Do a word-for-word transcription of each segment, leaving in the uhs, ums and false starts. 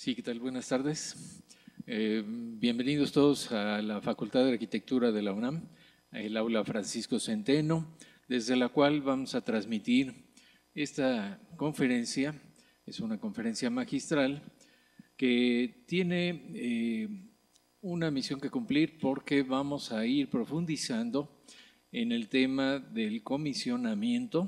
Sí, ¿qué tal? Buenas tardes. Eh, bienvenidos todos a la Facultad de Arquitectura de la UNAM, el aula Francisco Centeno, desde la cual vamos a transmitir esta conferencia. Es una conferencia magistral que tiene eh, una misión que cumplir porque vamos a ir profundizando en el tema del comisionamiento,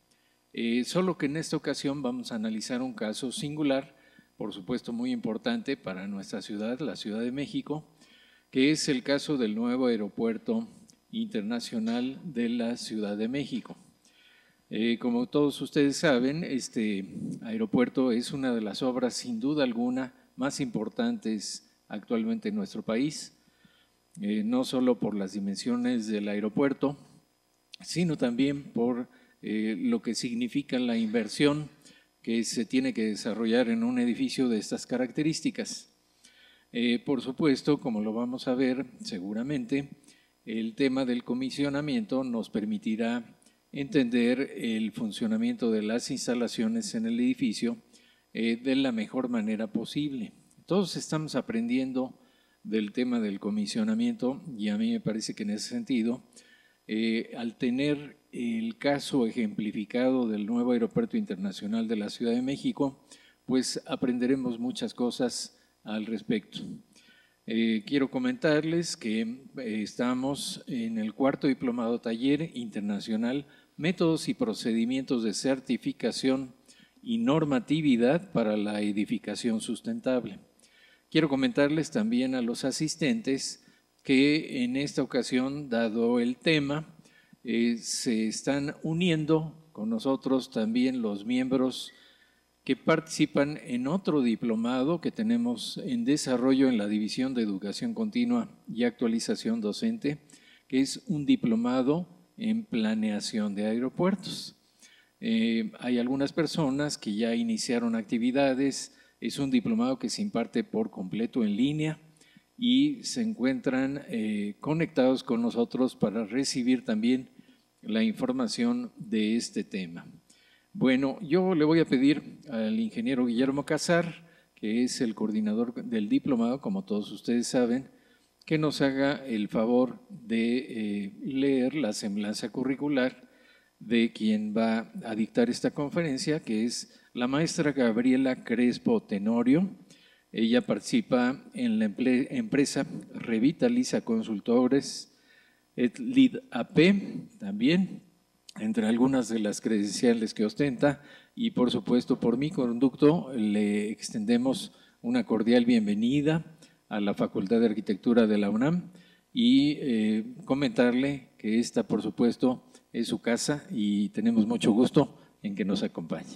eh, solo que en esta ocasión vamos a analizar un caso singular, por supuesto muy importante para nuestra ciudad, la Ciudad de México, que es el caso del nuevo aeropuerto internacional de la Ciudad de México. Eh, como todos ustedes saben, este aeropuerto es una de las obras sin duda alguna más importantes actualmente en nuestro país, eh, no solo por las dimensiones del aeropuerto, sino también por eh, lo que significa la inversión que se tiene que desarrollar en un edificio de estas características. Eh, por supuesto, como lo vamos a ver seguramente, el tema del comisionamiento nos permitirá entender el funcionamiento de las instalaciones en el edificio eh, de la mejor manera posible. Todos estamos aprendiendo del tema del comisionamiento y a mí me parece que en ese sentido, eh, al tener el caso ejemplificado del nuevo aeropuerto internacional de la Ciudad de México, pues aprenderemos muchas cosas al respecto. Eh, quiero comentarles que eh, estamos en el cuarto diplomado taller internacional Métodos y procedimientos de certificación y normatividad para la edificación sustentable. Quiero comentarles también a los asistentes que en esta ocasión, dado el tema, Eh, se están uniendo con nosotros también los miembros que participan en otro diplomado que tenemos en desarrollo en la División de Educación Continua y Actualización Docente, que es un diplomado en planeación de aeropuertos. Eh, hay algunas personas que ya iniciaron actividades, es un diplomado que se imparte por completo en línea y se encuentran eh, conectados con nosotros para recibir también la información de este tema. Bueno, yo le voy a pedir al ingeniero Guillermo Casar, que es el coordinador del diplomado, como todos ustedes saben, que nos haga el favor de eh, leer la semblanza curricular de quien va a dictar esta conferencia, que es la maestra Gabriela Crespo Tenorio. Ella participa en la empresa Revitaliza Consultores, Lead A P también, entre algunas de las credenciales que ostenta, y por supuesto por mi conducto le extendemos una cordial bienvenida a la Facultad de Arquitectura de la UNAM y eh, comentarle que esta por supuesto es su casa y tenemos mucho gusto en que nos acompañe.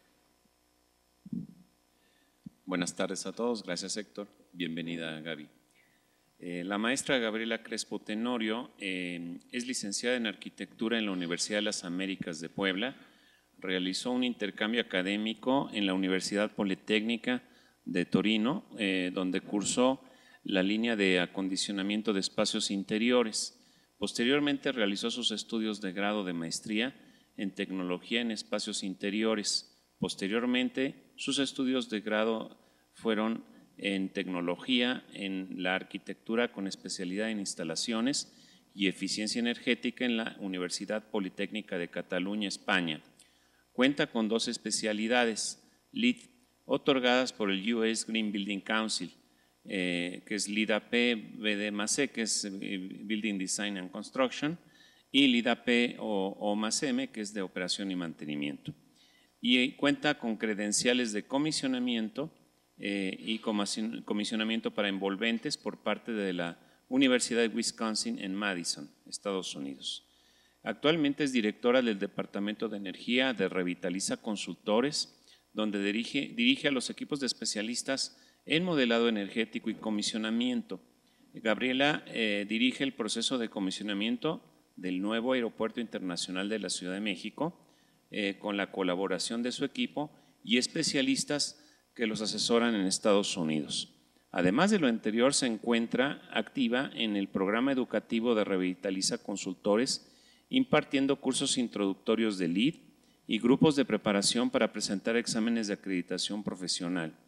Buenas tardes a todos, gracias Héctor, bienvenida Gaby. Eh, la maestra Gabriela Crespo Tenorio eh, es licenciada en Arquitectura en la Universidad de las Américas de Puebla, realizó un intercambio académico en la Universidad Politécnica de Torino, eh, donde cursó la línea de acondicionamiento de espacios interiores. Posteriormente realizó sus estudios de grado de maestría en Tecnología en Espacios Interiores. Posteriormente, sus estudios de grado fueron en Tecnología en la Arquitectura con especialidad en Instalaciones y Eficiencia Energética en la Universidad Politécnica de Cataluña, España. Cuenta con dos especialidades, L E E D, otorgadas por el U S Green Building Council, eh, que es L E E D A P B D más E, que es Building Design and Construction, y L E E D A P o, o más M, que es de Operación y Mantenimiento. Y cuenta con credenciales de comisionamiento eh, y comisionamiento para envolventes por parte de la Universidad de Wisconsin en Madison, Estados Unidos. Actualmente es directora del Departamento de Energía de Revitaliza Consultores, donde dirige, dirige a los equipos de especialistas en modelado energético y comisionamiento. Gabriela eh, dirige el proceso de comisionamiento del nuevo Aeropuerto Internacional de la Ciudad de México, eh, con la colaboración de su equipo y especialistas que los asesoran en Estados Unidos. Además de lo anterior, se encuentra activa en el programa educativo de Revitaliza Consultores, impartiendo cursos introductorios de L E E D y grupos de preparación para presentar exámenes de acreditación profesional.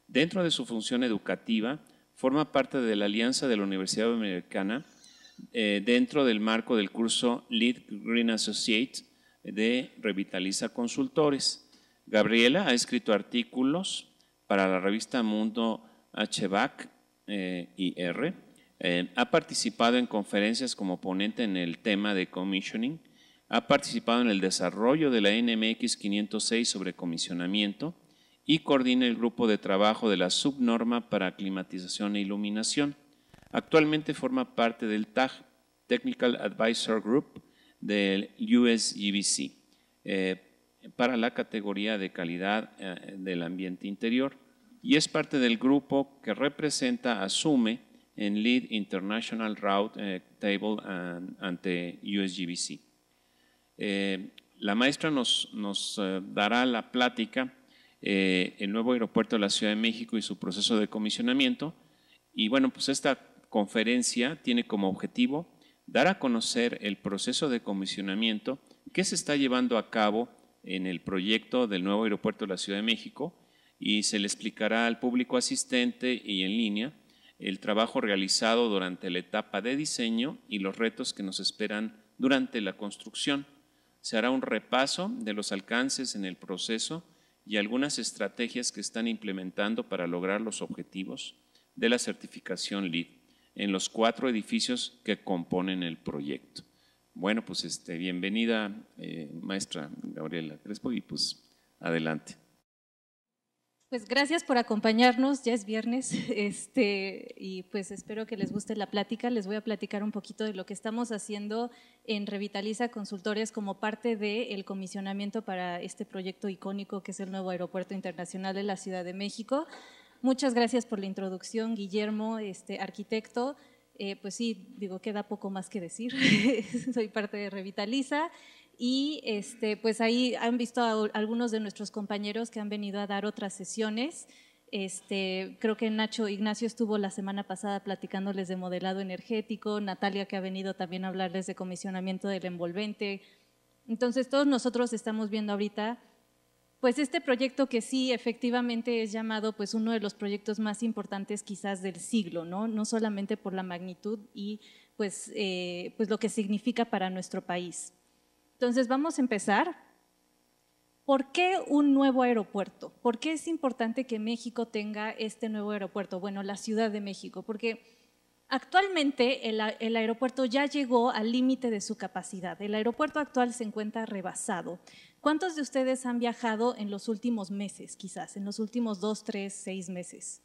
Dentro de su función educativa, forma parte de la alianza de la Universidad Americana eh, dentro del marco del curso Lead Green Associate de Revitaliza Consultores. Gabriela ha escrito artículos para la revista Mundo H V A C eh, I R, eh, ha participado en conferencias como ponente en el tema de commissioning, ha participado en el desarrollo de la N M X quinientos seis sobre comisionamiento y coordina el grupo de trabajo de la subnorma para climatización e iluminación. Actualmente forma parte del T A G, Technical Advisor Group, del U S G B C, eh, para la categoría de calidad eh, del ambiente interior, y es parte del grupo que representa a SUME en Lead International Route eh, Table and, ante U S G B C. Eh, la maestra nos, nos eh, dará la plática, eh, el nuevo aeropuerto de la Ciudad de México y su proceso de comisionamiento, y bueno, pues esta conferencia tiene como objetivo dar a conocer el proceso de comisionamiento que se está llevando a cabo en el proyecto del nuevo aeropuerto de la Ciudad de México, y se le explicará al público asistente y en línea el trabajo realizado durante la etapa de diseño y los retos que nos esperan durante la construcción. Se hará un repaso de los alcances en el proceso y algunas estrategias que están implementando para lograr los objetivos de la certificación LEED en los cuatro edificios que componen el proyecto. Bueno, pues este, bienvenida, eh, maestra Gabriela Crespo, y pues adelante. Pues gracias por acompañarnos, ya es viernes, este, y pues espero que les guste la plática. Les voy a platicar un poquito de lo que estamos haciendo en Revitaliza Consultores como parte del comisionamiento para este proyecto icónico que es el nuevo Aeropuerto Internacional de la Ciudad de México. Muchas gracias por la introducción, Guillermo, este, arquitecto. Eh, pues sí, digo, queda poco más que decir, soy parte de Revitaliza. Y este, pues ahí han visto a algunos de nuestros compañeros que han venido a dar otras sesiones. Este, creo que Nacho Ignacio estuvo la semana pasada platicándoles de modelado energético, Natalia que ha venido también a hablarles de comisionamiento del envolvente. Entonces todos nosotros estamos viendo ahorita pues este proyecto que sí efectivamente es llamado pues uno de los proyectos más importantes quizás del siglo, ¿no? No solamente por la magnitud y pues, eh, pues lo que significa para nuestro país. Entonces vamos a empezar. ¿Por qué un nuevo aeropuerto? ¿Por qué es importante que México tenga este nuevo aeropuerto? Bueno, la Ciudad de México, porque actualmente el, el aeropuerto ya llegó al límite de su capacidad. El aeropuerto actual se encuentra rebasado. ¿Cuántos de ustedes han viajado en los últimos meses, quizás, en los últimos dos, tres, seis meses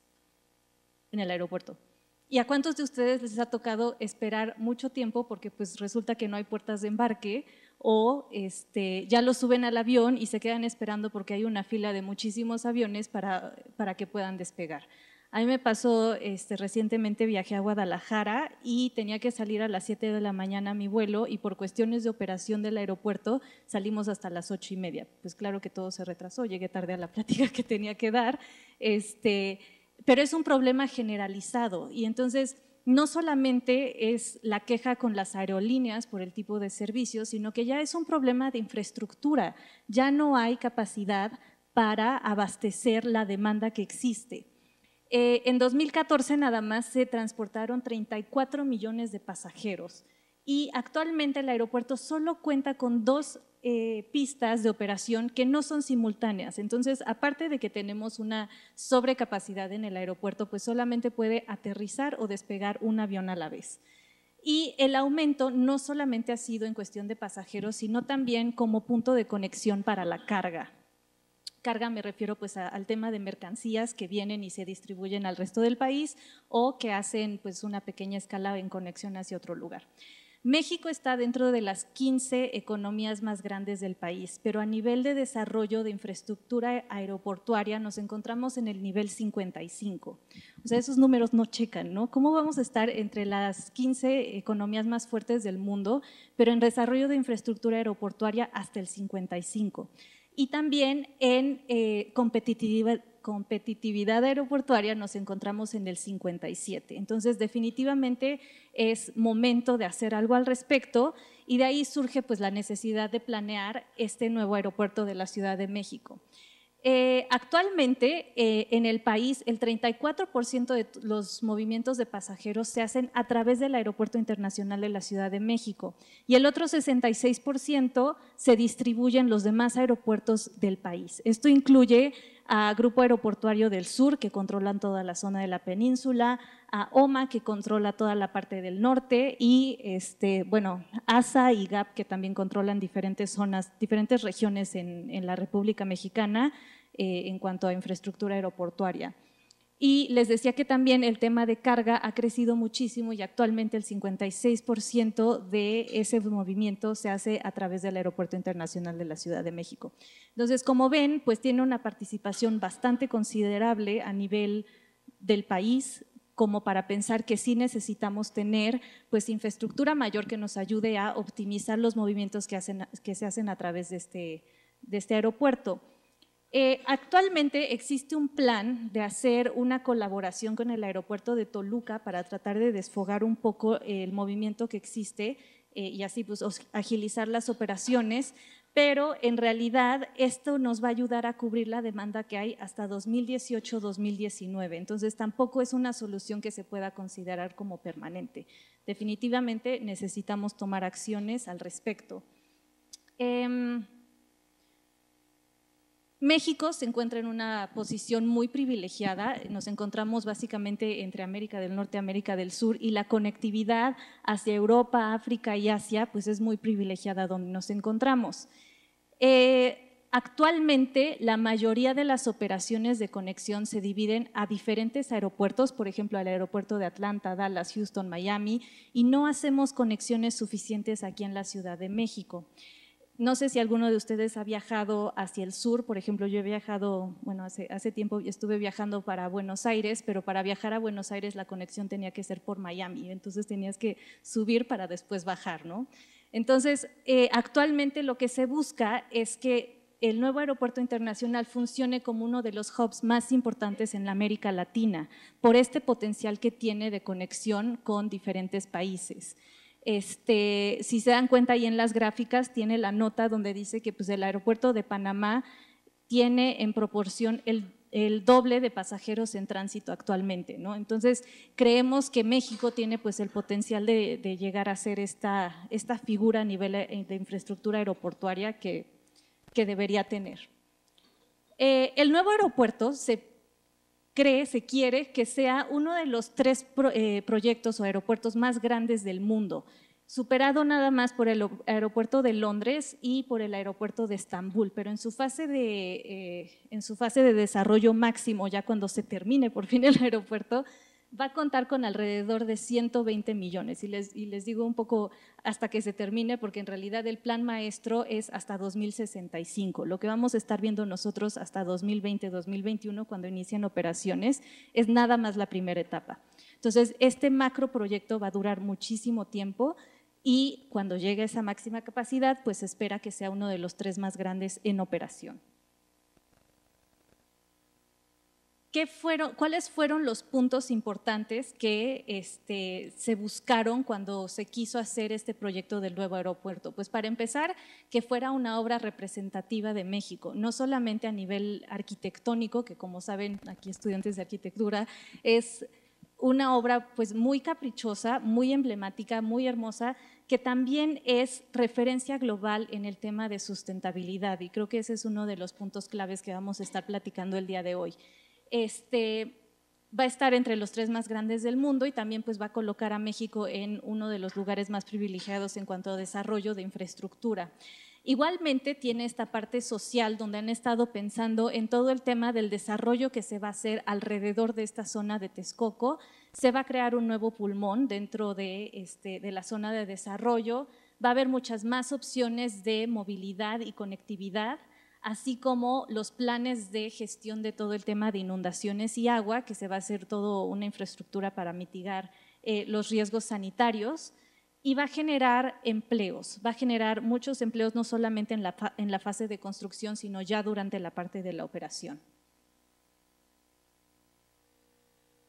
en el aeropuerto? ¿Y a cuántos de ustedes les ha tocado esperar mucho tiempo porque pues resulta que no hay puertas de embarque o este, ya los suben al avión y se quedan esperando porque hay una fila de muchísimos aviones para, para que puedan despegar? A mí me pasó, este, recientemente viajé a Guadalajara y tenía que salir a las siete de la mañana mi vuelo y por cuestiones de operación del aeropuerto salimos hasta las ocho y media. Pues claro que todo se retrasó, llegué tarde a la plática que tenía que dar, este, pero es un problema generalizado y entonces no solamente es la queja con las aerolíneas por el tipo de servicio, sino que ya es un problema de infraestructura, ya no hay capacidad para abastecer la demanda que existe. Eh, en dos mil catorce nada más se transportaron treinta y cuatro millones de pasajeros y actualmente el aeropuerto solo cuenta con dos eh, pistas de operación que no son simultáneas. Entonces, aparte de que tenemos una sobrecapacidad en el aeropuerto, pues solamente puede aterrizar o despegar un avión a la vez. Y el aumento no solamente ha sido en cuestión de pasajeros, sino también como punto de conexión para la carga. Carga me refiero pues a, al tema de mercancías que vienen y se distribuyen al resto del país o que hacen pues una pequeña escala en conexión hacia otro lugar. México está dentro de las quince economías más grandes del país, pero a nivel de desarrollo de infraestructura aeroportuaria nos encontramos en el nivel cincuenta y cinco. O sea, esos números no checan, ¿no? ¿Cómo vamos a estar entre las quince economías más fuertes del mundo, pero en desarrollo de infraestructura aeroportuaria hasta el cincuenta y cinco? Y también en eh, competitividad, competitividad aeroportuaria nos encontramos en el cincuenta y siete. Entonces, definitivamente es momento de hacer algo al respecto y de ahí surge pues, la necesidad de planear este nuevo aeropuerto de la Ciudad de México. Eh, actualmente eh, en el país el treinta y cuatro por ciento de los movimientos de pasajeros se hacen a través del Aeropuerto Internacional de la Ciudad de México y el otro sesenta y seis por ciento se distribuye en los demás aeropuertos del país. Esto incluye a Grupo Aeroportuario del Sur, que controlan toda la zona de la península, a OMA, que controla toda la parte del norte, y este, bueno, ASA y GAP, que también controlan diferentes zonas, diferentes regiones en, en la República Mexicana eh, en cuanto a infraestructura aeroportuaria. Y les decía que también el tema de carga ha crecido muchísimo y actualmente el cincuenta y seis por ciento de ese movimiento se hace a través del Aeropuerto Internacional de la Ciudad de México. Entonces, como ven, pues tiene una participación bastante considerable a nivel del país, como para pensar que sí necesitamos tener pues infraestructura mayor que nos ayude a optimizar los movimientos que, hacen, que se hacen a través de este, de este aeropuerto. Eh, actualmente existe un plan de hacer una colaboración con el aeropuerto de Toluca para tratar de desfogar un poco el movimiento que existe eh, y así pues agilizar las operaciones, pero en realidad esto nos va a ayudar a cubrir la demanda que hay hasta dos mil dieciocho dos mil diecinueve, entonces tampoco es una solución que se pueda considerar como permanente. Definitivamente necesitamos tomar acciones al respecto. Eh, México se encuentra en una posición muy privilegiada, nos encontramos básicamente entre América del Norte y América del Sur y la conectividad hacia Europa, África y Asia pues es muy privilegiada donde nos encontramos. Eh, actualmente la mayoría de las operaciones de conexión se dividen a diferentes aeropuertos, por ejemplo al aeropuerto de Atlanta, Dallas, Houston, Miami, y no hacemos conexiones suficientes aquí en la Ciudad de México. No sé si alguno de ustedes ha viajado hacia el sur, por ejemplo, yo he viajado, bueno, hace, hace tiempo estuve viajando para Buenos Aires, pero para viajar a Buenos Aires la conexión tenía que ser por Miami, entonces tenías que subir para después bajar, ¿no? Entonces, eh, actualmente lo que se busca es que el nuevo aeropuerto internacional funcione como uno de los hubs más importantes en la América Latina, por este potencial que tiene de conexión con diferentes países. Este, si se dan cuenta ahí en las gráficas tiene la nota donde dice que pues, el aeropuerto de Panamá tiene en proporción el, el doble de pasajeros en tránsito actualmente, ¿no? Entonces creemos que México tiene pues, el potencial de, de llegar a ser esta, esta figura a nivel de infraestructura aeroportuaria que, que debería tener. Eh, el nuevo aeropuerto se cree, se quiere que sea uno de los tres pro, eh, proyectos o aeropuertos más grandes del mundo, superado nada más por el aeropuerto de Londres y por el aeropuerto de Estambul, pero en su fase de, eh, en su fase de desarrollo máximo, ya cuando se termine por fin el aeropuerto, va a contar con alrededor de ciento veinte millones y les, y les digo un poco hasta que se termine porque en realidad el plan maestro es hasta dos mil sesenta y cinco, lo que vamos a estar viendo nosotros hasta dos mil veinte, dos mil veintiuno cuando inician operaciones es nada más la primera etapa. Entonces este macro proyecto va a durar muchísimo tiempo y cuando llegue a esa máxima capacidad pues se espera que sea uno de los tres más grandes en operación. ¿Qué fueron, ¿Cuáles fueron los puntos importantes que este, se buscaron cuando se quiso hacer este proyecto del nuevo aeropuerto? Pues para empezar, que fuera una obra representativa de México, no solamente a nivel arquitectónico, que como saben aquí estudiantes de arquitectura, es una obra pues muy caprichosa, muy emblemática, muy hermosa, que también es referencia global en el tema de sustentabilidad y creo que ese es uno de los puntos claves que vamos a estar platicando el día de hoy. Este, va a estar entre los tres más grandes del mundo y también pues va a colocar a México en uno de los lugares más privilegiados en cuanto a desarrollo de infraestructura. Igualmente tiene esta parte social donde han estado pensando en todo el tema del desarrollo que se va a hacer alrededor de esta zona de Texcoco. Se va a crear un nuevo pulmón dentro de, este, de la zona de desarrollo, va a haber muchas más opciones de movilidad y conectividad, así como los planes de gestión de todo el tema de inundaciones y agua, que se va a hacer toda una infraestructura para mitigar eh, los riesgos sanitarios y va a generar empleos, va a generar muchos empleos no solamente en la, en la fase de construcción, sino ya durante la parte de la operación.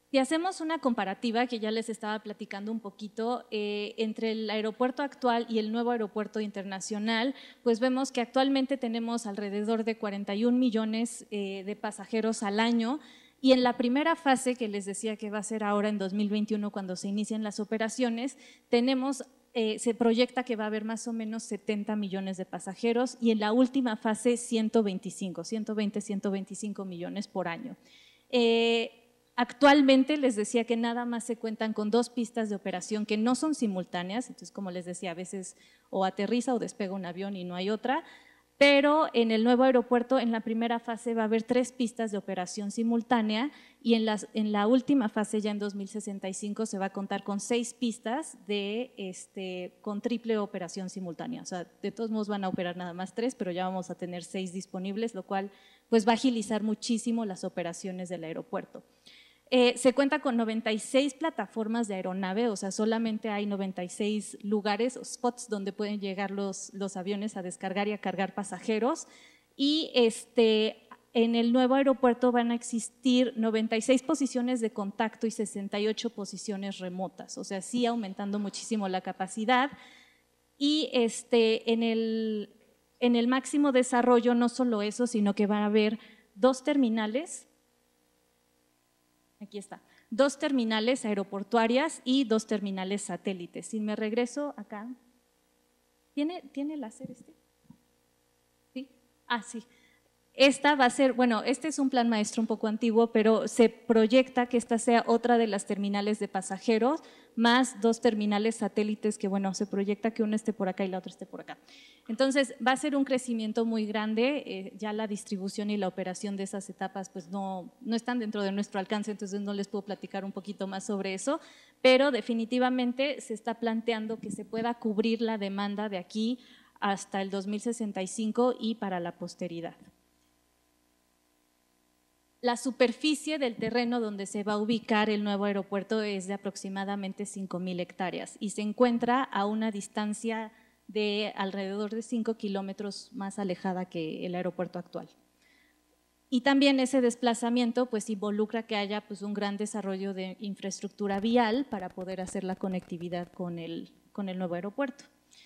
Si hacemos una comparativa, que ya les estaba platicando un poquito, eh, entre el aeropuerto actual y el nuevo aeropuerto internacional, pues vemos que actualmente tenemos alrededor de cuarenta y un millones eh, de pasajeros al año, y en la primera fase, que les decía que va a ser ahora en dos mil veintiuno cuando se inician las operaciones, tenemos, eh, se proyecta que va a haber más o menos setenta millones de pasajeros, y en la última fase ciento veinticinco, ciento veinte, ciento veinticinco millones por año. Eh, Actualmente les decía que nada más se cuentan con dos pistas de operación que no son simultáneas, entonces como les decía, a veces o aterriza o despega un avión y no hay otra, pero en el nuevo aeropuerto en la primera fase va a haber tres pistas de operación simultánea, y en, las, en la última fase, ya en dos mil sesenta y cinco, se va a contar con seis pistas de, este, con triple operación simultánea. O sea, de todos modos van a operar nada más tres, pero ya vamos a tener seis disponibles, lo cual pues va a agilizar muchísimo las operaciones del aeropuerto. Eh, se cuenta con noventa y seis plataformas de aeronave, o sea, solamente hay noventa y seis lugares o spots donde pueden llegar los, los aviones a descargar y a cargar pasajeros, y este, en el nuevo aeropuerto van a existir noventa y seis posiciones de contacto y sesenta y ocho posiciones remotas, o sea, sí aumentando muchísimo la capacidad. Y este, en, el, en el máximo desarrollo no solo eso, sino que van a haber dos terminales. Aquí está, dos terminales aeroportuarias y dos terminales satélites. Si me regreso acá, ¿tiene, ¿tiene láser este? ¿Sí? Ah, sí. Esta va a ser, bueno, este es un plan maestro un poco antiguo, pero se proyecta que esta sea otra de las terminales de pasajeros, más dos terminales satélites que, bueno, se proyecta que una esté por acá y la otra esté por acá. Entonces, va a ser un crecimiento muy grande, eh, ya la distribución y la operación de esas etapas pues no, no están dentro de nuestro alcance, entonces no les puedo platicar un poquito más sobre eso, pero definitivamente se está planteando que se pueda cubrir la demanda de aquí hasta el dos mil sesenta y cinco y para la posteridad. La superficie del terreno donde se va a ubicar el nuevo aeropuerto es de aproximadamente cinco mil hectáreas y se encuentra a una distancia de alrededor de cinco kilómetros más alejada que el aeropuerto actual. Y también ese desplazamiento pues involucra que haya pues un gran desarrollo de infraestructura vial para poder hacer la conectividad con el, con el nuevo aeropuerto.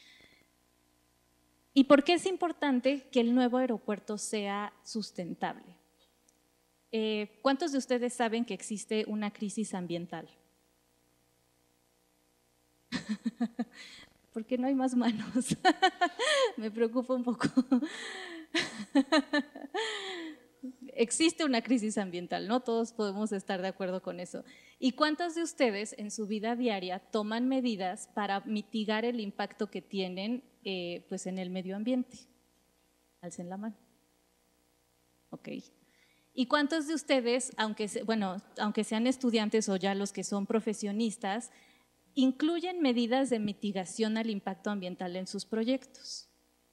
¿Y por qué es importante que el nuevo aeropuerto sea sustentable? Eh, ¿Cuántos de ustedes saben que existe una crisis ambiental? ¿Por qué no hay más manos? Me preocupa un poco. Existe una crisis ambiental, ¿no? Todos podemos estar de acuerdo con eso. ¿Y cuántos de ustedes en su vida diaria toman medidas para mitigar el impacto que tienen eh, pues en el medio ambiente? Alcen la mano. Ok. ¿Y cuántos de ustedes, aunque, se, bueno, aunque sean estudiantes o ya los que son profesionistas, incluyen medidas de mitigación al impacto ambiental en sus proyectos?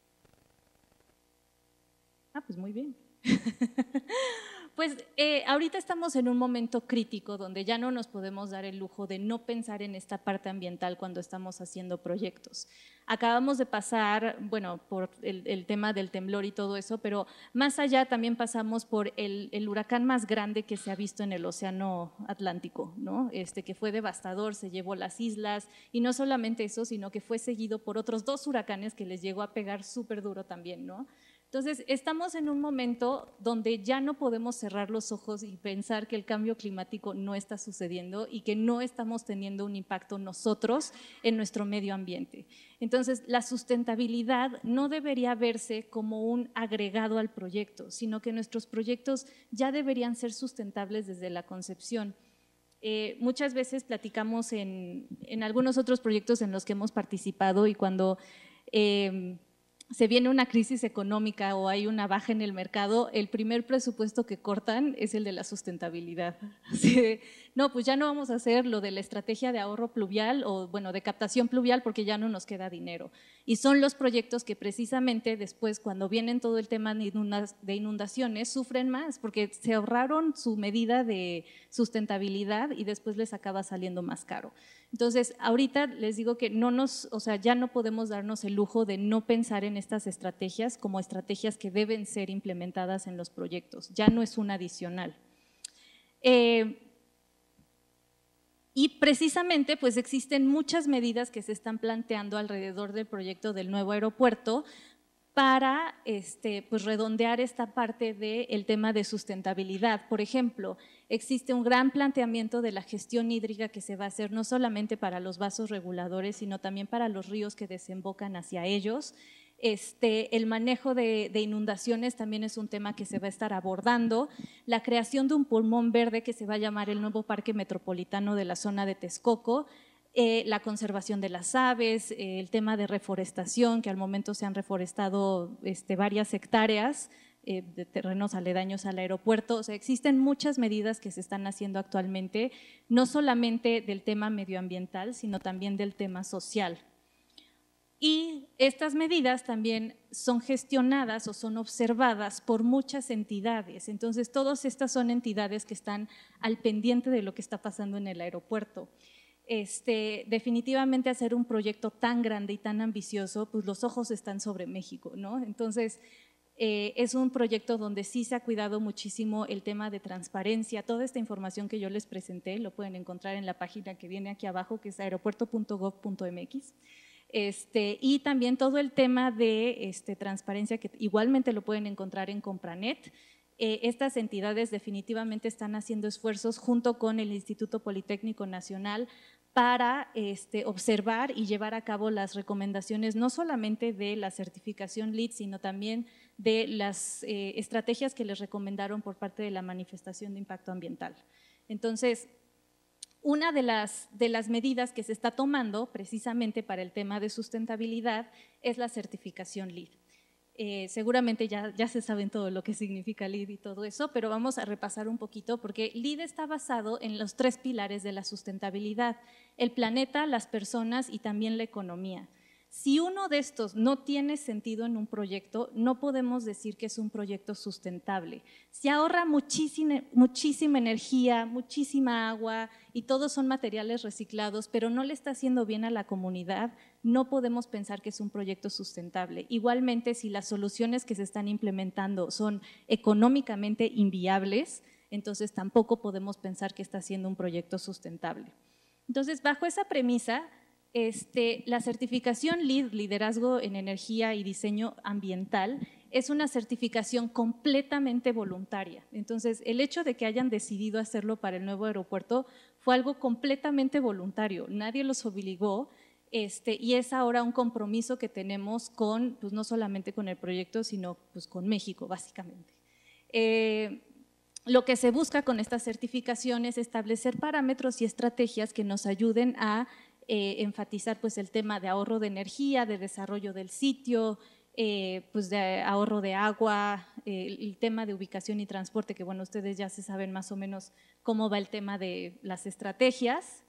Ah, pues muy bien. Pues eh, ahorita estamos en un momento crítico donde ya no nos podemos dar el lujo de no pensar en esta parte ambiental cuando estamos haciendo proyectos. Acabamos de pasar, bueno, por el, el tema del temblor y todo eso, pero más allá también pasamos por el, el huracán más grande que se ha visto en el océano Atlántico, ¿no? Este, que fue devastador, se llevó las islas, y no solamente eso, sino que fue seguido por otros dos huracanes que les llegó a pegar súper duro también, ¿no? Entonces, estamos en un momento donde ya no podemos cerrar los ojos y pensar que el cambio climático no está sucediendo y que no estamos teniendo un impacto nosotros en nuestro medio ambiente. Entonces, la sustentabilidad no debería verse como un agregado al proyecto, sino que nuestros proyectos ya deberían ser sustentables desde la concepción. Eh, muchas veces platicamos en, en algunos otros proyectos en los que hemos participado, y cuando eh, se viene una crisis económica o hay una baja en el mercado, el primer presupuesto que cortan es el de la sustentabilidad. Así de, no, pues ya no vamos a hacer lo de la estrategia de ahorro pluvial o bueno, de captación pluvial porque ya no nos queda dinero. Y son los proyectos que precisamente después, cuando vienen todo el tema de inundaciones, sufren más porque se ahorraron su medida de sustentabilidad y después les acaba saliendo más caro. Entonces, ahorita les digo que no nos, o sea, ya no podemos darnos el lujo de no pensar en estas estrategias como estrategias que deben ser implementadas en los proyectos, ya no es un adicional. Eh, Y precisamente pues existen muchas medidas que se están planteando alrededor del proyecto del nuevo aeropuerto para este, pues redondear esta parte del tema de sustentabilidad. Por ejemplo, existe un gran planteamiento de la gestión hídrica que se va a hacer no solamente para los vasos reguladores, sino también para los ríos que desembocan hacia ellos. Este, el manejo de, de inundaciones también es un tema que se va a estar abordando, la creación de un pulmón verde que se va a llamar el nuevo Parque Metropolitano de la zona de Texcoco, eh, la conservación de las aves, eh, el tema de reforestación, que al momento se han reforestado este, varias hectáreas eh, de terrenos aledaños al aeropuerto. O sea, existen muchas medidas que se están haciendo actualmente, no solamente del tema medioambiental, sino también del tema social. Y estas medidas también son gestionadas o son observadas por muchas entidades. Entonces, todas estas son entidades que están al pendiente de lo que está pasando en el aeropuerto. Este, definitivamente hacer un proyecto tan grande y tan ambicioso, pues los ojos están sobre México, ¿no? Entonces, eh, es un proyecto donde sí se ha cuidado muchísimo el tema de transparencia. Toda esta información que yo les presenté lo pueden encontrar en la página que viene aquí abajo, que es aeropuerto punto gov punto mx. Este, y también todo el tema de este, transparencia que igualmente lo pueden encontrar en Compranet. Eh, estas entidades definitivamente están haciendo esfuerzos junto con el Instituto Politécnico Nacional para este, observar y llevar a cabo las recomendaciones no solamente de la certificación LEED, sino también de las eh, estrategias que les recomendaron por parte de la manifestación de impacto ambiental. Entonces, una de las, de las medidas que se está tomando precisamente para el tema de sustentabilidad es la certificación LEED. Eh, seguramente ya, ya se saben todo lo que significa LEED y todo eso, pero vamos a repasar un poquito porque LEED está basado en los tres pilares de la sustentabilidad: el planeta, las personas y también la economía. Si uno de estos no tiene sentido en un proyecto, no podemos decir que es un proyecto sustentable. Se ahorra muchísima, muchísima energía, muchísima agua y todos son materiales reciclados, pero no le está haciendo bien a la comunidad, no podemos pensar que es un proyecto sustentable. Igualmente, si las soluciones que se están implementando son económicamente inviables, entonces tampoco podemos pensar que está siendo un proyecto sustentable. Entonces, bajo esa premisa, Este, la certificación LEED, Liderazgo en Energía y Diseño Ambiental, es una certificación completamente voluntaria. Entonces, el hecho de que hayan decidido hacerlo para el nuevo aeropuerto fue algo completamente voluntario, nadie los obligó, este, y es ahora un compromiso que tenemos con, pues no solamente con el proyecto, sino pues con México, básicamente. Eh, Lo que se busca con esta certificación es establecer parámetros y estrategias que nos ayuden a Eh, enfatizar pues el tema de ahorro de energía, de desarrollo del sitio, eh, pues de ahorro de agua, eh, el tema de ubicación y transporte, que bueno, ustedes ya se saben más o menos cómo va el tema de las estrategias.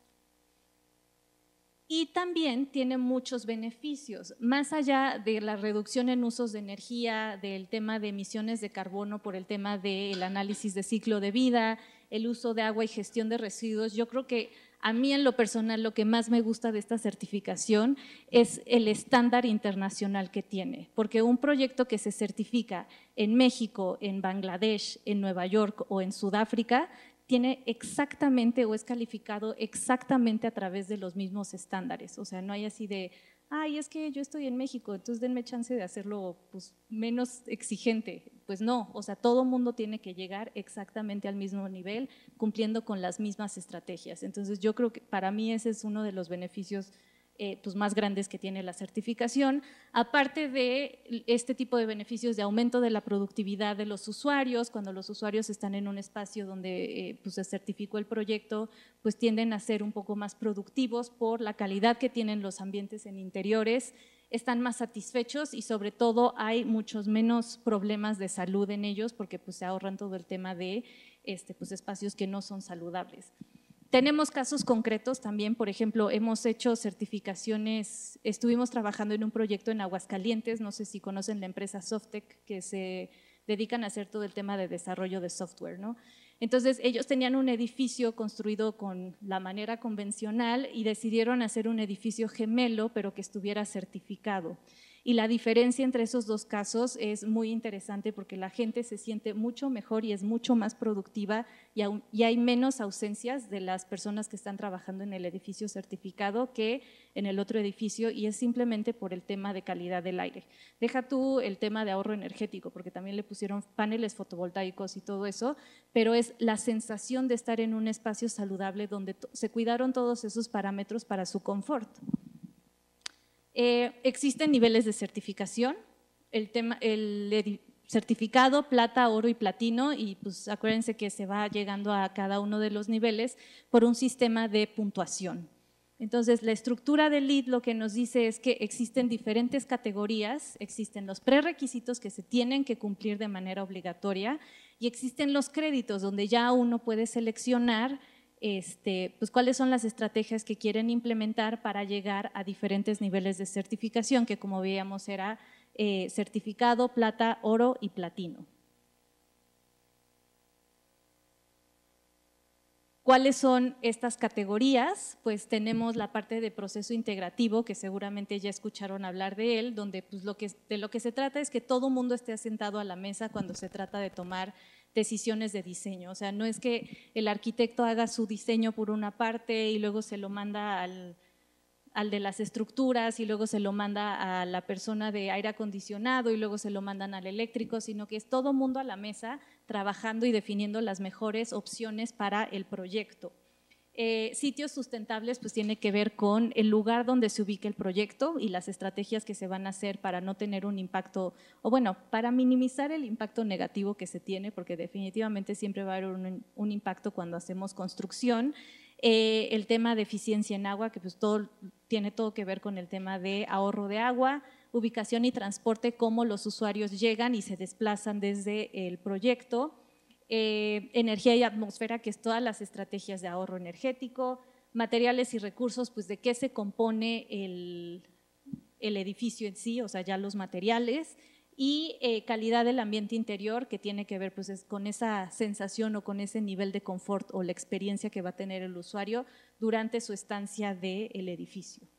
Y también tiene muchos beneficios, más allá de la reducción en usos de energía, del tema de emisiones de carbono por el tema del análisis de ciclo de vida, el uso de agua y gestión de residuos. Yo creo que a mí en lo personal lo que más me gusta de esta certificación es el estándar internacional que tiene, porque un proyecto que se certifica en México, en Bangladesh, en Nueva York o en Sudáfrica, tiene exactamente o es calificado exactamente a través de los mismos estándares. O sea, no hay así de, ay, es que yo estoy en México, entonces denme chance de hacerlo pues, menos exigente. Pues no, o sea, todo mundo tiene que llegar exactamente al mismo nivel, cumpliendo con las mismas estrategias. Entonces, yo creo que para mí ese es uno de los beneficios Eh, pues más grandes que tiene la certificación, aparte de este tipo de beneficios de aumento de la productividad de los usuarios. Cuando los usuarios están en un espacio donde eh, pues se certificó el proyecto, pues tienden a ser un poco más productivos por la calidad que tienen los ambientes en interiores, están más satisfechos y sobre todo hay muchos menos problemas de salud en ellos porque pues se ahorran todo el tema de este, pues, espacios que no son saludables. Tenemos casos concretos también, por ejemplo, hemos hecho certificaciones, estuvimos trabajando en un proyecto en Aguascalientes, no sé si conocen la empresa Softec, que se dedican a hacer todo el tema de desarrollo de software, ¿no? Entonces, ellos tenían un edificio construido con la manera convencional y decidieron hacer un edificio gemelo, pero que estuviera certificado. Y la diferencia entre esos dos casos es muy interesante porque la gente se siente mucho mejor y es mucho más productiva y, aún, y hay menos ausencias de las personas que están trabajando en el edificio certificado que en el otro edificio, y es simplemente por el tema de calidad del aire. Deja tú el tema de ahorro energético, porque también le pusieron paneles fotovoltaicos y todo eso, pero es la sensación de estar en un espacio saludable donde se cuidaron todos esos parámetros para su confort. Eh, existen niveles de certificación, el, tema, el certificado, plata, oro y platino, y pues acuérdense que se va llegando a cada uno de los niveles por un sistema de puntuación. Entonces, la estructura del L E E D lo que nos dice es que existen diferentes categorías, existen los prerequisitos que se tienen que cumplir de manera obligatoria y existen los créditos donde ya uno puede seleccionar Este, pues, cuáles son las estrategias que quieren implementar para llegar a diferentes niveles de certificación, que como veíamos era eh, certificado, plata, oro y platino. ¿Cuáles son estas categorías? Pues tenemos la parte de proceso integrativo, que seguramente ya escucharon hablar de él, donde pues, lo que, de lo que se trata es que todo mundo esté sentado a la mesa cuando se trata de tomar decisiones de diseño. O sea, no es que el arquitecto haga su diseño por una parte y luego se lo manda al, al de las estructuras y luego se lo manda a la persona de aire acondicionado y luego se lo mandan al eléctrico, sino que es todo mundo a la mesa trabajando y definiendo las mejores opciones para el proyecto. Eh, sitios sustentables pues tiene que ver con el lugar donde se ubica el proyecto y las estrategias que se van a hacer para no tener un impacto, o bueno, para minimizar el impacto negativo que se tiene, porque definitivamente siempre va a haber un, un impacto cuando hacemos construcción. Eh, el tema de eficiencia en agua, que pues todo, tiene todo que ver con el tema de ahorro de agua, ubicación y transporte, cómo los usuarios llegan y se desplazan desde el proyecto. Eh, energía y atmósfera, que es todas las estrategias de ahorro energético, materiales y recursos, pues de qué se compone el, el edificio en sí, o sea, ya los materiales, y eh, calidad del ambiente interior, que tiene que ver pues, es con esa sensación o con ese nivel de confort o la experiencia que va a tener el usuario durante su estancia del edificio.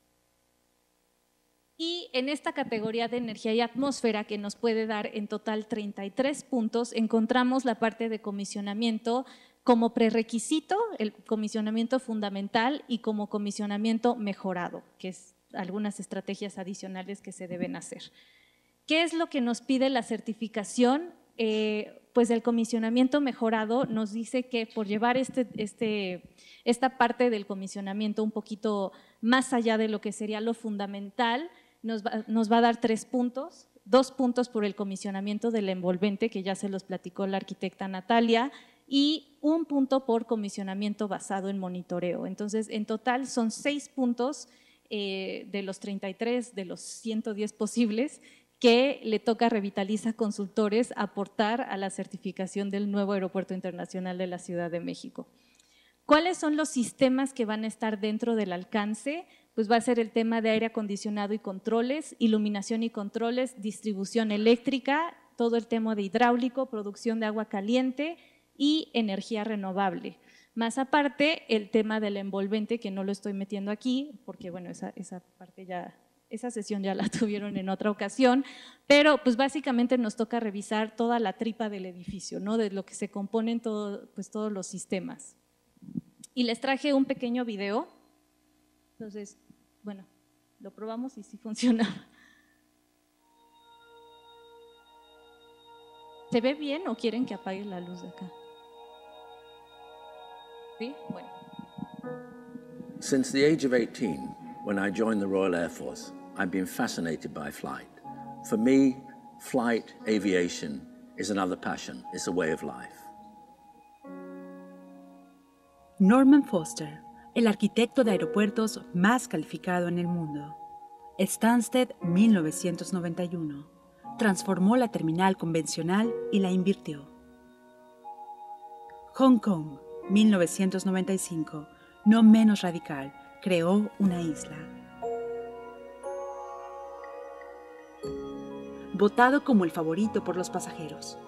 Y en esta categoría de energía y atmósfera, que nos puede dar en total treinta y tres puntos, encontramos la parte de comisionamiento como prerequisito, el comisionamiento fundamental, y como comisionamiento mejorado, que es algunas estrategias adicionales que se deben hacer. ¿Qué es lo que nos pide la certificación? Eh, pues el comisionamiento mejorado nos dice que por llevar este, este, esta parte del comisionamiento un poquito más allá de lo que sería lo fundamental, Nos va, nos va a dar tres puntos, dos puntos por el comisionamiento del envolvente, que ya se los platicó la arquitecta Natalia, y un punto por comisionamiento basado en monitoreo. Entonces, en total son seis puntos eh, de los treinta y tres, de los ciento diez posibles, que le toca a Revitaliza Consultores aportar a la certificación del nuevo Aeropuerto Internacional de la Ciudad de México. ¿Cuáles son los sistemas que van a estar dentro del alcance? Pues va a ser el tema de aire acondicionado y controles, iluminación y controles, distribución eléctrica, todo el tema de hidráulico, producción de agua caliente y energía renovable. Más aparte, el tema del envolvente, que no lo estoy metiendo aquí, porque bueno, esa, esa parte ya, esa sesión ya la tuvieron en otra ocasión, pero pues básicamente nos toca revisar toda la tripa del edificio, ¿no? De lo que se componen todo, pues, todos los sistemas. Y les traje un pequeño video, entonces, bueno, lo probamos y sí funcionaba. ¿Se ve bien o quieren que apague la luz de acá? ¿Sí? Bueno. Since the age of eighteen, when I joined the Royal Air Force, I've been fascinated by flight. For me, flight, aviation, is another passion. It's a way of life. Norman Foster, el arquitecto de aeropuertos más calificado en el mundo. Stansted, mil novecientos noventa y uno. Transformó la terminal convencional y la invirtió. Hong Kong, mil novecientos noventa y cinco. No menos radical, creó una isla. Votado como el favorito por los pasajeros.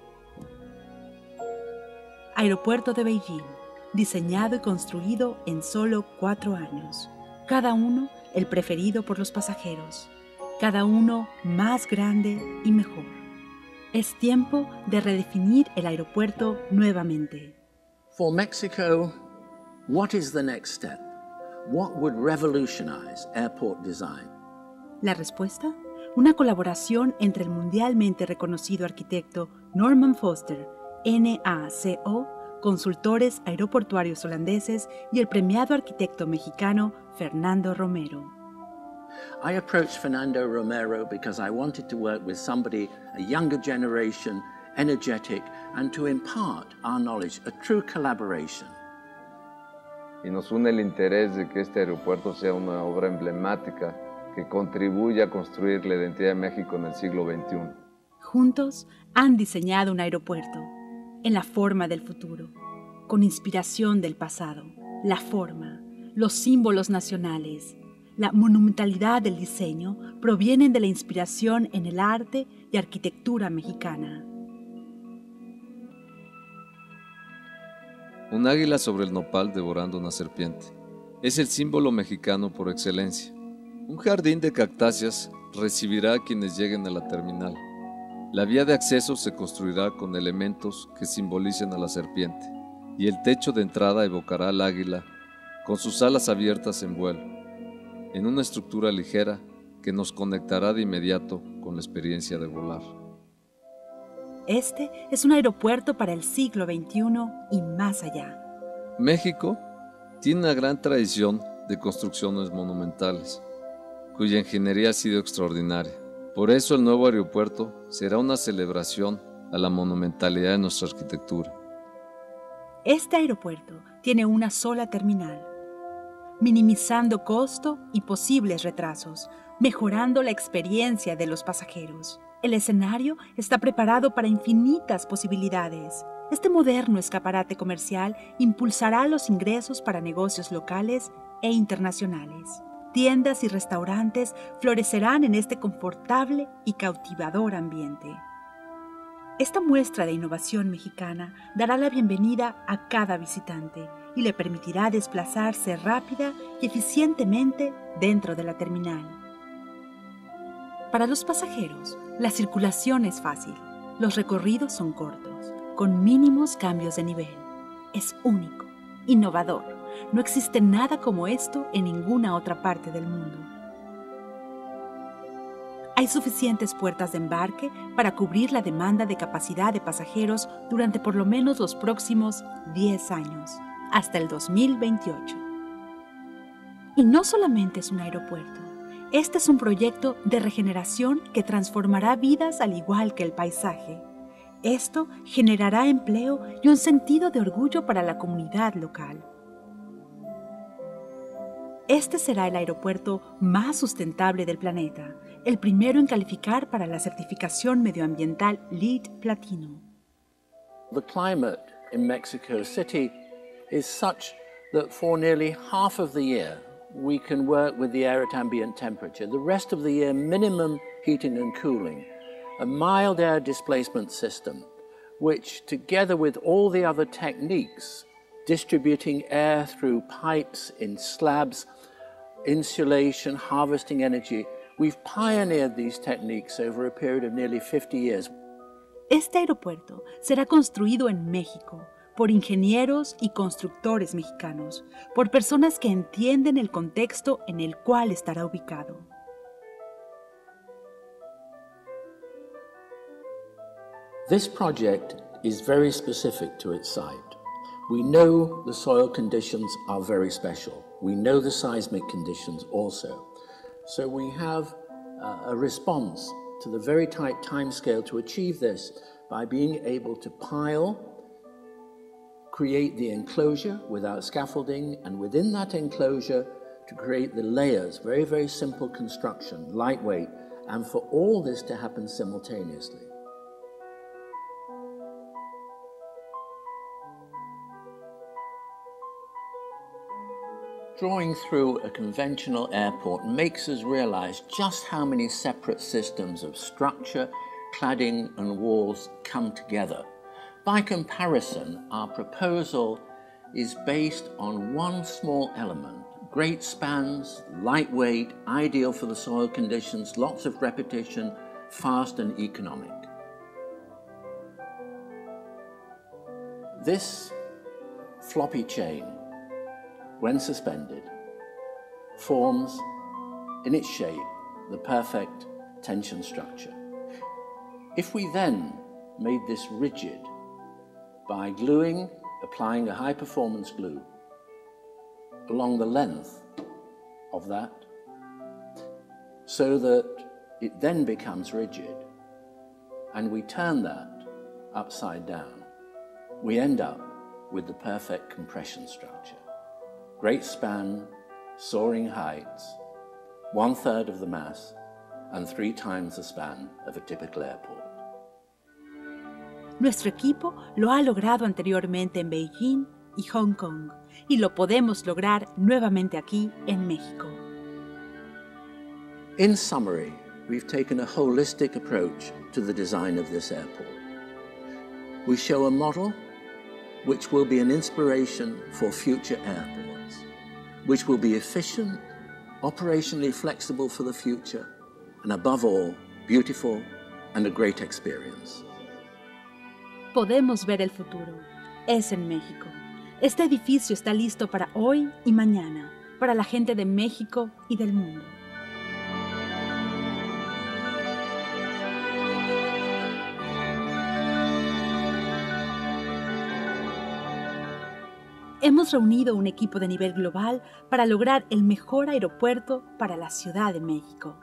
Aeropuerto de Beijing, diseñado y construido en solo cuatro años. Cada uno el preferido por los pasajeros. cada uno más grande y mejor. Es tiempo de redefinir el aeropuerto nuevamente. For Mexico, what is the next step? What would revolutionize airport design? La respuesta, una colaboración entre el mundialmente reconocido arquitecto Norman Foster, N A C O, consultores aeroportuarios holandeses y el premiado arquitecto mexicano Fernando Romero. I approached Fernando Romero because I wanted to work with somebody, a younger generation, energetic, and to impart our knowledge, a true collaboration. Y nos une el interés de que este aeropuerto sea una obra emblemática que contribuya a construir la identidad de México en el siglo veintiuno. Juntos han diseñado un aeropuerto en la forma del futuro, con inspiración del pasado, la forma, los símbolos nacionales, la monumentalidad del diseño provienen de la inspiración en el arte y arquitectura mexicana. Un águila sobre el nopal devorando una serpiente. Es el símbolo mexicano por excelencia. Un jardín de cactáceas recibirá a quienes lleguen a la terminal. La vía de acceso se construirá con elementos que simbolicen a la serpiente, y el techo de entrada evocará al águila con sus alas abiertas en vuelo, en una estructura ligera que nos conectará de inmediato con la experiencia de volar. Este es un aeropuerto para el siglo veintiuno y más allá. México tiene una gran tradición de construcciones monumentales, cuya ingeniería ha sido extraordinaria. Por eso el nuevo aeropuerto será una celebración a la monumentalidad de nuestra arquitectura. Este aeropuerto tiene una sola terminal, minimizando costo y posibles retrasos, mejorando la experiencia de los pasajeros. El escenario está preparado para infinitas posibilidades. Este moderno escaparate comercial impulsará los ingresos para negocios locales e internacionales. Tiendas y restaurantes florecerán en este confortable y cautivador ambiente. Esta muestra de innovación mexicana dará la bienvenida a cada visitante y le permitirá desplazarse rápida y eficientemente dentro de la terminal. Para los pasajeros, la circulación es fácil. Los recorridos son cortos, con mínimos cambios de nivel. Es único, innovador. No existe nada como esto en ninguna otra parte del mundo. Hay suficientes puertas de embarque para cubrir la demanda de capacidad de pasajeros durante por lo menos los próximos diez años, hasta el dos mil veintiocho. Y no solamente es un aeropuerto, este es un proyecto de regeneración que transformará vidas al igual que el paisaje. Esto generará empleo y un sentido de orgullo para la comunidad local. Este será el aeropuerto más sustentable del planeta, el primero en calificar para la certificación medioambiental LEED Platino. The climate in Mexico City is such that for nearly half of the year we can work with the air at ambient temperature. The rest of the year, minimum heating and cooling. A mild air displacement system, which together with all the other techniques, distributing air through pipes in slabs, insulation, harvesting energy, we've pioneered these techniques over a period of nearly fifty years. Este aeropuerto será construido en México por ingenieros y constructores mexicanos, por personas que entienden el contexto en el cual estará ubicado. This project is very specific to its site. We know the soil conditions are very special. We know the seismic conditions also. So we have uh, a response to the very tight timescale to achieve this by being able to pile, create the enclosure without scaffolding, and within that enclosure to create the layers, very, very simple construction, lightweight, and for all this to happen simultaneously. Drawing through a conventional airport makes us realize just how many separate systems of structure, cladding, and walls come together. By comparison, our proposal is based on one small element, Great spans, lightweight, ideal for the soil conditions, lots of repetition, fast and economic. This floppy chain, when suspended, forms in its shape the perfect tension structure. If we then made this rigid by gluing, applying a high-performance glue along the length of that, so that it then becomes rigid, and we turn that upside down, we end up with the perfect compression structure. Great span, soaring heights, one third of the mass, and three times the span of a typical airport. Nuestro equipo lo ha logrado anteriormente en Beijing y Hong Kong, y lo podemos lograr nuevamente aquí en México. In summary, we've taken a holistic approach to the design of this airport. We show a model which will be an inspiration for future airports, which will be efficient, operationally flexible for the future, and above all, beautiful and a great experience. Podemos ver el futuro. Es en México. Este edificio está listo para hoy y mañana, para la gente de México y del mundo. Hemos reunido un equipo de nivel global para lograr el mejor aeropuerto para la Ciudad de México.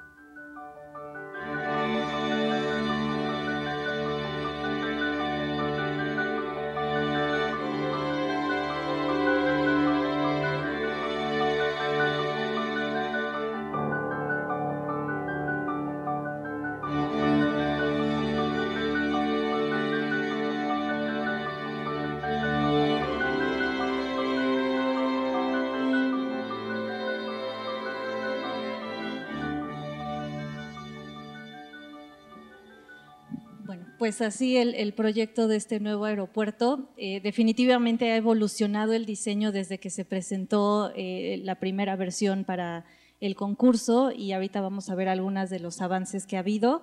Pues así el, el proyecto de este nuevo aeropuerto eh, definitivamente ha evolucionado el diseño desde que se presentó eh, la primera versión para el concurso, y ahorita vamos a ver algunos de los avances que ha habido.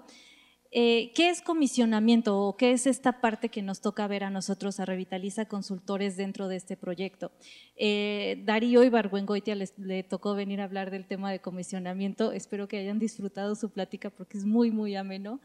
Eh, ¿Qué es comisionamiento o qué es esta parte que nos toca ver a nosotros, a Revitaliza Consultores, dentro de este proyecto? Eh, Darío Ibargüengoitia les, le tocó venir a hablar del tema de comisionamiento. Espero que hayan disfrutado su plática porque es muy, muy ameno.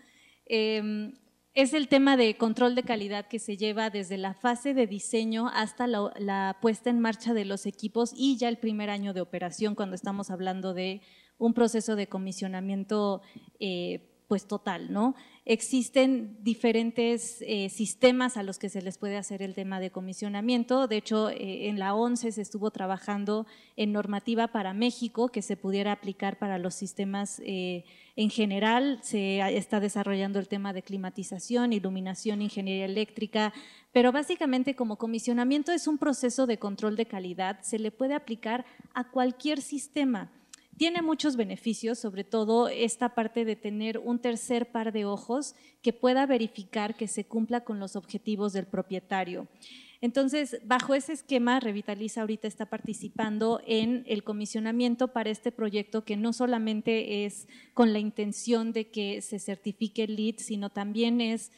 Eh, Es el tema de control de calidad que se lleva desde la fase de diseño hasta la, la puesta en marcha de los equipos y ya el primer año de operación, cuando estamos hablando de un proceso de comisionamiento eh, pues total, ¿no? Existen diferentes eh, sistemas a los que se les puede hacer el tema de comisionamiento. De hecho, eh, en la ONCE se estuvo trabajando en normativa para México que se pudiera aplicar para los sistemas eh, en general. Se está desarrollando el tema de climatización, iluminación, ingeniería eléctrica, pero básicamente como comisionamiento es un proceso de control de calidad, se le puede aplicar a cualquier sistema. Tiene muchos beneficios, sobre todo esta parte de tener un tercer par de ojos que pueda verificar que se cumpla con los objetivos del propietario. Entonces, bajo ese esquema, Revitaliza ahorita está participando en el comisionamiento para este proyecto, que no solamente es con la intención de que se certifique el LEED, sino también es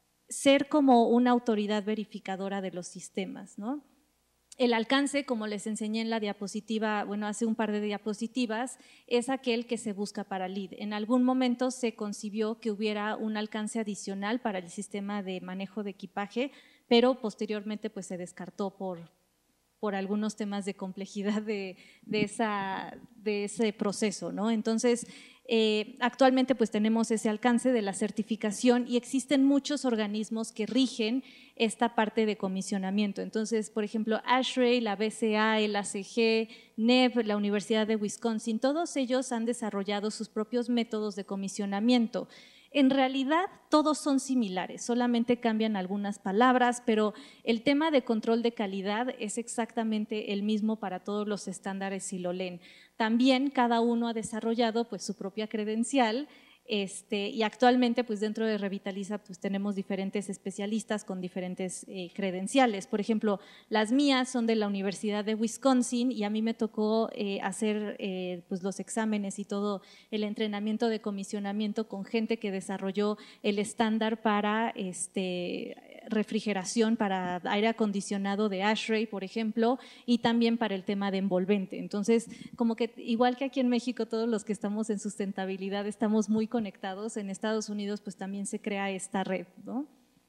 ser como una autoridad verificadora de los sistemas, ¿no? El alcance, como les enseñé en la diapositiva, bueno, hace un par de diapositivas, es aquel que se busca para LEED. En algún momento se concibió que hubiera un alcance adicional para el sistema de manejo de equipaje, pero posteriormente pues se descartó por, por algunos temas de complejidad de, de, esa, de ese proceso, ¿no? Entonces, eh, actualmente pues tenemos ese alcance de la certificación y existen muchos organismos que rigen esta parte de comisionamiento. Entonces, por ejemplo, ASHRAE, la B C A, el A C G, N E V, la Universidad de Wisconsin, todos ellos han desarrollado sus propios métodos de comisionamiento. En realidad, todos son similares, solamente cambian algunas palabras, pero el tema de control de calidad es exactamente el mismo para todos los estándares SILOLEN. También cada uno ha desarrollado pues, su propia credencial Este, y actualmente, pues dentro de Revitaliza, pues tenemos diferentes especialistas con diferentes eh, credenciales. Por ejemplo, las mías son de la Universidad de Wisconsin y a mí me tocó eh, hacer eh, pues los exámenes y todo el entrenamiento de comisionamiento con gente que desarrolló el estándar para este, refrigeración, para aire acondicionado de ASHRAE, por ejemplo, y también para el tema de envolvente. Entonces, como que igual que aquí en México, todos los que estamos en sustentabilidad estamos muy conectados, en Estados Unidos pues también se crea esta red, ¿no?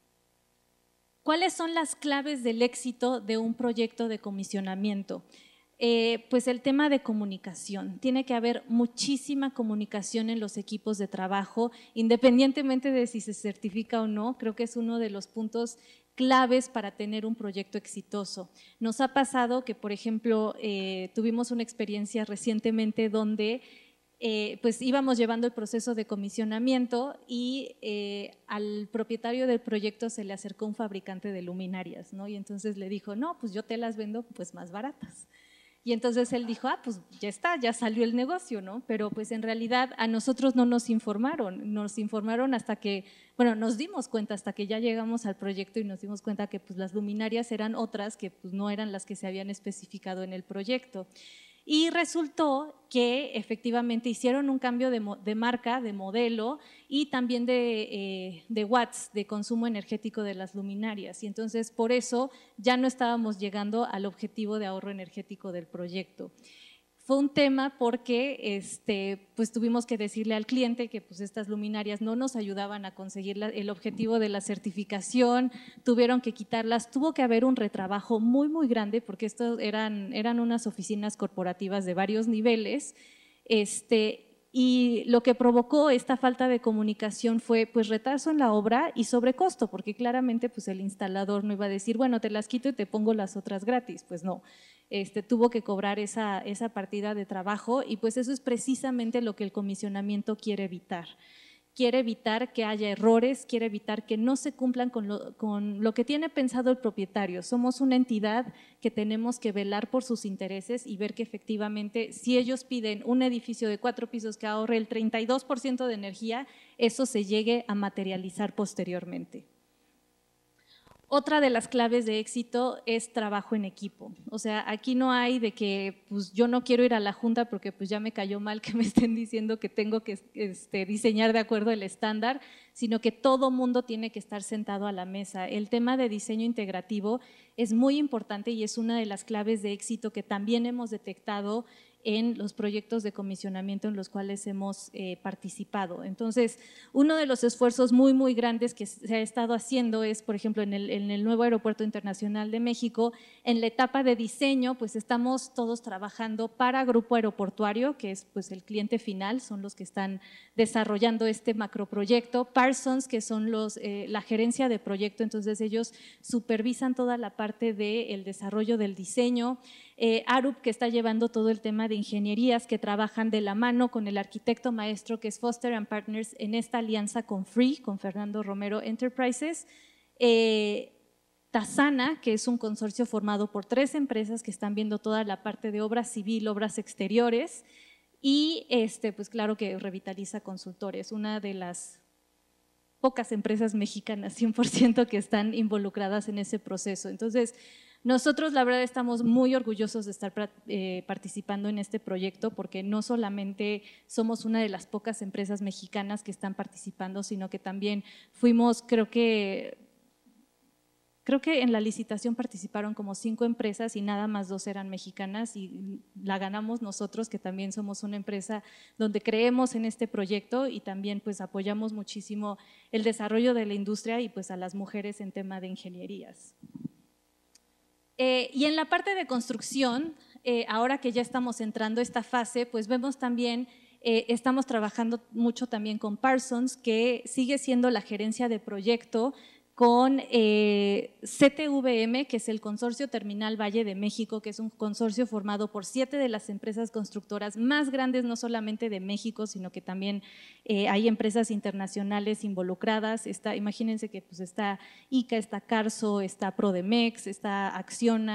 ¿Cuáles son las claves del éxito de un proyecto de comisionamiento? Eh, pues el tema de comunicación. Tiene que haber muchísima comunicación en los equipos de trabajo, independientemente de si se certifica o no. Creo que es uno de los puntos claves para tener un proyecto exitoso. Nos ha pasado que, por ejemplo, eh, tuvimos una experiencia recientemente donde Eh, pues íbamos llevando el proceso de comisionamiento y eh, al propietario del proyecto se le acercó un fabricante de luminarias, ¿no? Y entonces le dijo, no, pues yo te las vendo pues más baratas. Y entonces él dijo, ah, pues ya está, ya salió el negocio, ¿no? Pero pues en realidad a nosotros no nos informaron, nos informaron hasta que, bueno, nos dimos cuenta hasta que ya llegamos al proyecto y nos dimos cuenta que pues las luminarias eran otras que pues no eran las que se habían especificado en el proyecto. Y resultó que efectivamente hicieron un cambio de, de marca, de modelo y también de, eh, de watts, de consumo energético de las luminarias. Y entonces por eso ya no estábamos llegando al objetivo de ahorro energético del proyecto. Fue un tema porque este, pues tuvimos que decirle al cliente que pues estas luminarias no nos ayudaban a conseguir la, el objetivo de la certificación, tuvieron que quitarlas, tuvo que haber un retrabajo muy, muy grande porque estos eran, eran unas oficinas corporativas de varios niveles, este, y lo que provocó esta falta de comunicación fue pues retraso en la obra y sobrecosto, porque claramente pues el instalador no iba a decir, bueno, te las quito y te pongo las otras gratis, pues no. Este, tuvo que cobrar esa, esa partida de trabajo y pues eso es precisamente lo que el comisionamiento quiere evitar. Quiere evitar que haya errores, quiere evitar que no se cumplan con lo, con lo que tiene pensado el propietario. Somos una entidad que tenemos que velar por sus intereses y ver que efectivamente si ellos piden un edificio de cuatro pisos que ahorre el treinta y dos por ciento de energía, eso se llegue a materializar posteriormente. Otra de las claves de éxito es trabajo en equipo. O sea, aquí no hay de que pues, yo no quiero ir a la junta porque pues, ya me cayó mal que me estén diciendo que tengo que este, diseñar de acuerdo al estándar, sino que todo mundo tiene que estar sentado a la mesa. El tema de diseño integrativo es muy importante y es una de las claves de éxito que también hemos detectado en los proyectos de comisionamiento en los cuales hemos eh, participado. Entonces, uno de los esfuerzos muy, muy grandes que se ha estado haciendo es, por ejemplo, en el, en el nuevo Aeropuerto Internacional de México, en la etapa de diseño, pues estamos todos trabajando para Grupo Aeroportuario, que es pues, el cliente final, son los que están desarrollando este macroproyecto, Parsons, que son los, eh, la gerencia de proyecto, entonces ellos supervisan toda la parte del desarrollo del diseño, Eh, Arup, que está llevando todo el tema de ingenierías, que trabajan de la mano con el arquitecto maestro que es Foster and Partners en esta alianza con Free, con Fernando Romero Enterprises. Eh, Tasana, que es un consorcio formado por tres empresas que están viendo toda la parte de obra civil, obras exteriores, y este, pues claro que Revitaliza Consultores, una de las pocas empresas mexicanas, cien por ciento, que están involucradas en ese proceso. Entonces, nosotros la verdad estamos muy orgullosos de estar eh, participando en este proyecto porque no solamente somos una de las pocas empresas mexicanas que están participando, sino que también fuimos, creo que, creo que en la licitación participaron como cinco empresas y nada más dos eran mexicanas y la ganamos nosotros, que también somos una empresa donde creemos en este proyecto y también pues apoyamos muchísimo el desarrollo de la industria y pues a las mujeres en tema de ingenierías. Eh, y en la parte de construcción, eh, ahora que ya estamos entrando a esta fase, pues vemos también, eh, estamos trabajando mucho también con Parsons, que sigue siendo la gerencia de proyecto, con eh, C T V M, que es el Consorcio Terminal Valle de México, que es un consorcio formado por siete de las empresas constructoras más grandes, no solamente de México, sino que también eh, hay empresas internacionales involucradas. Está, imagínense que pues, está I C A, está Carso, está Prodemex, está Acciona,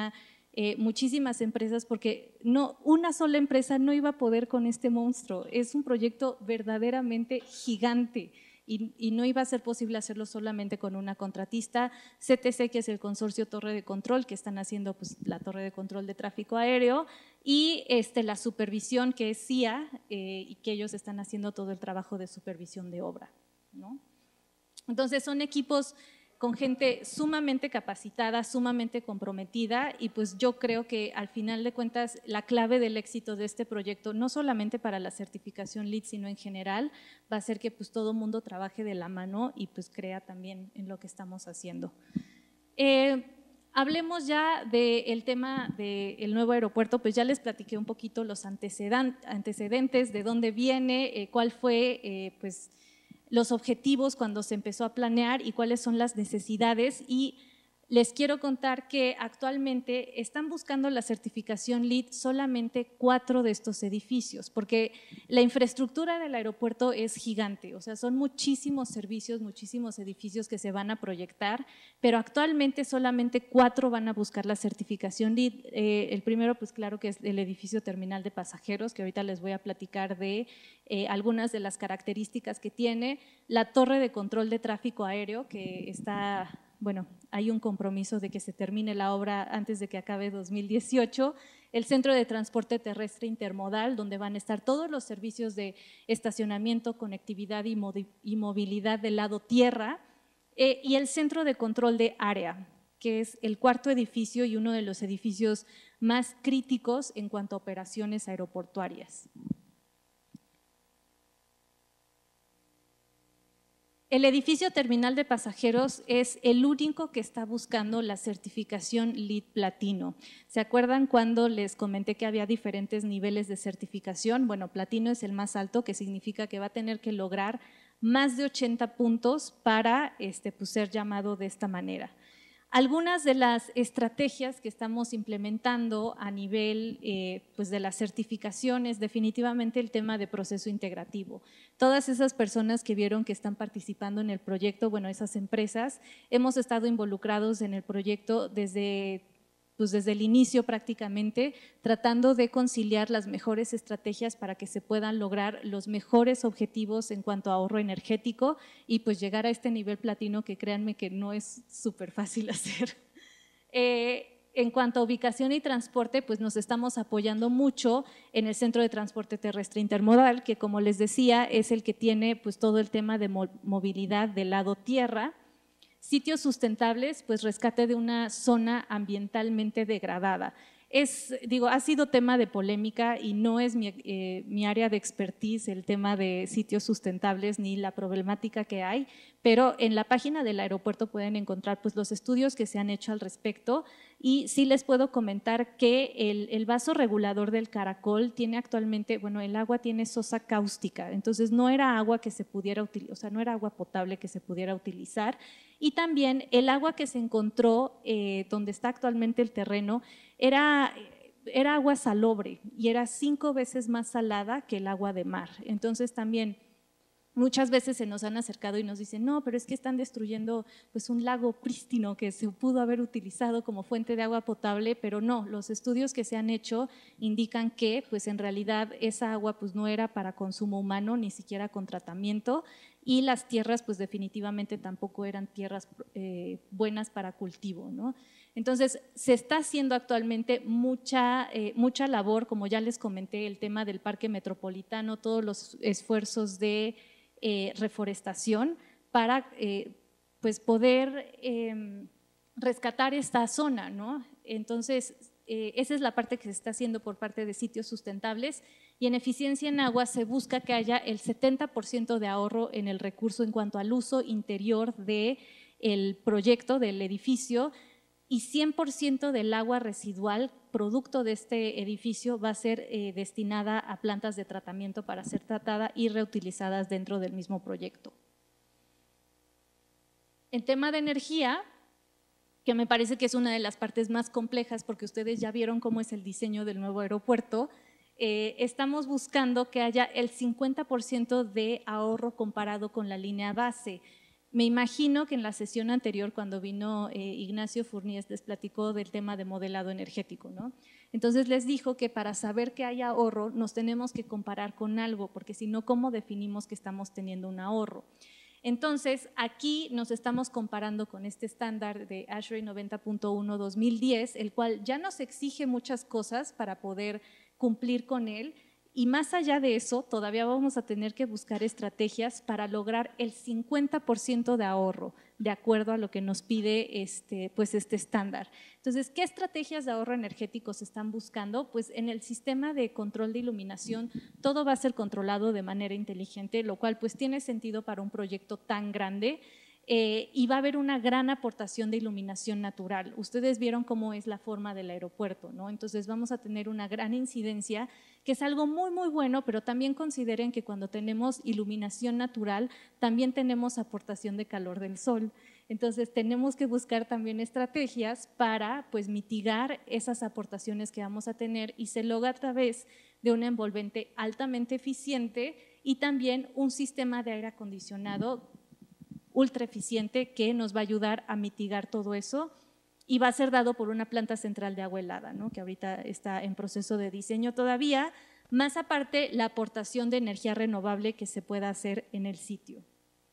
eh, muchísimas empresas, porque no, una sola empresa no iba a poder con este monstruo. Es un proyecto verdaderamente gigante. Y, y no iba a ser posible hacerlo solamente con una contratista. C T C, que es el consorcio Torre de Control, que están haciendo pues, la torre de control de tráfico aéreo, y este, la supervisión, que es C I A, eh, y que ellos están haciendo todo el trabajo de supervisión de obra, ¿no? Entonces son equipos con gente sumamente capacitada, sumamente comprometida, y pues yo creo que al final de cuentas la clave del éxito de este proyecto, no solamente para la certificación LEED, sino en general, va a ser que pues todo mundo trabaje de la mano y pues crea también en lo que estamos haciendo. Eh, hablemos ya del tema del nuevo aeropuerto, pues ya les platiqué un poquito los antecedentes, de dónde viene, eh, cuál fue eh, pues los objetivos cuando se empezó a planear y cuáles son las necesidades, y les quiero contar que actualmente están buscando la certificación LEED solamente cuatro de estos edificios, porque la infraestructura del aeropuerto es gigante, o sea, son muchísimos servicios, muchísimos edificios que se van a proyectar, pero actualmente solamente cuatro van a buscar la certificación LEED. Eh, el primero, pues claro que es el edificio terminal de pasajeros, que ahorita les voy a platicar de eh, algunas de las características que tiene, la torre de control de tráfico aéreo, que está… Bueno, hay un compromiso de que se termine la obra antes de que acabe dos mil dieciocho, el Centro de Transporte Terrestre Intermodal, donde van a estar todos los servicios de estacionamiento, conectividad y movilidad del lado tierra, eh, y el Centro de Control de Área, que es el cuarto edificio y uno de los edificios más críticos en cuanto a operaciones aeroportuarias. El edificio terminal de pasajeros es el único que está buscando la certificación LEED Platino. ¿Se acuerdan cuando les comenté que había diferentes niveles de certificación? Bueno, Platino es el más alto, que significa que va a tener que lograr más de ochenta puntos para este, pues, ser llamado de esta manera. Algunas de las estrategias que estamos implementando a nivel eh, pues de las certificaciones, definitivamente el tema de proceso integrativo. Todas esas personas que vieron que están participando en el proyecto, bueno, esas empresas, hemos estado involucrados en el proyecto desde… pues desde el inicio prácticamente, tratando de conciliar las mejores estrategias para que se puedan lograr los mejores objetivos en cuanto a ahorro energético y pues llegar a este nivel platino, que créanme que no es súper fácil hacer. Eh, en cuanto a ubicación y transporte, pues nos estamos apoyando mucho en el Centro de Transporte Terrestre Intermodal, que como les decía es el que tiene pues todo el tema de movilidad del lado tierra. Sitios sustentables, pues rescate de una zona ambientalmente degradada. Es, digo, ha sido tema de polémica y no es mi, eh, mi área de expertise el tema de sitios sustentables ni la problemática que hay, pero en la página del aeropuerto pueden encontrar pues, los estudios que se han hecho al respecto, y sí les puedo comentar que el, el vaso regulador del Caracol tiene actualmente, bueno, el agua tiene sosa cáustica, entonces no era agua que se pudiera utilizar, o sea, no era agua potable que se pudiera utilizar, y también el agua que se encontró eh, donde está actualmente el terreno era… era agua salobre y era cinco veces más salada que el agua de mar. Entonces también muchas veces se nos han acercado y nos dicen, no, pero es que están destruyendo pues, un lago prístino que se pudo haber utilizado como fuente de agua potable, pero no, los estudios que se han hecho indican que pues, en realidad esa agua pues, no era para consumo humano, ni siquiera con tratamiento, y las tierras pues definitivamente tampoco eran tierras eh, buenas para cultivo, ¿no? Entonces, se está haciendo actualmente mucha, eh, mucha labor, como ya les comenté, el tema del parque metropolitano, todos los esfuerzos de eh, reforestación para eh, pues poder eh, rescatar esta zona, ¿no? Entonces, eh, esa es la parte que se está haciendo por parte de sitios sustentables, y en eficiencia en agua se busca que haya el setenta por ciento de ahorro en el recurso en cuanto al uso interior del proyecto, del edificio, y cien por ciento del agua residual producto de este edificio va a ser eh, destinada a plantas de tratamiento para ser tratada y reutilizadas dentro del mismo proyecto. En tema de energía, que me parece que es una de las partes más complejas porque ustedes ya vieron cómo es el diseño del nuevo aeropuerto, eh, estamos buscando que haya el cincuenta por ciento de ahorro comparado con la línea base. Me imagino que en la sesión anterior, cuando vino eh, Ignacio Fournier, les platicó del tema de modelado energético, ¿no? Entonces les dijo que para saber que hay ahorro nos tenemos que comparar con algo, porque si no, ¿cómo definimos que estamos teniendo un ahorro? Entonces, aquí nos estamos comparando con este estándar de ASHRAE noventa punto uno dos mil diez, el cual ya nos exige muchas cosas para poder cumplir con él, y más allá de eso, todavía vamos a tener que buscar estrategias para lograr el cincuenta por ciento de ahorro, de acuerdo a lo que nos pide este, pues este estándar. Entonces, ¿qué estrategias de ahorro energético se están buscando? Pues en el sistema de control de iluminación todo va a ser controlado de manera inteligente, lo cual pues tiene sentido para un proyecto tan grande. Eh, y va a haber una gran aportación de iluminación natural. Ustedes vieron cómo es la forma del aeropuerto, ¿no? Entonces vamos a tener una gran incidencia, que es algo muy, muy bueno, pero también consideren que cuando tenemos iluminación natural, también tenemos aportación de calor del sol. Entonces tenemos que buscar también estrategias para pues, mitigar esas aportaciones que vamos a tener, y se logra a través de un envolvente altamente eficiente y también un sistema de aire acondicionado ultra eficiente que nos va a ayudar a mitigar todo eso, y va a ser dado por una planta central de agua helada, ¿no? Que ahorita está en proceso de diseño todavía, más aparte la aportación de energía renovable que se pueda hacer en el sitio.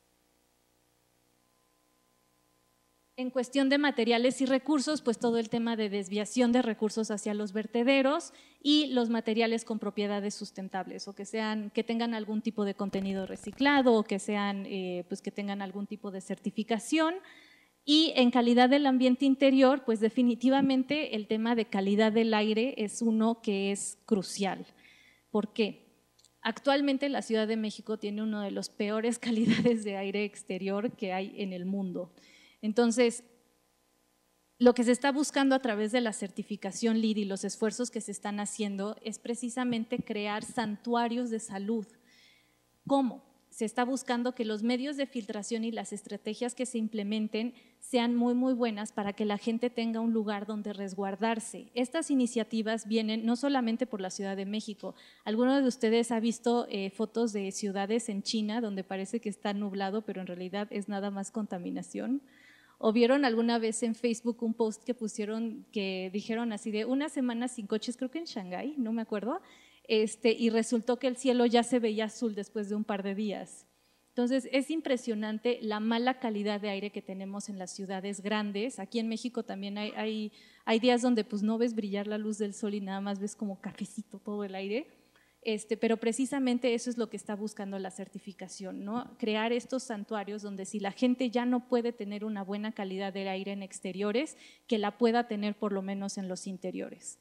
En cuestión de materiales y recursos, pues todo el tema de desviación de recursos hacia los vertederos y los materiales con propiedades sustentables, o que sean, que tengan algún tipo de contenido reciclado, o que sean, eh, pues que tengan algún tipo de certificación. Y en calidad del ambiente interior, pues definitivamente el tema de calidad del aire es uno que es crucial. ¿Por qué? Actualmente la Ciudad de México tiene una de las peores calidades de aire exterior que hay en el mundo. Entonces, lo que se está buscando a través de la certificación LEED y los esfuerzos que se están haciendo es precisamente crear santuarios de salud. ¿Cómo? Se está buscando que los medios de filtración y las estrategias que se implementen sean muy, muy buenas para que la gente tenga un lugar donde resguardarse. Estas iniciativas vienen no solamente por la Ciudad de México. ¿Alguno de ustedes ha visto eh, fotos de ciudades en China donde parece que está nublado, pero en realidad es nada más contaminación? ¿O vieron alguna vez en Facebook un post que pusieron, que dijeron así de una semana sin coches, creo que en Shanghái, no me acuerdo, este, y resultó que el cielo ya se veía azul después de un par de días? Entonces es impresionante la mala calidad de aire que tenemos en las ciudades grandes. Aquí en México también hay, hay, hay días donde pues no ves brillar la luz del sol y nada más ves como cafecito todo el aire. Este, pero precisamente eso es lo que está buscando la certificación, ¿no? Crear estos santuarios donde si la gente ya no puede tener una buena calidad del aire en exteriores, que la pueda tener por lo menos en los interiores.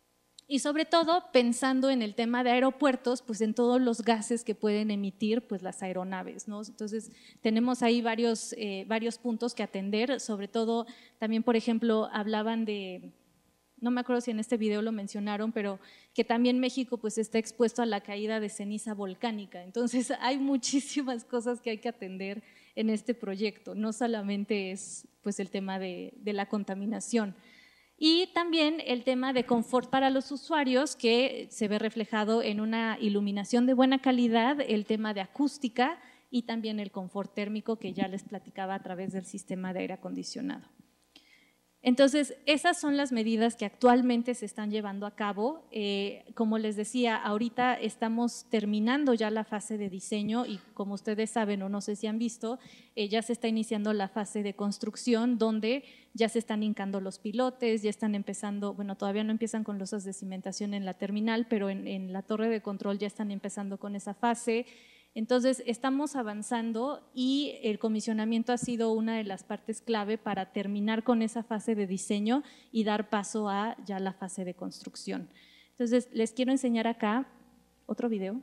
Y sobre todo pensando en el tema de aeropuertos, pues en todos los gases que pueden emitir pues las aeronaves, ¿no? Entonces tenemos ahí varios, eh, varios puntos que atender, sobre todo también, por ejemplo, hablaban de… No me acuerdo si en este video lo mencionaron, pero que también México pues está expuesto a la caída de ceniza volcánica. Entonces hay muchísimas cosas que hay que atender en este proyecto, no solamente es pues el tema de, de la contaminación. Y también el tema de confort para los usuarios, que se ve reflejado en una iluminación de buena calidad, el tema de acústica y también el confort térmico que ya les platicaba a través del sistema de aire acondicionado. Entonces, esas son las medidas que actualmente se están llevando a cabo. Eh, como les decía, ahorita estamos terminando ya la fase de diseño y como ustedes saben o no sé si han visto, eh, ya se está iniciando la fase de construcción donde ya se están hincando los pilotes, ya están empezando, bueno, todavía no empiezan con losas de cimentación en la terminal, pero en, en la torre de control ya están empezando con esa fase. Entonces, estamos avanzando y el comisionamiento ha sido una de las partes clave para terminar con esa fase de diseño y dar paso a ya la fase de construcción. Entonces, les quiero enseñar acá otro video.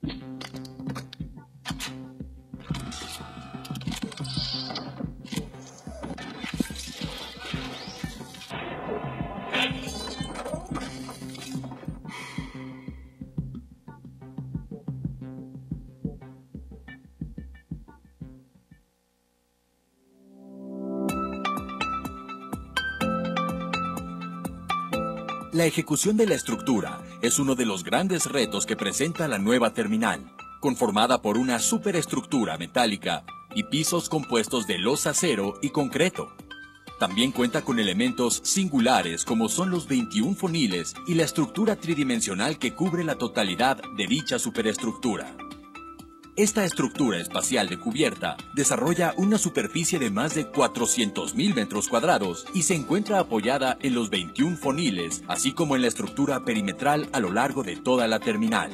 La ejecución de la estructura es uno de los grandes retos que presenta la nueva terminal, conformada por una superestructura metálica y pisos compuestos de losa acero y concreto. También cuenta con elementos singulares como son los veintiún foniles y la estructura tridimensional que cubre la totalidad de dicha superestructura. Esta estructura espacial de cubierta desarrolla una superficie de más de cuatrocientos mil metros cuadrados y se encuentra apoyada en los veintiún foniles, así como en la estructura perimetral a lo largo de toda la terminal.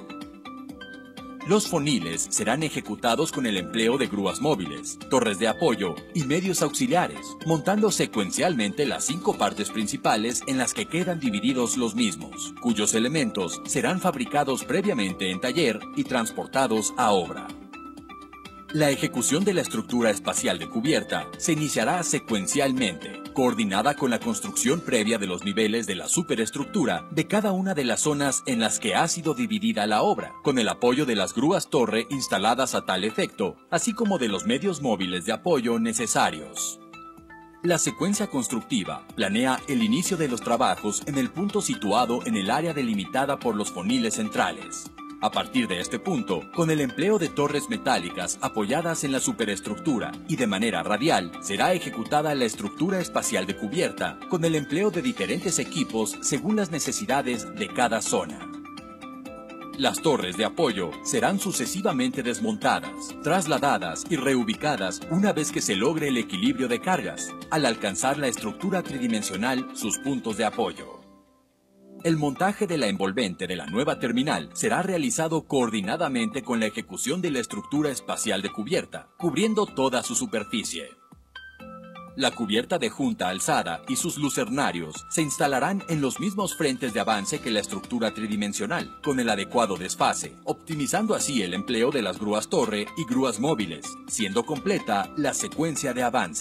Los foniles serán ejecutados con el empleo de grúas móviles, torres de apoyo y medios auxiliares, montando secuencialmente las cinco partes principales en las que quedan divididos los mismos, cuyos elementos serán fabricados previamente en taller y transportados a obra. La ejecución de la estructura espacial de cubierta se iniciará secuencialmente, coordinada con la construcción previa de los niveles de la superestructura de cada una de las zonas en las que ha sido dividida la obra, con el apoyo de las grúas torre instaladas a tal efecto, así como de los medios móviles de apoyo necesarios. La secuencia constructiva planea el inicio de los trabajos en el punto situado en el área delimitada por los foniles centrales. A partir de este punto, con el empleo de torres metálicas apoyadas en la superestructura y de manera radial, será ejecutada la estructura espacial de cubierta con el empleo de diferentes equipos según las necesidades de cada zona. Las torres de apoyo serán sucesivamente desmontadas, trasladadas y reubicadas una vez que se logre el equilibrio de cargas, al alcanzar la estructura tridimensional sus puntos de apoyo. El montaje de la envolvente de la nueva terminal será realizado coordinadamente con la ejecución de la estructura espacial de cubierta, cubriendo toda su superficie. La cubierta de junta alzada y sus lucernarios se instalarán en los mismos frentes de avance que la estructura tridimensional, con el adecuado desfase, optimizando así el empleo de las grúas torre y grúas móviles, siendo completa la secuencia de avance.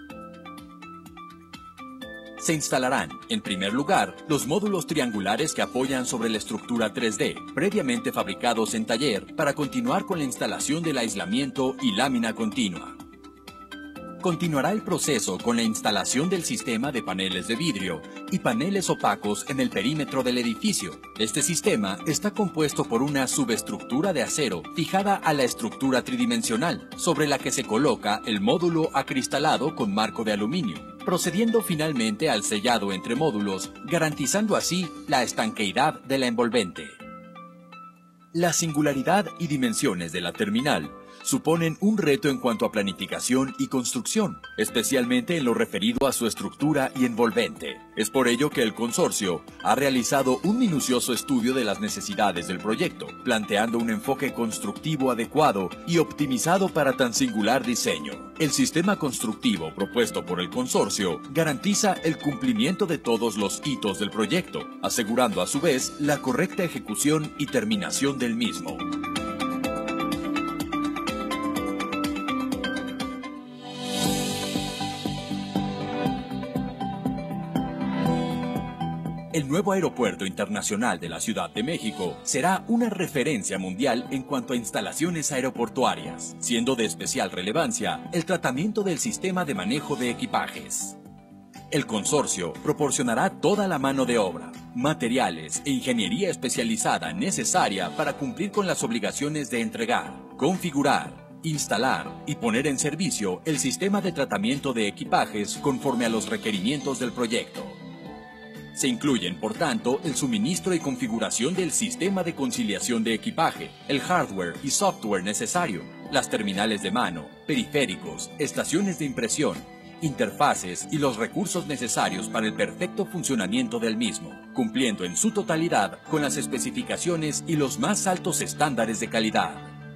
Se instalarán, en primer lugar, los módulos triangulares que apoyan sobre la estructura tres D, previamente fabricados en taller, para continuar con la instalación del aislamiento y lámina continua. Continuará el proceso con la instalación del sistema de paneles de vidrio y paneles opacos en el perímetro del edificio. Este sistema está compuesto por una subestructura de acero fijada a la estructura tridimensional, sobre la que se coloca el módulo acristalado con marco de aluminio, procediendo finalmente al sellado entre módulos, garantizando así la estanqueidad de la envolvente. La singularidad y dimensiones de la terminal suponen un reto en cuanto a planificación y construcción, especialmente en lo referido a su estructura y envolvente. Es por ello que el consorcio ha realizado un minucioso estudio de las necesidades del proyecto, planteando un enfoque constructivo adecuado y optimizado para tan singular diseño. El sistema constructivo propuesto por el consorcio garantiza el cumplimiento de todos los hitos del proyecto, asegurando a su vez la correcta ejecución y terminación del mismo. El nuevo Aeropuerto Internacional de la Ciudad de México será una referencia mundial en cuanto a instalaciones aeroportuarias, siendo de especial relevancia el tratamiento del sistema de manejo de equipajes. El consorcio proporcionará toda la mano de obra, materiales e ingeniería especializada necesaria para cumplir con las obligaciones de entregar, configurar, instalar y poner en servicio el sistema de tratamiento de equipajes conforme a los requerimientos del proyecto. Se incluyen, por tanto, el suministro y configuración del sistema de conciliación de equipaje, el hardware y software necesario, las terminales de mano, periféricos, estaciones de impresión, interfaces y los recursos necesarios para el perfecto funcionamiento del mismo, cumpliendo en su totalidad con las especificaciones y los más altos estándares de calidad.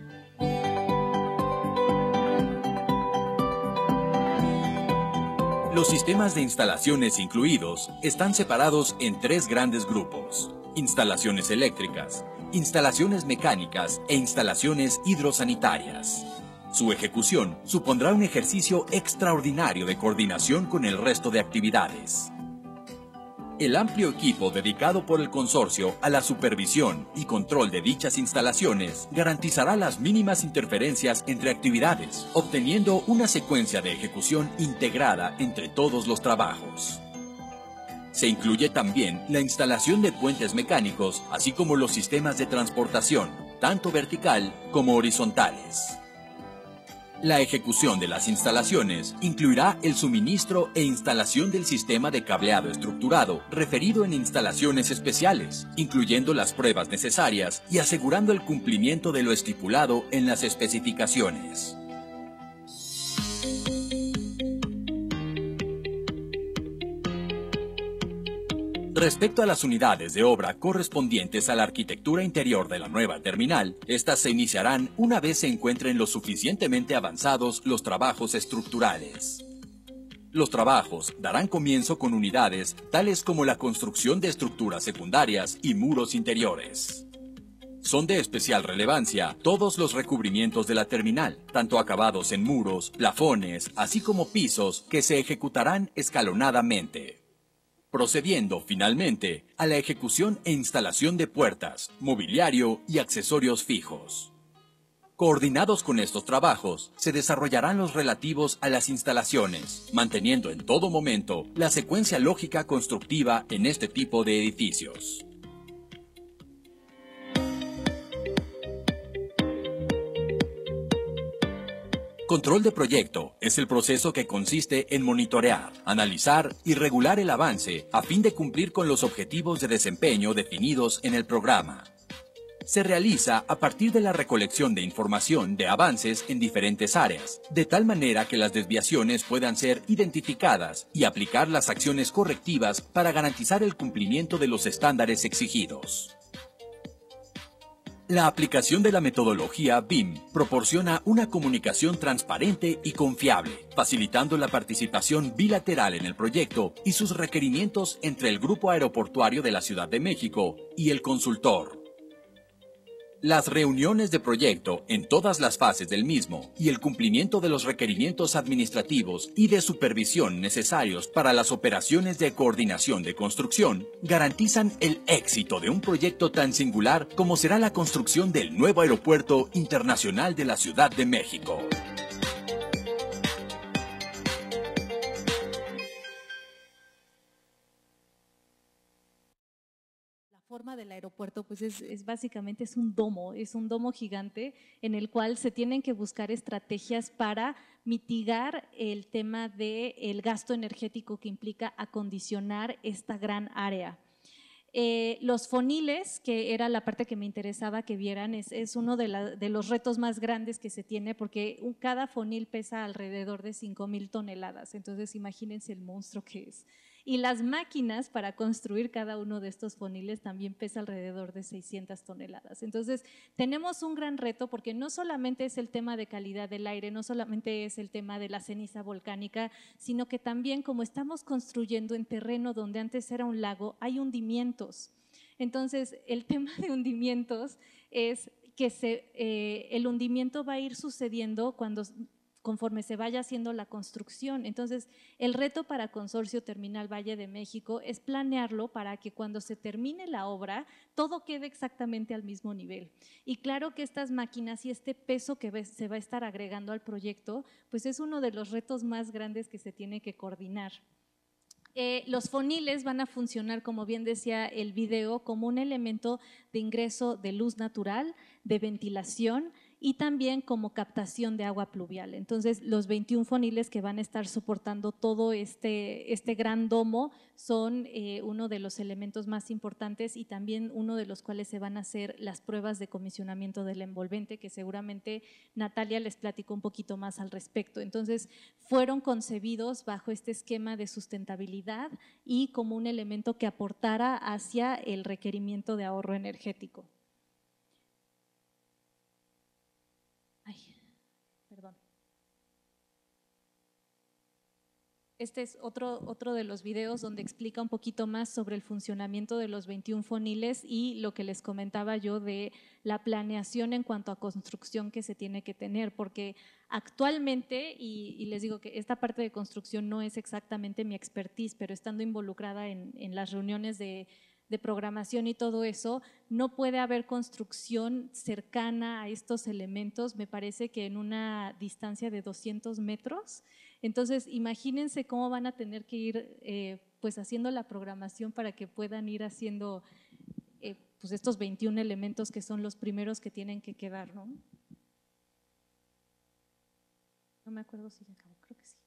Los sistemas de instalaciones incluidos están separados en tres grandes grupos: instalaciones eléctricas, instalaciones mecánicas e instalaciones hidrosanitarias. Su ejecución supondrá un ejercicio extraordinario de coordinación con el resto de actividades. El amplio equipo dedicado por el consorcio a la supervisión y control de dichas instalaciones garantizará las mínimas interferencias entre actividades, obteniendo una secuencia de ejecución integrada entre todos los trabajos. Se incluye también la instalación de puentes mecánicos, así como los sistemas de transportación, tanto vertical como horizontales. La ejecución de las instalaciones incluirá el suministro e instalación del sistema de cableado estructurado referido en instalaciones especiales, incluyendo las pruebas necesarias y asegurando el cumplimiento de lo estipulado en las especificaciones. Respecto a las unidades de obra correspondientes a la arquitectura interior de la nueva terminal, estas se iniciarán una vez se encuentren lo suficientemente avanzados los trabajos estructurales. Los trabajos darán comienzo con unidades tales como la construcción de estructuras secundarias y muros interiores. Son de especial relevancia todos los recubrimientos de la terminal, tanto acabados en muros, plafones, así como pisos, que se ejecutarán escalonadamente, procediendo finalmente a la ejecución e instalación de puertas, mobiliario y accesorios fijos. Coordinados con estos trabajos, se desarrollarán los relativos a las instalaciones, manteniendo en todo momento la secuencia lógica constructiva en este tipo de edificios. Control de proyecto es el proceso que consiste en monitorear, analizar y regular el avance a fin de cumplir con los objetivos de desempeño definidos en el programa. Se realiza a partir de la recolección de información de avances en diferentes áreas, de tal manera que las desviaciones puedan ser identificadas y aplicar las acciones correctivas para garantizar el cumplimiento de los estándares exigidos. La aplicación de la metodología B I M proporciona una comunicación transparente y confiable, facilitando la participación bilateral en el proyecto y sus requerimientos entre el Grupo Aeroportuario de la Ciudad de México y el consultor. Las reuniones de proyecto en todas las fases del mismo y el cumplimiento de los requerimientos administrativos y de supervisión necesarios para las operaciones de coordinación de construcción garantizan el éxito de un proyecto tan singular como será la construcción del nuevo Aeropuerto Internacional de la Ciudad de México. Forma del aeropuerto pues es, es básicamente es un domo, es un domo gigante en el cual se tienen que buscar estrategias para mitigar el tema del gasto energético que implica acondicionar esta gran área. Eh, los foniles, que era la parte que me interesaba que vieran, es, es uno de, la, de los retos más grandes que se tiene porque un, cada fonil pesa alrededor de cinco mil toneladas, entonces imagínense el monstruo que es. Y las máquinas para construir cada uno de estos foniles también pesa alrededor de seiscientas toneladas. Entonces, tenemos un gran reto porque no solamente es el tema de calidad del aire, no solamente es el tema de la ceniza volcánica, sino que también como estamos construyendo en terreno donde antes era un lago, hay hundimientos. Entonces, el tema de hundimientos es que se, eh, el hundimiento va a ir sucediendo cuando conforme se vaya haciendo la construcción. Entonces, el reto para Consorcio Terminal Valle de México es planearlo para que cuando se termine la obra, todo quede exactamente al mismo nivel. Y claro que estas máquinas y este peso que se va a estar agregando al proyecto, pues es uno de los retos más grandes que se tiene que coordinar. Eh, los foniles van a funcionar, como bien decía el video, como un elemento de ingreso de luz natural, de ventilación, y también como captación de agua pluvial. Entonces, los veintiún foniles que van a estar soportando todo este, este gran domo son eh, uno de los elementos más importantes y también uno de los cuales se van a hacer las pruebas de comisionamiento del envolvente, que seguramente Natalia les platicó un poquito más al respecto. Entonces, fueron concebidos bajo este esquema de sustentabilidad y como un elemento que aportara hacia el requerimiento de ahorro energético. Ay, perdón. Este es otro, otro de los videos donde explica un poquito más sobre el funcionamiento de los veintiún foniles y lo que les comentaba yo de la planeación en cuanto a construcción que se tiene que tener, porque actualmente, y, y les digo que esta parte de construcción no es exactamente mi expertise, pero estando involucrada en, en las reuniones de de programación y todo eso, no puede haber construcción cercana a estos elementos, me parece que en una distancia de doscientos metros. Entonces, imagínense cómo van a tener que ir eh, pues haciendo la programación para que puedan ir haciendo eh, pues estos veintiún elementos que son los primeros que tienen que quedar, ¿no? me acuerdo si ya acabó, creo que sí.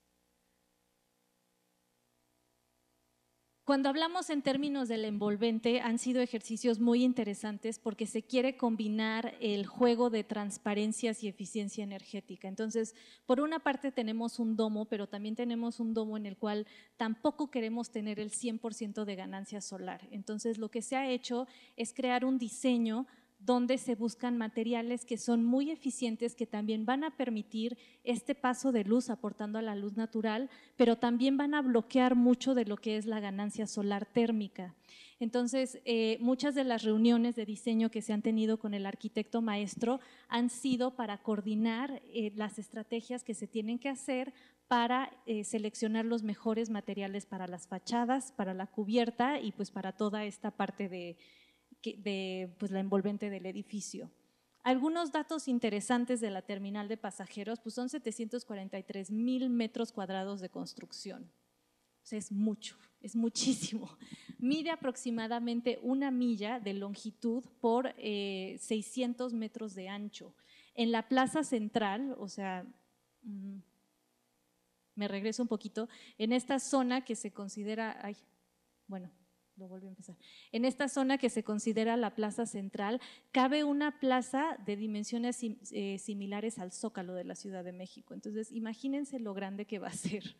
Cuando hablamos en términos del envolvente, han sido ejercicios muy interesantes porque se quiere combinar el juego de transparencias y eficiencia energética. Entonces, por una parte tenemos un domo, pero también tenemos un domo en el cual tampoco queremos tener el cien por ciento de ganancia solar. Entonces, lo que se ha hecho es crear un diseño donde se buscan materiales que son muy eficientes, que también van a permitir este paso de luz aportando a la luz natural, pero también van a bloquear mucho de lo que es la ganancia solar térmica. Entonces, eh, muchas de las reuniones de diseño que se han tenido con el arquitecto maestro han sido para coordinar eh, las estrategias que se tienen que hacer para eh, seleccionar los mejores materiales para las fachadas, para la cubierta y pues para toda esta parte de de pues, la envolvente del edificio. Algunos datos interesantes de la terminal de pasajeros pues son setecientos cuarenta y tres mil metros cuadrados de construcción. O sea, es mucho, es muchísimo. Mide aproximadamente una milla de longitud por eh, seiscientos metros de ancho. En la plaza central, o sea, mmm, me regreso un poquito, en esta zona que se considera, ay, bueno, lo vuelvo a empezar. En esta zona que se considera la plaza central, cabe una plaza de dimensiones sim, eh, similares al Zócalo de la Ciudad de México. Entonces, imagínense lo grande que va a ser.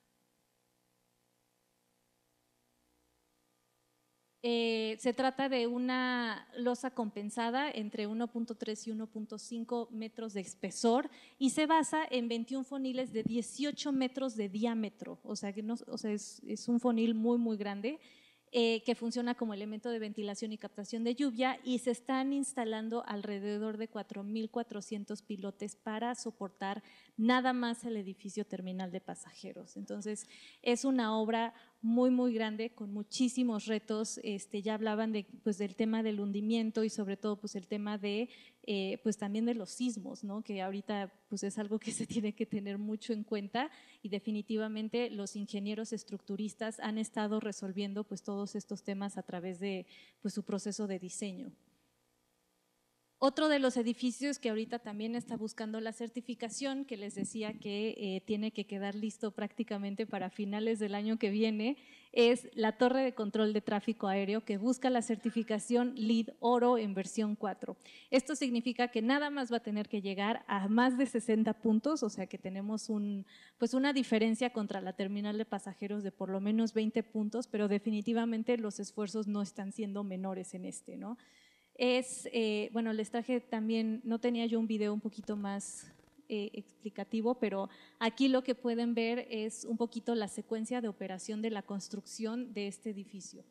Eh, se trata de una losa compensada entre uno punto tres y uno punto cinco metros de espesor y se basa en veintiún foniles de dieciocho metros de diámetro. O sea, que no, o sea es, es un fonil muy, muy grande. Eh, que funciona como elemento de ventilación y captación de lluvia y se están instalando alrededor de cuatro mil cuatrocientos pilotes para soportar nada más el edificio terminal de pasajeros. Entonces, es una obra muy, muy grande con muchísimos retos. Este, ya hablaban de, pues, del tema del hundimiento y sobre todo pues, el tema de, eh, pues, también de los sismos, ¿no? Que ahorita pues, es algo que se tiene que tener mucho en cuenta y definitivamente los ingenieros estructuristas han estado resolviendo pues, todos estos temas a través de pues, su proceso de diseño. Otro de los edificios que ahorita también está buscando la certificación, que les decía que eh, tiene que quedar listo prácticamente para finales del año que viene, es la torre de control de tráfico aéreo que busca la certificación LEED Oro en versión cuatro. Esto significa que nada más va a tener que llegar a más de sesenta puntos, o sea que tenemos un, pues una diferencia contra la terminal de pasajeros de por lo menos veinte puntos, pero definitivamente los esfuerzos no están siendo menores en este, ¿no? Es, eh, bueno, les traje también, no tenía yo un video un poquito más eh, explicativo, pero aquí lo que pueden ver es un poquito la secuencia de operación de la construcción de este edificio.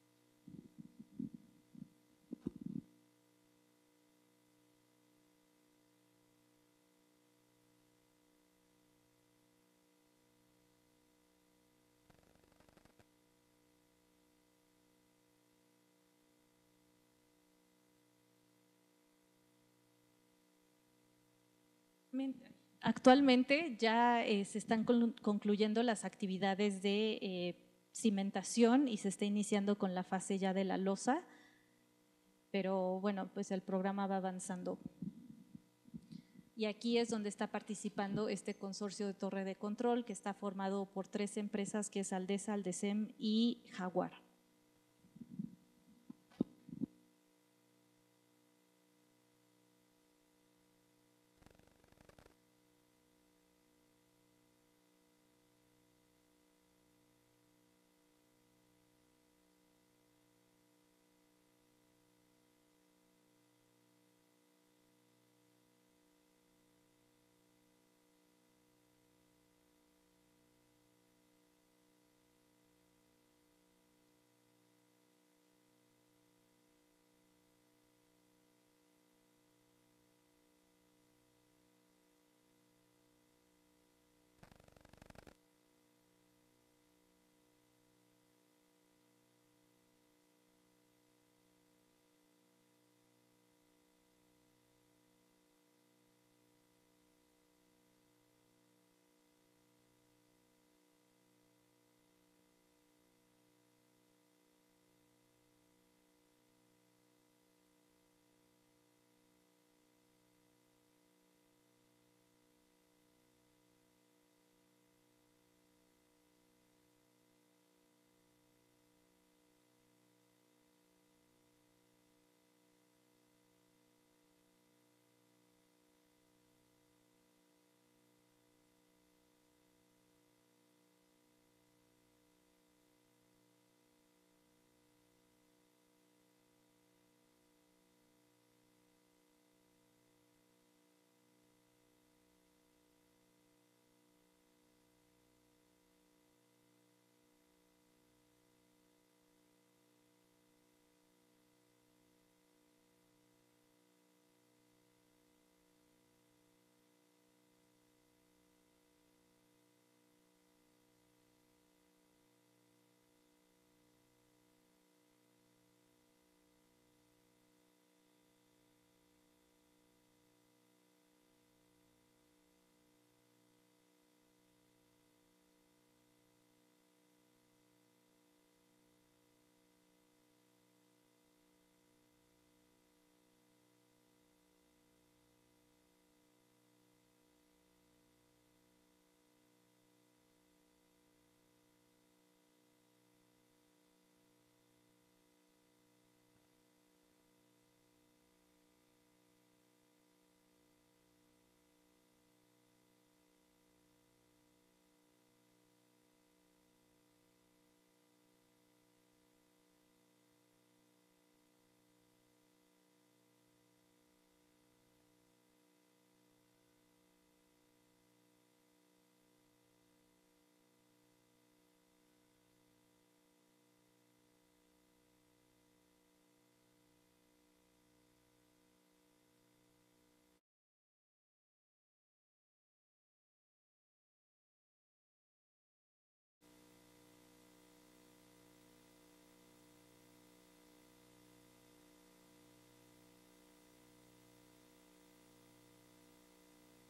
Actualmente ya eh, se están concluyendo las actividades de eh, cimentación y se está iniciando con la fase ya de la losa, pero bueno, pues el programa va avanzando. Y aquí es donde está participando este consorcio de torre de control que está formado por tres empresas que es Aldesa, Aldesem y Jaguar.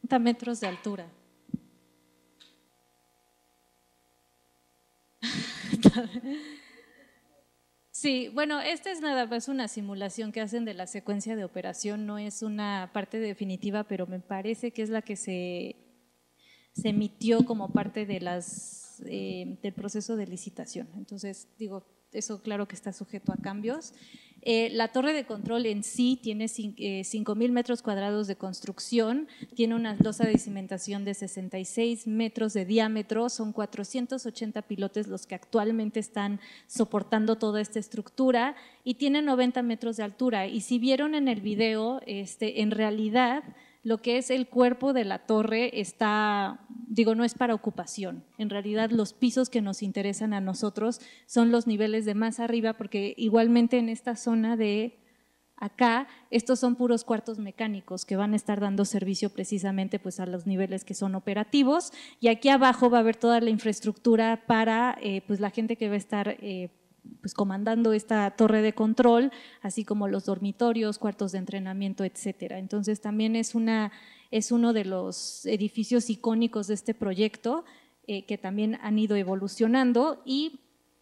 noventa metros de altura. Sí, bueno, esta es nada más una simulación que hacen de la secuencia de operación, no es una parte definitiva, pero me parece que es la que se, se emitió como parte de las, eh, del proceso de licitación. Entonces, digo, eso claro que está sujeto a cambios. Eh, la torre de control en sí tiene cinco mil metros cuadrados de construcción, tiene una losa de cimentación de sesenta y seis metros de diámetro, son cuatrocientos ochenta pilotes los que actualmente están soportando toda esta estructura y tiene noventa metros de altura. Y si vieron en el video, este, en realidad lo que es el cuerpo de la torre está, digo, no es para ocupación. En realidad los pisos que nos interesan a nosotros son los niveles de más arriba, porque igualmente en esta zona de acá, estos son puros cuartos mecánicos que van a estar dando servicio precisamente pues a los niveles que son operativos, y aquí abajo va a haber toda la infraestructura para eh, pues la gente que va a estar eh, pues comandando esta torre de control, así como los dormitorios, cuartos de entrenamiento, etcétera. Entonces también es, una, es uno de los edificios icónicos de este proyecto eh, que también han ido evolucionando. Y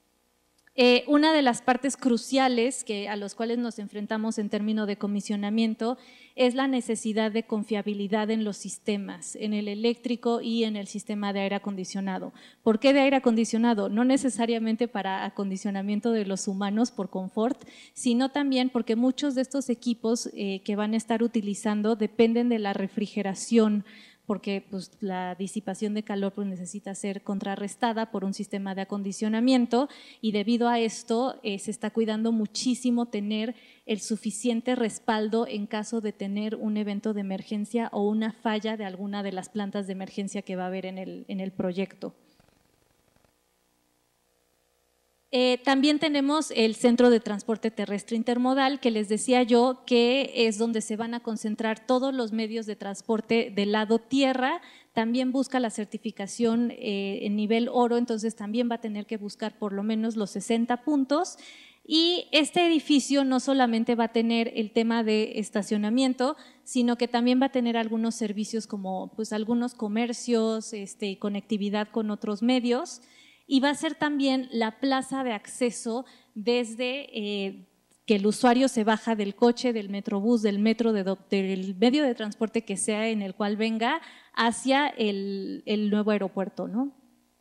Eh, una de las partes cruciales que, a los cuales nos enfrentamos en términos de comisionamiento es la necesidad de confiabilidad en los sistemas, en el eléctrico y en el sistema de aire acondicionado. ¿Por qué de aire acondicionado? No necesariamente para acondicionamiento de los humanos por confort, sino también porque muchos de estos equipos eh, que van a estar utilizando dependen de la refrigeración, porque pues, la disipación de calor pues, necesita ser contrarrestada por un sistema de acondicionamiento, y debido a esto eh, se está cuidando muchísimo tener el suficiente respaldo en caso de tener un evento de emergencia o una falla de alguna de las plantas de emergencia que va a haber en el, en el proyecto. Eh, también tenemos el Centro de Transporte Terrestre Intermodal, que les decía yo que es donde se van a concentrar todos los medios de transporte del lado tierra. También busca la certificación eh, en nivel oro, entonces también va a tener que buscar por lo menos los sesenta puntos. Y este edificio no solamente va a tener el tema de estacionamiento, sino que también va a tener algunos servicios como pues, algunos comercios este, y conectividad con otros medios. Y va a ser también la plaza de acceso desde eh, que el usuario se baja del coche, del metrobús, del metro, de, del medio de transporte que sea en el cual venga, hacia el, el nuevo aeropuerto, ¿no?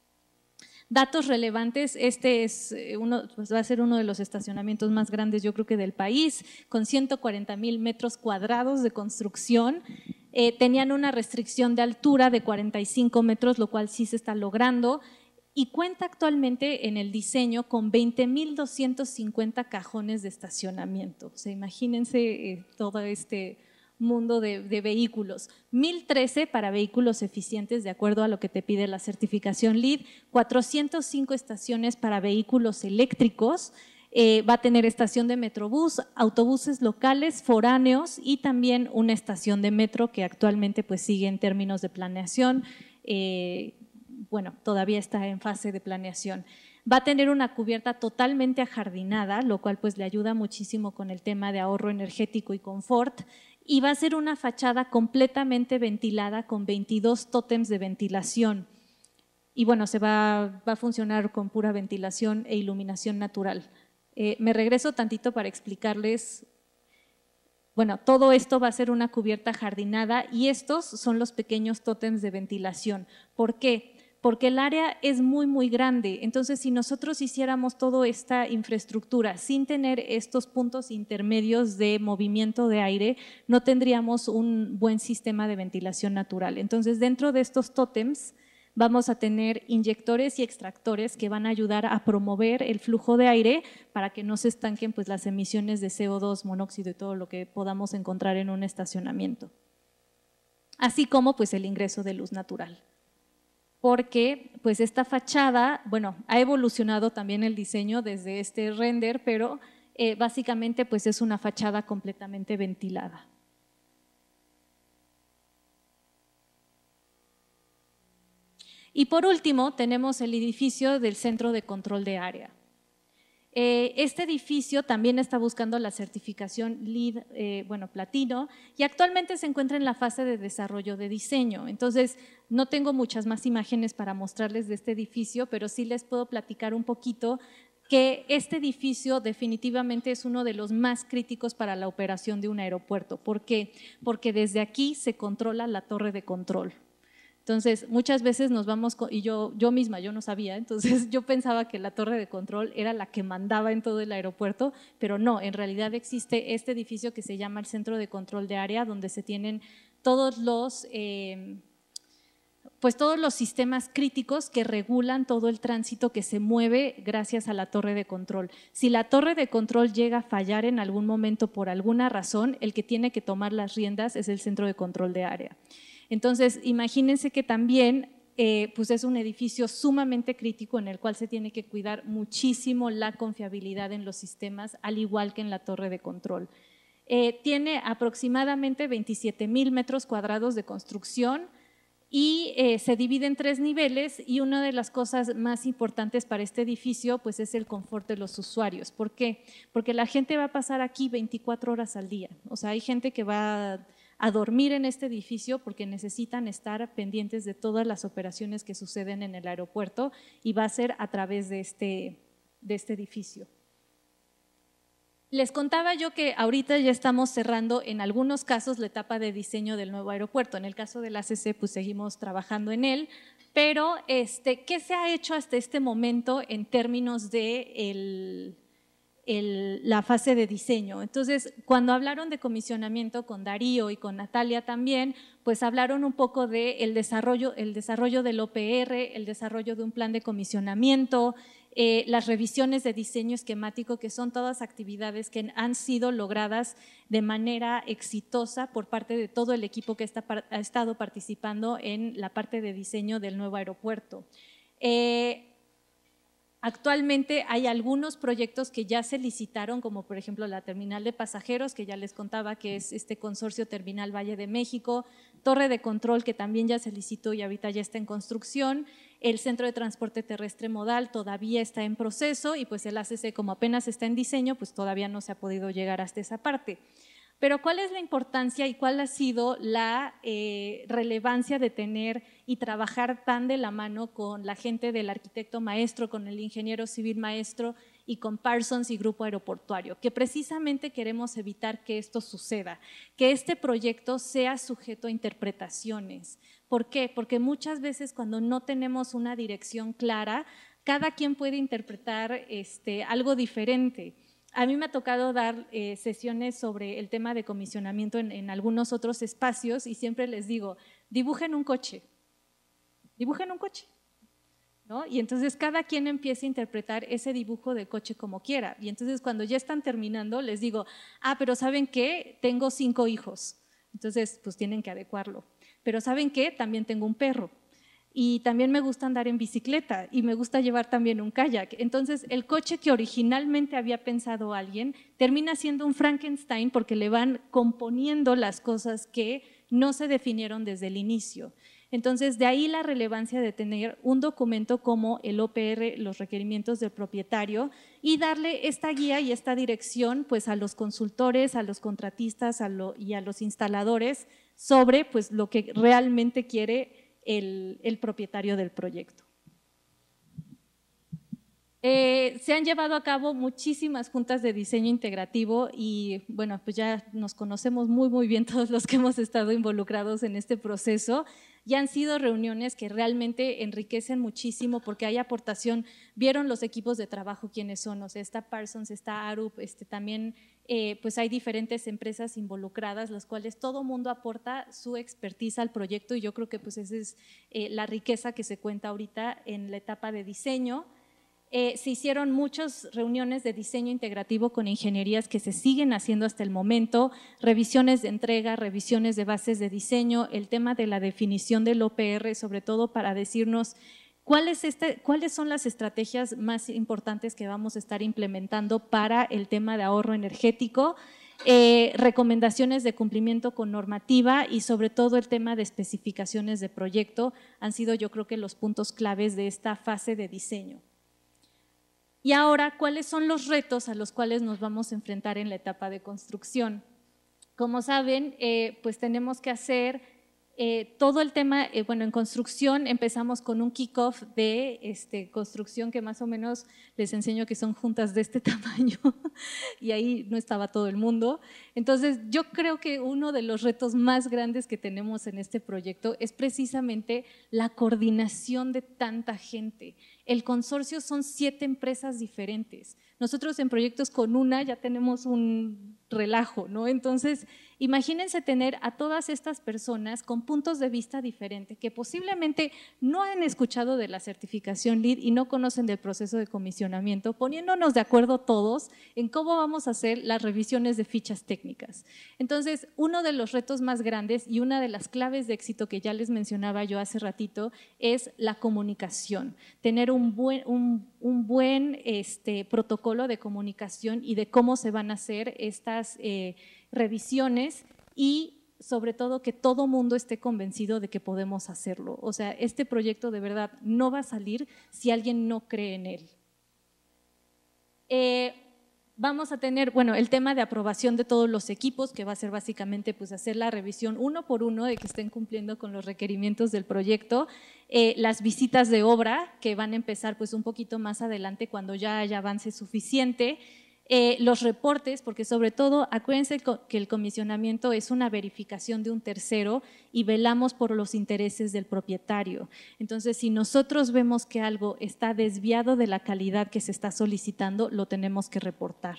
Datos relevantes, este es uno, pues va a ser uno de los estacionamientos más grandes yo creo que del país, con ciento cuarenta mil metros cuadrados de construcción. Eh, tenían una restricción de altura de cuarenta y cinco metros, lo cual sí se está logrando. Y cuenta actualmente en el diseño con veinte mil doscientos cincuenta cajones de estacionamiento. O sea, imagínense eh, todo este mundo de, de vehículos. mil trece para vehículos eficientes de acuerdo a lo que te pide la certificación L E E D, cuatrocientas cinco estaciones para vehículos eléctricos, eh, va a tener estación de metrobús, autobuses locales, foráneos y también una estación de metro que actualmente pues sigue en términos de planeación, eh, bueno, todavía está en fase de planeación. Va a tener una cubierta totalmente ajardinada, lo cual pues le ayuda muchísimo con el tema de ahorro energético y confort, y va a ser una fachada completamente ventilada con veintidós tótems de ventilación. Y bueno, se va, va a funcionar con pura ventilación e iluminación natural. Eh, me regreso tantito para explicarles. Bueno, todo esto va a ser una cubierta jardinada y estos son los pequeños tótems de ventilación. ¿Por qué? Porque el área es muy, muy grande. Entonces, si nosotros hiciéramos toda esta infraestructura sin tener estos puntos intermedios de movimiento de aire, no tendríamos un buen sistema de ventilación natural. Entonces, dentro de estos tótems vamos a tener inyectores y extractores que van a ayudar a promover el flujo de aire para que no se estanquen pues, las emisiones de C O dos, monóxido y todo lo que podamos encontrar en un estacionamiento. Así como pues, el ingreso de luz natural. Porque pues esta fachada, bueno, ha evolucionado también el diseño desde este render, pero eh, básicamente pues es una fachada completamente ventilada. Y por último tenemos el edificio del Centro de Control de Área. Eh, este edificio también está buscando la certificación LEED, eh, bueno, platino, y actualmente se encuentra en la fase de desarrollo de diseño. Entonces, no tengo muchas más imágenes para mostrarles de este edificio, pero sí les puedo platicar un poquito que este edificio definitivamente es uno de los más críticos para la operación de un aeropuerto. ¿Por qué? Porque desde aquí se controla la torre de control. Entonces, muchas veces nos vamos, y yo, yo misma, yo no sabía, entonces yo pensaba que la torre de control era la que mandaba en todo el aeropuerto, pero no, en realidad existe este edificio que se llama el Centro de Control de Área, donde se tienen todos los, eh, pues todos los sistemas críticos que regulan todo el tránsito que se mueve gracias a la torre de control. Si la torre de control llega a fallar en algún momento por alguna razón, el que tiene que tomar las riendas es el Centro de Control de Área. Entonces, imagínense que también eh, pues es un edificio sumamente crítico en el cual se tiene que cuidar muchísimo la confiabilidad en los sistemas, al igual que en la torre de control. Eh, tiene aproximadamente veintisiete mil metros cuadrados de construcción y eh, se divide en tres niveles, y una de las cosas más importantes para este edificio pues es el confort de los usuarios. ¿Por qué? Porque la gente va a pasar aquí veinticuatro horas al día, o sea, hay gente que va a a dormir en este edificio porque necesitan estar pendientes de todas las operaciones que suceden en el aeropuerto, y va a ser a través de este, de este edificio. Les contaba yo que ahorita ya estamos cerrando en algunos casos la etapa de diseño del nuevo aeropuerto. En el caso del A C C pues seguimos trabajando en él, pero este, ¿qué se ha hecho hasta este momento en términos de el… El, la fase de diseño? Entonces, cuando hablaron de comisionamiento con Darío y con Natalia también, pues hablaron un poco de el desarrollo, el desarrollo del O P R, el desarrollo de un plan de comisionamiento, eh, las revisiones de diseño esquemático, que son todas actividades que han sido logradas de manera exitosa por parte de todo el equipo que está, ha estado participando en la parte de diseño del nuevo aeropuerto. Eh, Actualmente hay algunos proyectos que ya se licitaron, como por ejemplo la terminal de pasajeros, que ya les contaba que es este consorcio Terminal Valle de México, torre de control que también ya se licitó y ahorita ya está en construcción, el centro de transporte terrestre modal todavía está en proceso, y pues el A C C, como apenas está en diseño, pues todavía no se ha podido llegar hasta esa parte. Pero ¿cuál es la importancia y cuál ha sido la eh, relevancia de tener y trabajar tan de la mano con la gente del arquitecto maestro, con el ingeniero civil maestro y con Parsons y Grupo Aeroportuario? Que precisamente queremos evitar que esto suceda, que este proyecto sea sujeto a interpretaciones. ¿Por qué? Porque muchas veces cuando no tenemos una dirección clara, cada quien puede interpretar este, algo diferente. A mí me ha tocado dar eh, sesiones sobre el tema de comisionamiento en, en algunos otros espacios, y siempre les digo, dibujen un coche, dibujen un coche, ¿no? Y entonces cada quien empieza a interpretar ese dibujo de coche como quiera, y entonces cuando ya están terminando les digo, ah, pero ¿saben qué? Tengo cinco hijos, entonces pues tienen que adecuarlo, pero ¿saben qué? También tengo un perro. Y también me gusta andar en bicicleta y me gusta llevar también un kayak. Entonces, el coche que originalmente había pensado alguien termina siendo un Frankenstein porque le van componiendo las cosas que no se definieron desde el inicio. Entonces, de ahí la relevancia de tener un documento como el O P R, los requerimientos del propietario, y darle esta guía y esta dirección pues, a los consultores, a los contratistas a lo, y a los instaladores sobre pues, lo que realmente quiere El, el propietario del proyecto. Eh, se han llevado a cabo muchísimas juntas de diseño integrativo y bueno, pues ya nos conocemos muy muy bien todos los que hemos estado involucrados en este proceso, y han sido reuniones que realmente enriquecen muchísimo porque hay aportación. Vieron los equipos de trabajo quiénes son, o sea, está Parsons, está Arup, este, también eh, pues hay diferentes empresas involucradas, las cuales todo mundo aporta su expertise al proyecto, y yo creo que pues esa es eh, la riqueza que se cuenta ahorita en la etapa de diseño. Eh, se hicieron muchas reuniones de diseño integrativo con ingenierías que se siguen haciendo hasta el momento, revisiones de entrega, revisiones de bases de diseño, el tema de la definición del O P R, sobre todo para decirnos cuál es este, cuáles son las estrategias más importantes que vamos a estar implementando para el tema de ahorro energético, eh, recomendaciones de cumplimiento con normativa y sobre todo el tema de especificaciones de proyecto han sido yo creo que los puntos claves de esta fase de diseño. Y ahora, ¿cuáles son los retos a los cuales nos vamos a enfrentar en la etapa de construcción? Como saben, eh, pues tenemos que hacer eh, todo el tema, eh, bueno, en construcción empezamos con un kickoff de este, construcción que más o menos les enseño que son juntas de este tamaño y ahí no estaba todo el mundo. Entonces, yo creo que uno de los retos más grandes que tenemos en este proyecto es precisamente la coordinación de tanta gente. El consorcio son siete empresas diferentes. Nosotros en proyectos con una ya tenemos un relajo, ¿no? Entonces, imagínense tener a todas estas personas con puntos de vista diferentes que posiblemente no han escuchado de la certificación LEED y no conocen del proceso de comisionamiento, poniéndonos de acuerdo todos en cómo vamos a hacer las revisiones de fichas técnicas. Entonces, uno de los retos más grandes y una de las claves de éxito que ya les mencionaba yo hace ratito es la comunicación, tener un buen, un, un buen este, protocolo de comunicación y de cómo se van a hacer estas eh, revisiones y sobre todo que todo mundo esté convencido de que podemos hacerlo. O sea, este proyecto de verdad no va a salir si alguien no cree en él. Eh, Vamos a tener, bueno, el tema de aprobación de todos los equipos, que va a ser básicamente pues hacer la revisión uno por uno de que estén cumpliendo con los requerimientos del proyecto, eh, las visitas de obra que van a empezar pues un poquito más adelante cuando ya haya avance suficiente, eh, los reportes, porque sobre todo acuérdense que el comisionamiento es una verificación de un tercero y velamos por los intereses del propietario. Entonces, si nosotros vemos que algo está desviado de la calidad que se está solicitando, lo tenemos que reportar.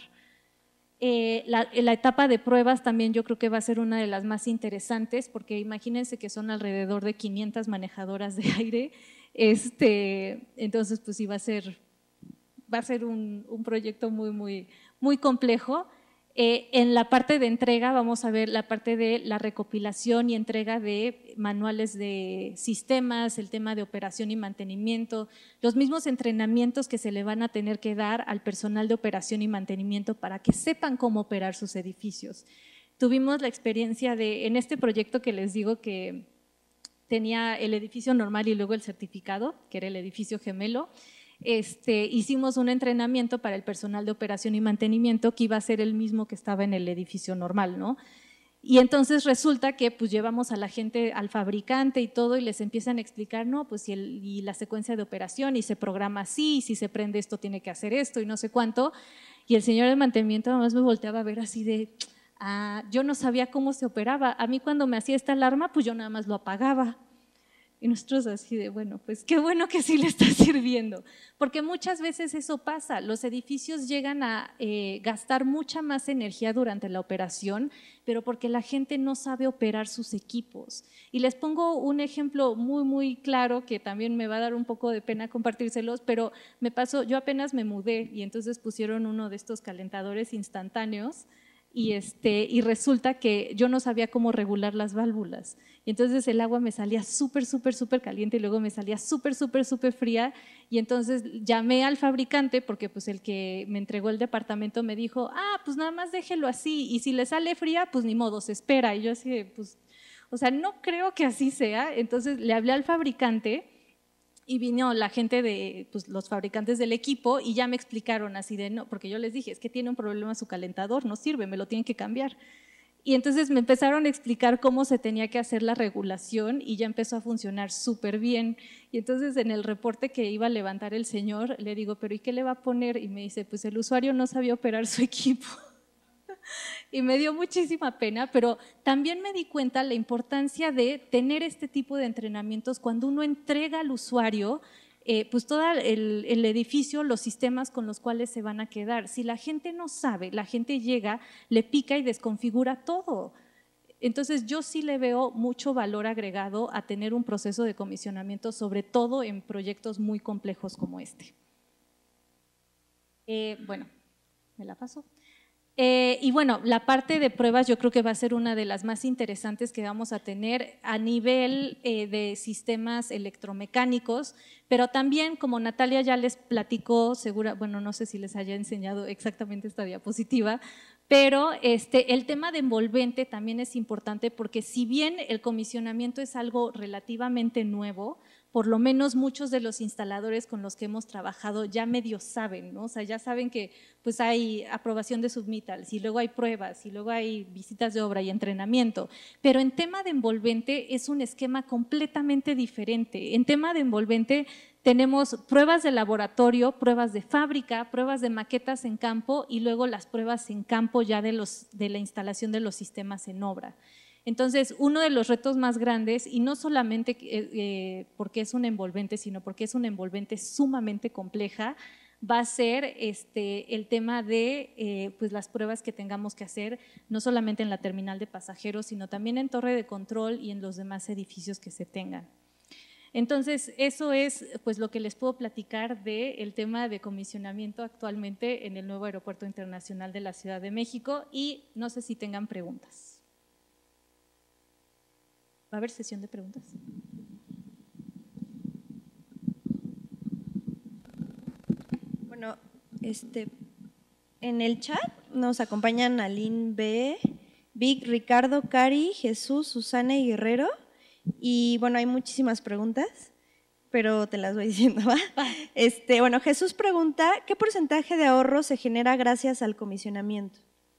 Eh, la, la etapa de pruebas también yo creo que va a ser una de las más interesantes, porque imagínense que son alrededor de quinientas manejadoras de aire, este, entonces pues sí va a ser… va a ser un, un proyecto muy, muy, muy complejo. Eh, en la parte de entrega vamos a ver la parte de la recopilación y entrega de manuales de sistemas, el tema de operación y mantenimiento, los mismos entrenamientos que se le van a tener que dar al personal de operación y mantenimiento para que sepan cómo operar sus edificios. Tuvimos la experiencia de, en este proyecto que les digo que tenía el edificio normal y luego el certificado, que era el edificio gemelo. Este, hicimos un entrenamiento para el personal de operación y mantenimiento que iba a ser el mismo que estaba en el edificio normal, ¿no? Y entonces resulta que pues llevamos a la gente, al fabricante y todo y les empiezan a explicar, no, pues y, el, y la secuencia de operación y se programa así, y si se prende esto tiene que hacer esto y no sé cuánto. Y el señor de mantenimiento además me volteaba a ver así de, ah, yo no sabía cómo se operaba, a mí cuando me hacía esta alarma pues yo nada más lo apagaba. Y nosotros así de, bueno, pues qué bueno que sí le está sirviendo, porque muchas veces eso pasa, los edificios llegan a eh, gastar mucha más energía durante la operación, pero porque la gente no sabe operar sus equipos. Y les pongo un ejemplo muy, muy claro que también me va a dar un poco de pena compartírselos, pero me pasó, yo apenas me mudé y entonces pusieron uno de estos calentadores instantáneos. Y, este, y resulta que yo no sabía cómo regular las válvulas. Y entonces el agua me salía súper, súper, súper caliente y luego me salía súper, súper, súper fría. Y entonces llamé al fabricante porque pues el que me entregó el departamento me dijo, ah, pues nada más déjelo así y si le sale fría, pues ni modo, se espera. Y yo así, pues, o sea, no creo que así sea. Entonces le hablé al fabricante y vino la gente de pues, los fabricantes del equipo y ya me explicaron así de no, porque yo les dije, es que tiene un problema su calentador, no sirve, me lo tienen que cambiar. Y entonces me empezaron a explicar cómo se tenía que hacer la regulación y ya empezó a funcionar súper bien. Y entonces en el reporte que iba a levantar el señor, le digo, ¿pero y qué le va a poner? Y me dice, pues el usuario no sabía operar su equipo. Y me dio muchísima pena, pero también me di cuenta la importancia de tener este tipo de entrenamientos cuando uno entrega al usuario eh, pues todo el, el edificio, los sistemas con los cuales se van a quedar. Si la gente no sabe, la gente llega, le pica y desconfigura todo. Entonces yo sí le veo mucho valor agregado a tener un proceso de comisionamiento, sobre todo en proyectos muy complejos como este. Eh, bueno, me la paso. Eh, y bueno, la parte de pruebas yo creo que va a ser una de las más interesantes que vamos a tener a nivel eh, de sistemas electromecánicos, pero también como Natalia ya les platicó, segura, bueno, no sé si les haya enseñado exactamente esta diapositiva, Pero este, el tema de envolvente también es importante porque si bien el comisionamiento es algo relativamente nuevo, por lo menos muchos de los instaladores con los que hemos trabajado ya medio saben, ¿no? O sea, ya saben que pues hay aprobación de submittals y luego hay pruebas y luego hay visitas de obra y entrenamiento, pero en tema de envolvente es un esquema completamente diferente. En tema de envolvente tenemos pruebas de laboratorio, pruebas de fábrica, pruebas de maquetas en campo y luego las pruebas en campo ya de, los, de la instalación de los sistemas en obra. Entonces, uno de los retos más grandes, y no solamente eh, porque es un envolvente, sino porque es una envolvente sumamente compleja, va a ser este, el tema de eh, pues las pruebas que tengamos que hacer, no solamente en la terminal de pasajeros, sino también en torre de control y en los demás edificios que se tengan. Entonces, eso es pues, lo que les puedo platicar del tema de comisionamiento actualmente en el nuevo Aeropuerto Internacional de la Ciudad de México y no sé si tengan preguntas. ¿Va a haber sesión de preguntas? Bueno, este, en el chat nos acompañan Aline B, Vic, Ricardo, Cari, Jesús, Susana y Guerrero. Y bueno, hay muchísimas preguntas, pero te las voy diciendo, ¿va? Este, bueno, Jesús pregunta, ¿qué porcentaje de ahorro se genera gracias al comisionamiento?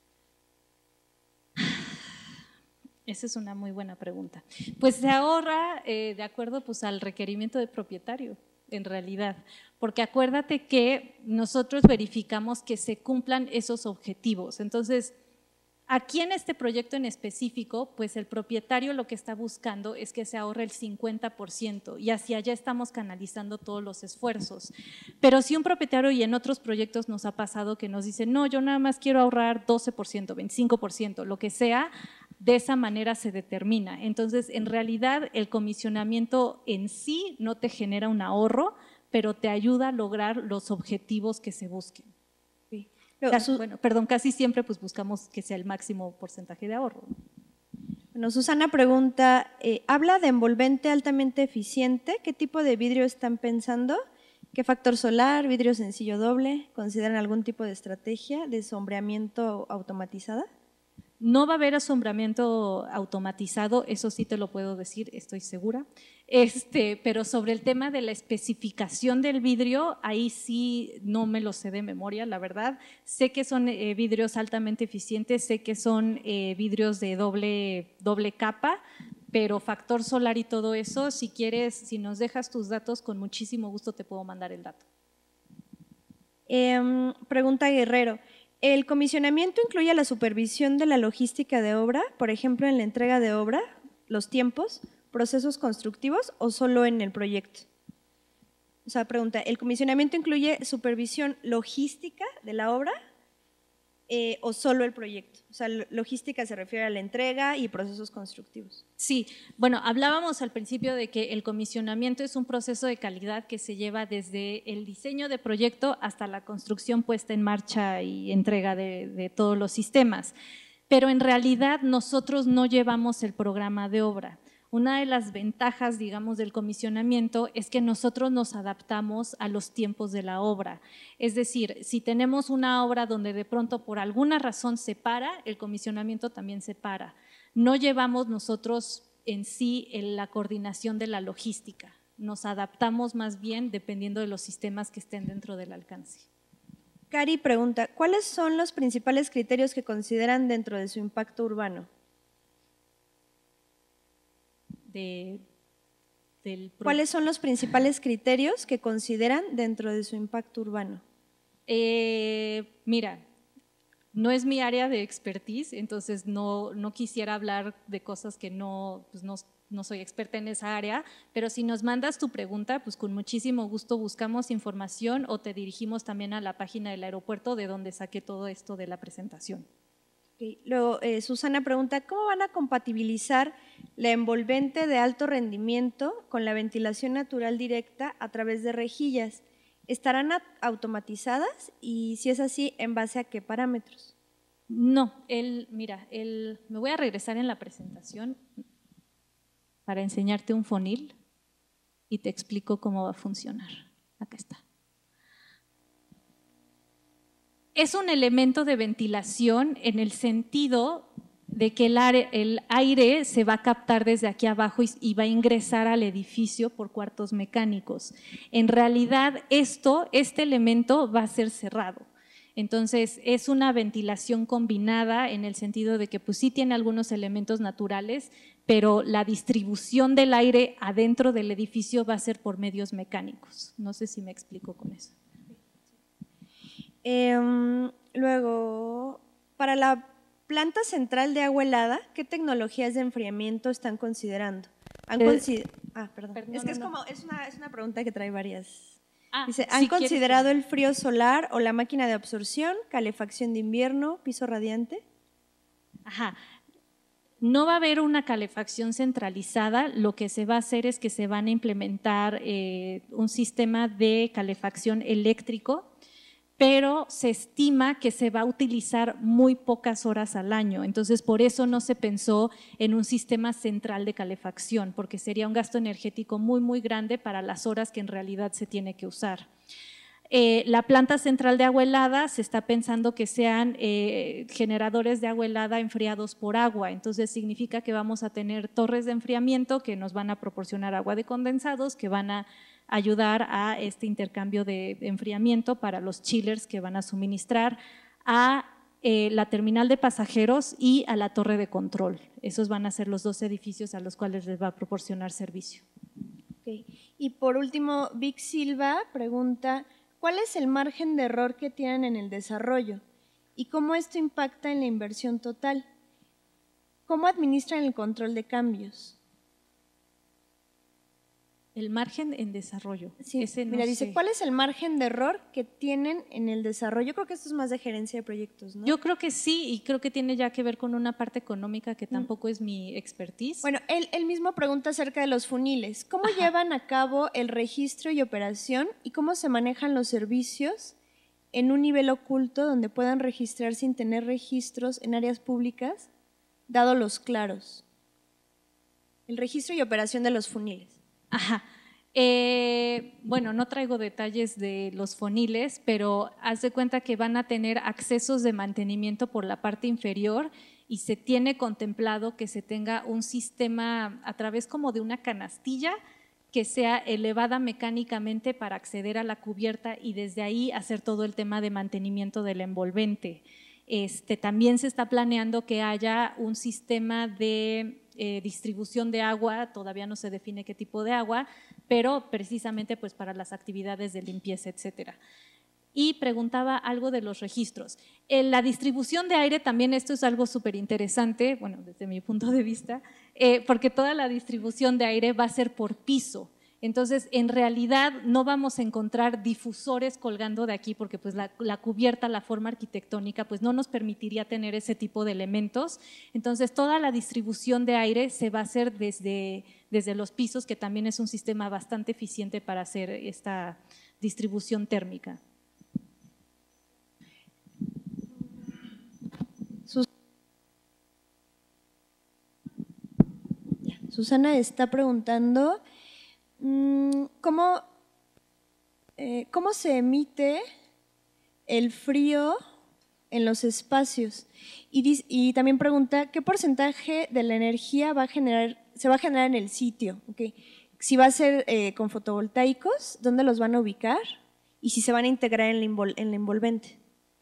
Esa es una muy buena pregunta. Pues se ahorra eh, de acuerdo pues, al requerimiento del propietario, en realidad, porque acuérdate que nosotros verificamos que se cumplan esos objetivos. Entonces, aquí en este proyecto en específico, pues el propietario lo que está buscando es que se ahorre el cincuenta por ciento y hacia allá estamos canalizando todos los esfuerzos. Pero si un propietario, y en otros proyectos nos ha pasado que nos dice, no, yo nada más quiero ahorrar doce por ciento, veinticinco por ciento, lo que sea, de esa manera se determina. Entonces, en realidad, el comisionamiento en sí no te genera un ahorro, pero te ayuda a lograr los objetivos que se busquen. Sí. Casi, bueno, perdón, casi siempre pues buscamos que sea el máximo porcentaje de ahorro. Bueno, Susana pregunta, eh, ¿habla de envolvente altamente eficiente? ¿Qué tipo de vidrio están pensando? ¿Qué factor solar, vidrio sencillo doble? ¿Consideran algún tipo de estrategia de sombreamiento automatizada? No va a haber asombramiento automatizado, eso sí te lo puedo decir, estoy segura. Este, pero sobre el tema de la especificación del vidrio, ahí sí no me lo sé de memoria, la verdad. Sé que son eh, vidrios altamente eficientes, sé que son eh, vidrios de doble, doble capa, pero factor solar y todo eso, si quieres, si nos dejas tus datos, con muchísimo gusto te puedo mandar el dato. Eh, pregunta Guerrero. ¿El comisionamiento incluye la supervisión de la logística de obra, por ejemplo, en la entrega de obra, los tiempos, procesos constructivos o solo en el proyecto? O sea, pregunta, ¿el comisionamiento incluye supervisión logística de la obra eh, o solo el proyecto? O sea, logística se refiere a la entrega y procesos constructivos. Sí, bueno, hablábamos al principio de que el comisionamiento es un proceso de calidad que se lleva desde el diseño de proyecto hasta la construcción puesta en marcha y entrega de, de todos los sistemas. Pero en realidad nosotros no llevamos el programa de obra. Una de las ventajas, digamos, del comisionamiento es que nosotros nos adaptamos a los tiempos de la obra. Es decir, si tenemos una obra donde de pronto por alguna razón se para, el comisionamiento también se para. No llevamos nosotros en sí la coordinación de la logística. Nos adaptamos más bien dependiendo de los sistemas que estén dentro del alcance. Cari pregunta, ¿cuáles son los principales criterios que consideran dentro de su impacto urbano? De, del ¿Cuáles son los principales criterios que consideran dentro de su impacto urbano? Eh, mira, no es mi área de expertise, entonces no, no quisiera hablar de cosas que no, pues no, no soy experta en esa área, pero si nos mandas tu pregunta, pues con muchísimo gusto buscamos información o te dirigimos también a la página del aeropuerto de donde saqué todo esto de la presentación. Okay. Luego, eh, Susana pregunta, ¿cómo van a compatibilizar la envolvente de alto rendimiento con la ventilación natural directa a través de rejillas? ¿Estarán automatizadas? Y si es así, ¿en base a qué parámetros? No, el, mira, el, me voy a regresar en la presentación para enseñarte un fonil y te explico cómo va a funcionar. Acá está. es un elemento de ventilación en el sentido de que el aire, el aire se va a captar desde aquí abajo y, y va a ingresar al edificio por cuartos mecánicos. En realidad, esto, este elemento va a ser cerrado. Entonces, es una ventilación combinada en el sentido de que pues sí tiene algunos elementos naturales, pero la distribución del aire adentro del edificio va a ser por medios mecánicos. No sé si me explico con eso. Eh, luego, para la planta central de agua helada, ¿qué tecnologías de enfriamiento están considerando? ¿Han Eh, consider ah, perdón. perdón, es que es no, no. como, es una, es una pregunta que trae varias. Ah, Dice, si ¿han quieres- considerado el frío solar o la máquina de absorción, calefacción de invierno, piso radiante? Ajá. No va a haber una calefacción centralizada, lo que se va a hacer es que se van a implementar eh, un sistema de calefacción eléctrico, pero se estima que se va a utilizar muy pocas horas al año, entonces por eso no se pensó en un sistema central de calefacción, porque sería un gasto energético muy, muy grande para las horas que en realidad se tiene que usar. Eh, la planta central de agua helada se está pensando que sean eh, generadores de agua helada enfriados por agua, entonces significa que vamos a tener torres de enfriamiento que nos van a proporcionar agua de condensados, que van a ayudar a este intercambio de enfriamiento para los chillers que van a suministrar a eh, la terminal de pasajeros y a la torre de control. Esos van a ser los dos edificios a los cuales les va a proporcionar servicio. Okay. Y por último, Vic Silva pregunta, ¿cuál es el margen de error que tienen en el desarrollo? ¿Y cómo esto impacta en la inversión total? ¿Cómo administran el control de cambios? El margen en desarrollo. Sí, Ese no mira, dice, sé. ¿cuál es el margen de error que tienen en el desarrollo? Yo creo que esto es más de gerencia de proyectos, ¿no? Yo creo que sí, y creo que tiene ya que ver con una parte económica que tampoco es mi expertise. Bueno, él, él mismo pregunta acerca de los funiles. ¿Cómo Ajá. llevan a cabo el registro y operación y cómo se manejan los servicios en un nivel oculto donde puedan registrar sin tener registros en áreas públicas, dado los claros? El registro y operación de los funiles. Ajá. Eh, bueno, no traigo detalles de los foniles, pero haz de cuenta que van a tener accesos de mantenimiento por la parte inferior y se tiene contemplado que se tenga un sistema a través como de una canastilla que sea elevada mecánicamente para acceder a la cubierta y desde ahí hacer todo el tema de mantenimiento del envolvente. Este, también se está planeando que haya un sistema de eh, distribución de agua, todavía no se define qué tipo de agua, pero precisamente pues para las actividades de limpieza, etcétera. Y preguntaba algo de los registros. En la distribución de aire también esto es algo súper interesante, bueno, desde mi punto de vista, eh, porque toda la distribución de aire va a ser por piso. Entonces, en realidad no vamos a encontrar difusores colgando de aquí porque pues la, la cubierta, la forma arquitectónica, pues no nos permitiría tener ese tipo de elementos. Entonces, toda la distribución de aire se va a hacer desde, desde los pisos, que también es un sistema bastante eficiente para hacer esta distribución térmica. Susana está preguntando ¿cómo, eh, cómo se emite el frío en los espacios? Y, y también pregunta, ¿qué porcentaje de la energía va a generar, se va a generar en el sitio? Okay. Si va a ser eh, con fotovoltaicos, ¿dónde los van a ubicar? Y si se van a integrar en la, envol en la envolvente.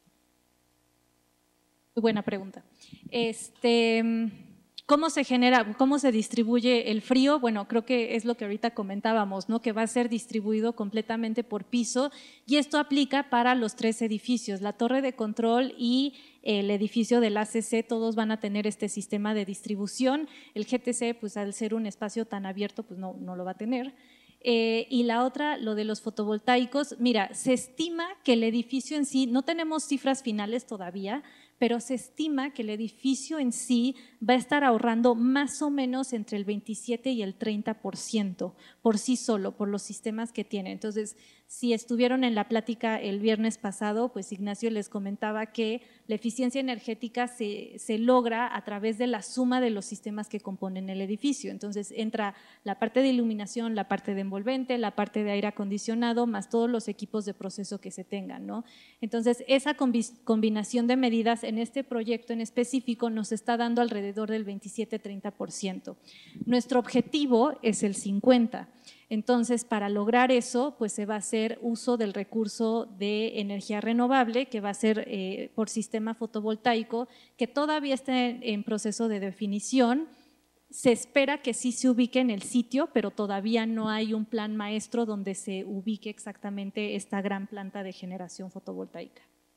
Muy buena pregunta. Este, ¿Cómo se genera, cómo se distribuye el frío? Bueno, creo que es lo que ahorita comentábamos, ¿no? Que va a ser distribuido completamente por piso y esto aplica para los tres edificios, la torre de control y el edificio del A C C, todos van a tener este sistema de distribución. El G T C, pues al ser un espacio tan abierto, pues no, no lo va a tener. Eh, y la otra, lo de los fotovoltaicos, mira, se estima que el edificio en sí, no tenemos cifras finales todavía, pero se estima que el edificio en sí va a estar ahorrando más o menos entre el veintisiete y el treinta por ciento por sí solo, por los sistemas que tiene. Entonces, si estuvieron en la plática el viernes pasado, pues Ignacio les comentaba que la eficiencia energética se, se logra a través de la suma de los sistemas que componen el edificio. Entonces, entra la parte de iluminación, la parte de envolvente, la parte de aire acondicionado, más todos los equipos de proceso que se tengan, ¿no? Entonces, esa combinación de medidas en este proyecto en específico nos está dando alrededor del veintisiete a treinta por ciento. Nuestro objetivo es el cincuenta por ciento. Entonces, para lograr eso, pues se va a hacer uso del recurso de energía renovable, que va a ser eh, por sistema fotovoltaico, que todavía está en, en proceso de definición. Se espera que sí se ubique en el sitio, pero todavía no hay un plan maestro donde se ubique exactamente esta gran planta de generación fotovoltaica.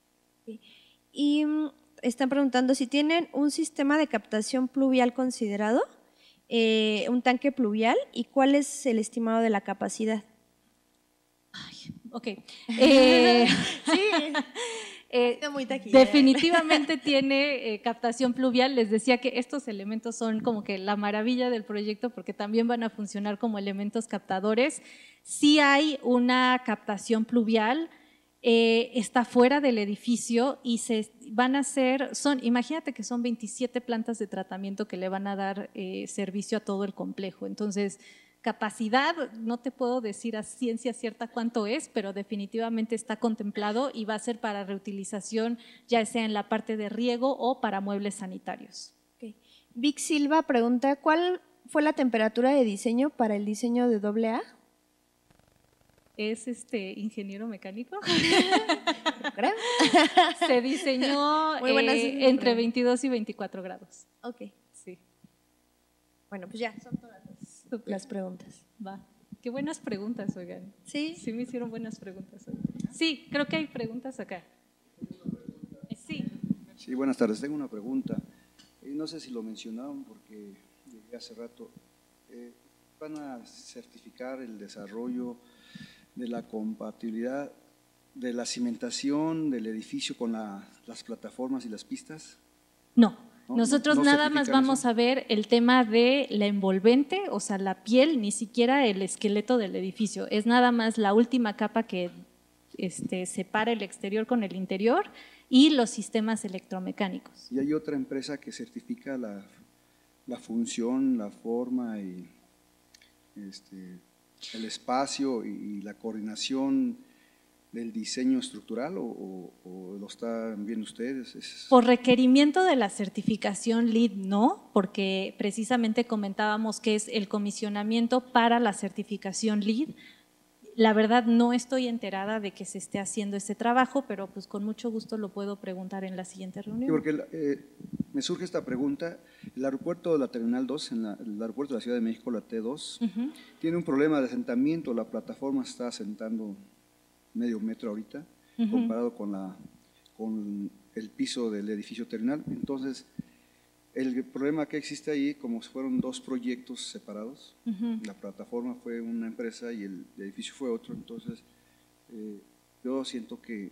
Y están preguntando si tienen un sistema de captación pluvial considerado. Eh, un tanque pluvial y cuál es el estimado de la capacidad. Ay, ok. Eh, sí, eh, muy definitivamente tiene eh, captación pluvial. Les decía que estos elementos son como que la maravilla del proyecto porque también van a funcionar como elementos captadores. Sí hay una captación pluvial. Eh, está fuera del edificio y se van a hacer, son, imagínate que son veintisiete plantas de tratamiento que le van a dar eh, servicio a todo el complejo. Entonces, capacidad, no te puedo decir a ciencia cierta cuánto es, pero definitivamente está contemplado y va a ser para reutilización, ya sea en la parte de riego o para muebles sanitarios. Okay. Vic Silva pregunta, ¿cuál fue la temperatura de diseño para el diseño de doble A? Es este ingeniero mecánico. ¿Creo? Se diseñó eh, entre veintidós y veinticuatro grados. Ok. Sí. Bueno, pues ya, son todas las, las preguntas. Va. Qué buenas preguntas, oigan. Sí. Sí me hicieron buenas preguntas. Oigan. Sí, creo que hay preguntas acá. Sí. Sí, buenas tardes. Tengo una pregunta. Eh, no sé si lo mencionaron porque llegué hace rato. Eh, ¿Van a certificar el desarrollo de la compatibilidad de la cimentación del edificio con la, las plataformas y las pistas? No, ¿No? nosotros ¿No nada más vamos eso? a ver el tema de la envolvente, o sea, la piel, ni siquiera el esqueleto del edificio, es nada más la última capa que este, separa el exterior con el interior y los sistemas electromecánicos. Y hay otra empresa que certifica la, la función, la forma y este, el espacio y, y la coordinación del diseño estructural o, o, o lo están viendo ustedes? Es... Por requerimiento de la certificación LEED no, porque precisamente comentábamos que es el comisionamiento para la certificación LEED. La verdad no estoy enterada de que se esté haciendo este trabajo, pero pues con mucho gusto lo puedo preguntar en la siguiente reunión. Sí, porque eh, me surge esta pregunta. El aeropuerto de la Terminal dos, en la, el aeropuerto de la Ciudad de México, la T dos, uh-huh. tiene un problema de asentamiento. La plataforma está asentando medio metro ahorita, uh-huh. comparado con, la, con el piso del edificio terminal. Entonces, el problema que existe ahí, como fueron dos proyectos separados, uh-huh. la plataforma fue una empresa y el edificio fue otro, entonces eh, yo siento que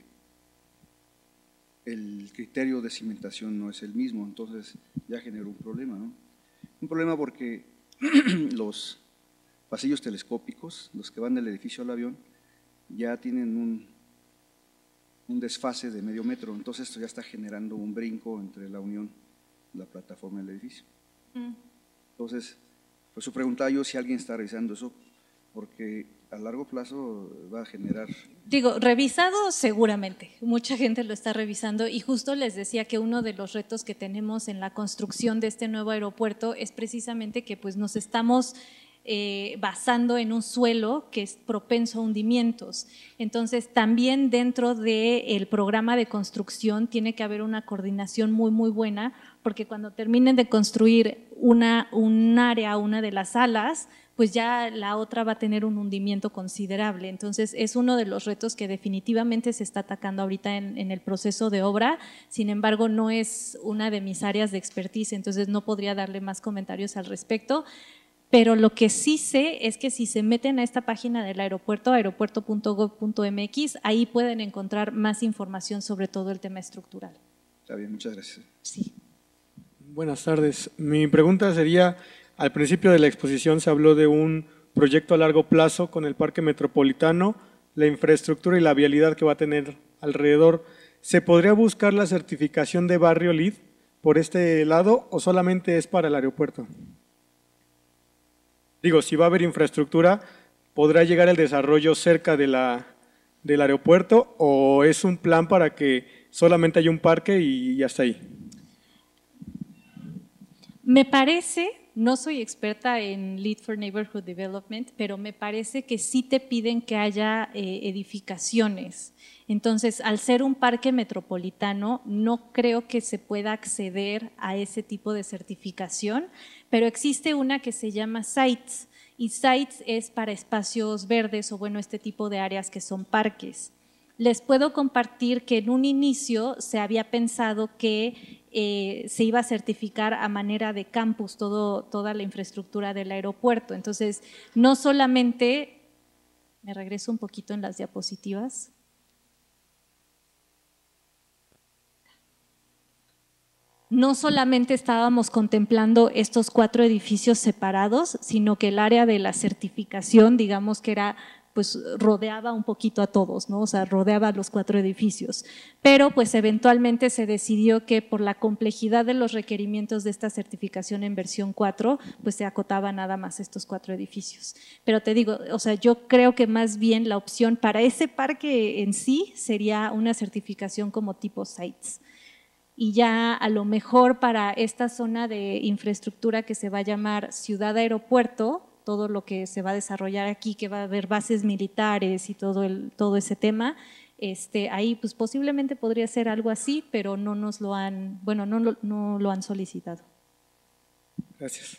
el criterio de cimentación no es el mismo, entonces ya generó un problema, ¿no? Un problema porque los pasillos telescópicos, los que van del edificio al avión, ya tienen un, un desfase de medio metro, entonces esto ya está generando un brinco entre la unión la plataforma del edificio. Mm. Entonces, por eso preguntaba yo si alguien está revisando eso, porque a largo plazo va a generar… Digo, revisado seguramente, mucha gente lo está revisando y justo les decía que uno de los retos que tenemos en la construcción de este nuevo aeropuerto es precisamente que pues nos estamos… Eh, basando en un suelo que es propenso a hundimientos. Entonces, también dentro del programa de construcción tiene que haber una coordinación muy, muy buena, porque cuando terminen de construir una, un área, una de las salas, pues ya la otra va a tener un hundimiento considerable. Entonces, es uno de los retos que definitivamente se está atacando ahorita en, en el proceso de obra, sin embargo, no es una de mis áreas de expertise, entonces no podría darle más comentarios al respecto. Pero lo que sí sé es que si se meten a esta página del aeropuerto, aeropuerto punto gob punto m x, ahí pueden encontrar más información sobre todo el tema estructural. Está bien, muchas gracias. Sí. Buenas tardes. Mi pregunta sería, al principio de la exposición se habló de un proyecto a largo plazo con el Parque Metropolitano, la infraestructura y la vialidad que va a tener alrededor. ¿Se podría buscar la certificación de barrio L E E D por este lado o solamente es para el aeropuerto? Digo, si va a haber infraestructura, ¿podrá llegar el desarrollo cerca de la, del aeropuerto o es un plan para que solamente haya un parque y, y hasta ahí? Me parece, no soy experta en Lead for Neighborhood Development, pero me parece que sí te piden que haya eh, edificaciones. Entonces, al ser un parque metropolitano, no creo que se pueda acceder a ese tipo de certificación, pero existe una que se llama Sites, y Sites es para espacios verdes o bueno, este tipo de áreas que son parques. Les puedo compartir que en un inicio se había pensado que eh, se iba a certificar a manera de campus todo, toda la infraestructura del aeropuerto. Entonces, no solamente, me regreso un poquito en las diapositivas. No solamente estábamos contemplando estos cuatro edificios separados, sino que el área de la certificación, digamos que era pues rodeaba un poquito a todos, ¿no? O sea, rodeaba a los cuatro edificios. Pero pues eventualmente se decidió que por la complejidad de los requerimientos de esta certificación en versión cuatro, pues se acotaba nada más estos cuatro edificios. Pero te digo, o sea, yo creo que más bien la opción para ese parque en sí sería una certificación como tipo Sites. Y ya a lo mejor para esta zona de infraestructura que se va a llamar Ciudad Aeropuerto, todo lo que se va a desarrollar aquí, que va a haber bases militares y todo, el, todo ese tema, este, ahí pues posiblemente podría ser algo así, pero no nos lo han, bueno, no lo, no lo han solicitado. Gracias.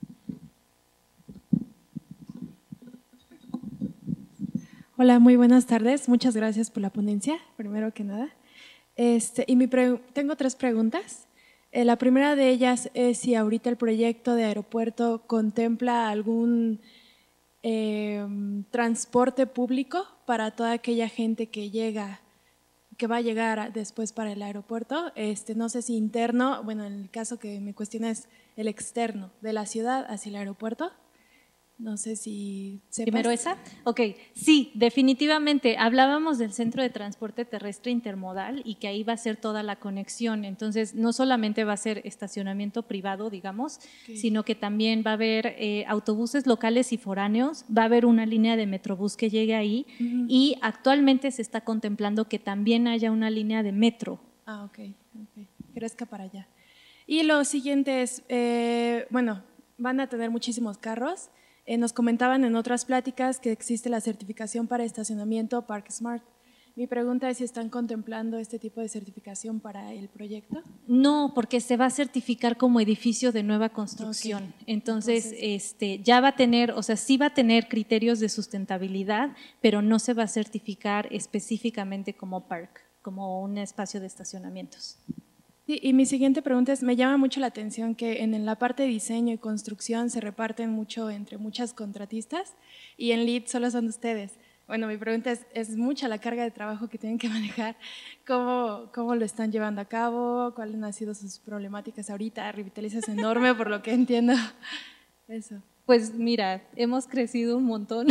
Hola, muy buenas tardes. Muchas gracias por la ponencia, primero que nada. Este, y mi tengo tres preguntas. Eh, la primera de ellas es si ahorita el proyecto de aeropuerto contempla algún eh, transporte público para toda aquella gente que llega, que va a llegar a, después para el aeropuerto. Este, no sé si interno, bueno, en el caso que me cuestiona es el externo de la ciudad hacia el aeropuerto. No sé si sepas. ¿Primero esa? Ok, sí, definitivamente. Hablábamos del centro de transporte terrestre intermodal y que ahí va a ser toda la conexión. Entonces, no solamente va a ser estacionamiento privado, digamos, okay, sino que también va a haber eh, autobuses locales y foráneos, va a haber una línea de Metrobús que llegue ahí uh-huh. y actualmente se está contemplando que también haya una línea de metro. Ah, ok, ok, crezca para allá. Y lo siguiente es, eh, bueno, van a tener muchísimos carros. Eh, nos comentaban en otras pláticas que existe la certificación para estacionamiento Park Smart. Mi pregunta es si están contemplando este tipo de certificación para el proyecto. No, porque se va a certificar como edificio de nueva construcción. Okay. Entonces, Entonces, este, ya va a tener, o sea, sí va a tener criterios de sustentabilidad, pero no se va a certificar específicamente como park, como un espacio de estacionamientos. Sí, y mi siguiente pregunta es, me llama mucho la atención que en la parte de diseño y construcción se reparten mucho entre muchas contratistas y en L E E D solo son ustedes. Bueno, mi pregunta es, ¿es mucha la carga de trabajo que tienen que manejar? ¿Cómo, cómo lo están llevando a cabo? ¿Cuáles han sido sus problemáticas ahorita? Revitaliza es enorme, por lo que entiendo. Eso. Pues mira, hemos crecido un montón.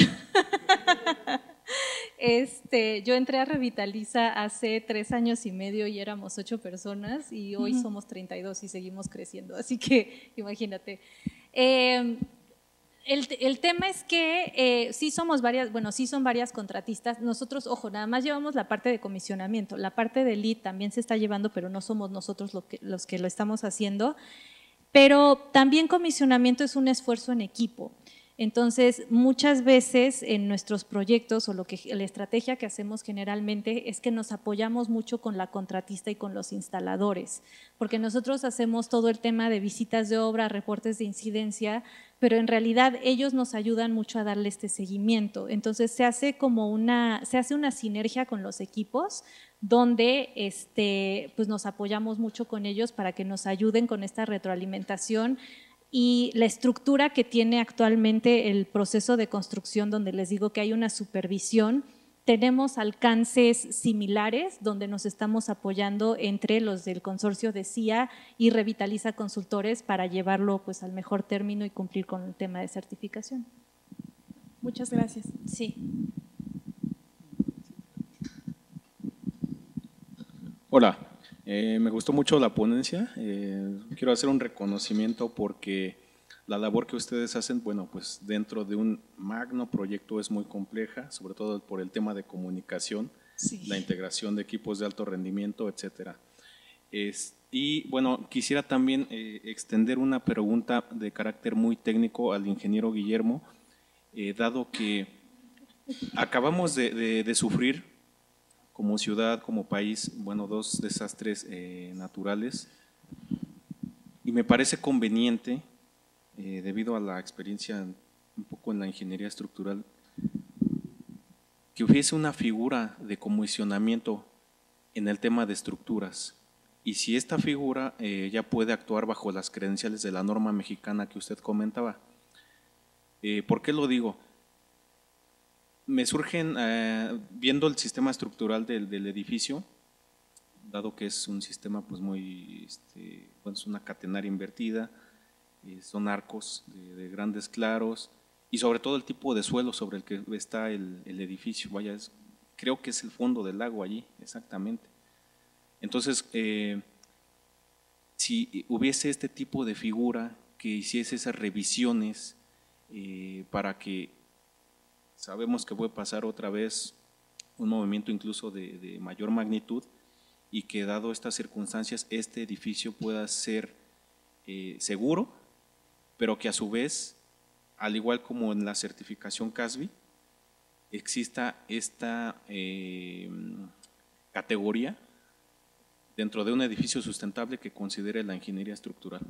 Este, yo entré a Revitaliza hace tres años y medio y éramos ocho personas y hoy uh-huh. somos treinta y dos y seguimos creciendo, así que imagínate. Eh, el, el tema es que eh, sí somos varias, bueno, sí son varias contratistas. Nosotros, ojo, nada más llevamos la parte de comisionamiento, la parte de L E E D también se está llevando, pero no somos nosotros lo que, los que lo estamos haciendo. Pero también comisionamiento es un esfuerzo en equipo. Entonces, muchas veces en nuestros proyectos o lo que, la estrategia que hacemos generalmente es que nos apoyamos mucho con la contratista y con los instaladores, porque nosotros hacemos todo el tema de visitas de obra, reportes de incidencia, pero en realidad ellos nos ayudan mucho a darle este seguimiento. Entonces, se hace como una, se hace una sinergia con los equipos donde este, pues nos apoyamos mucho con ellos para que nos ayuden con esta retroalimentación. Y la estructura que tiene actualmente el proceso de construcción, donde les digo que hay una supervisión, tenemos alcances similares donde nos estamos apoyando entre los del consorcio de C I A y Revitaliza Consultores para llevarlo pues al mejor término y cumplir con el tema de certificación. Muchas gracias. Sí. Hola, eh, me gustó mucho la ponencia. Eh, quiero hacer un reconocimiento porque la labor que ustedes hacen, bueno, pues dentro de un magno proyecto es muy compleja, sobre todo por el tema de comunicación, sí. La integración de equipos de alto rendimiento, etcétera. Es, y bueno, quisiera también eh, extender una pregunta de carácter muy técnico al ingeniero Guillermo, eh, dado que acabamos de, de, de sufrir como ciudad, como país, bueno, dos desastres eh, naturales, y me parece conveniente, eh, debido a la experiencia un poco en la ingeniería estructural, que hubiese una figura de comisionamiento en el tema de estructuras, y si esta figura eh, ya puede actuar bajo las credenciales de la norma mexicana que usted comentaba. Eh, ¿Por qué lo digo? Me surgen, eh, viendo el sistema estructural del, del edificio, dado que es un sistema pues muy, este, bueno, es una catenaria invertida, eh, son arcos de, de grandes claros y sobre todo el tipo de suelo sobre el que está el, el edificio, vaya, es, creo que es el fondo del lago allí, exactamente. Entonces, eh, si hubiese este tipo de figura que hiciese esas revisiones eh, para que sabemos que puede pasar otra vez un movimiento incluso de, de mayor magnitud y que dado estas circunstancias este edificio pueda ser eh, seguro, pero que a su vez, al igual como en la certificación C A S B I, exista esta eh, categoría dentro de un edificio sustentable que considere la ingeniería estructural.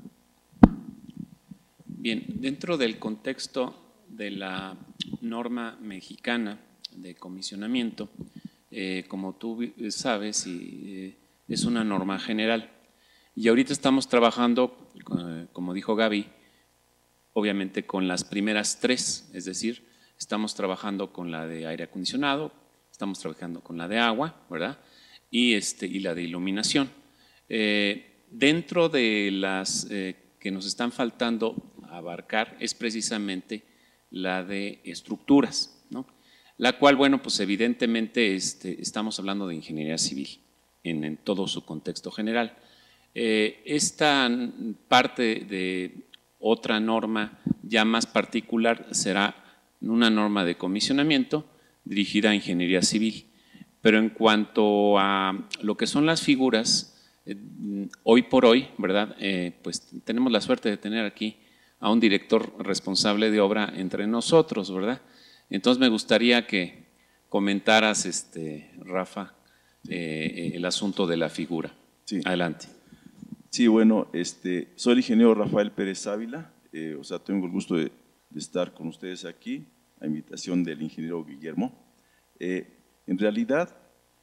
Bien, dentro del contexto de la norma mexicana de comisionamiento, eh, como tú sabes, y, eh, es una norma general. Y ahorita estamos trabajando, eh, como dijo Gaby, obviamente con las primeras tres, es decir, estamos trabajando con la de aire acondicionado, estamos trabajando con la de agua, ¿verdad? Y, este, y la de iluminación. Eh, dentro de las eh, que nos están faltando abarcar es precisamente la de estructuras, ¿no? La cual, bueno, pues evidentemente este, estamos hablando de ingeniería civil en, en todo su contexto general. Eh, esta parte de otra norma ya más particular será una norma de comisionamiento dirigida a ingeniería civil, pero en cuanto a lo que son las figuras, eh, hoy por hoy, ¿verdad? Eh, pues tenemos la suerte de tener aquí a un director responsable de obra entre nosotros, ¿verdad? Entonces me gustaría que comentaras, este, Rafa, eh, el asunto de la figura. Sí. Adelante. Sí, bueno, este, soy el ingeniero Rafael Pérez Ávila, eh, o sea, tengo el gusto de, de estar con ustedes aquí, a invitación del ingeniero Guillermo. Eh, en realidad,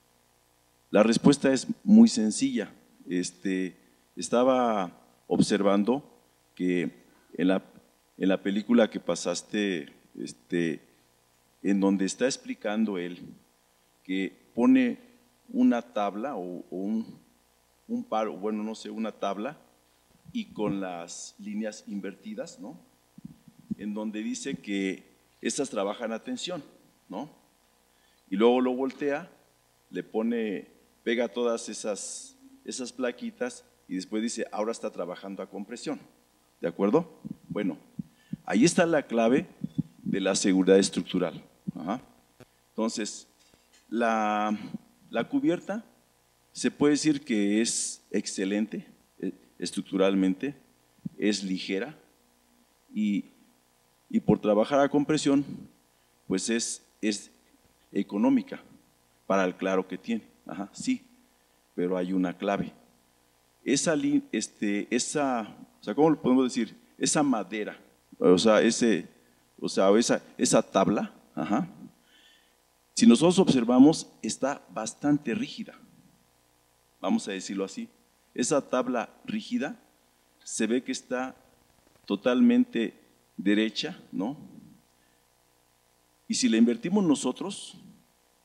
la respuesta es muy sencilla. Este, estaba observando que en la, en la película que pasaste, este, en donde está explicando él que pone una tabla o, o un, un paro, bueno, no sé, una tabla y con las líneas invertidas, ¿no? En donde dice que estas trabajan a tensión, ¿no? Y luego lo voltea, le pone, pega todas esas, esas plaquitas y después dice, ahora está trabajando a compresión. ¿De acuerdo? Bueno, ahí está la clave de la seguridad estructural. Ajá. Entonces, la, la cubierta se puede decir que es excelente estructuralmente, es ligera y, y por trabajar a compresión, pues es, es económica para el claro que tiene. Ajá, sí, pero hay una clave. Esa, este, esa, o sea, ¿cómo lo podemos decir? Esa madera, o sea, ese, o sea, esa, esa tabla, ajá, si nosotros observamos, está bastante rígida, vamos a decirlo así. Esa tabla rígida se ve que está totalmente derecha, ¿no? Y si la invertimos nosotros,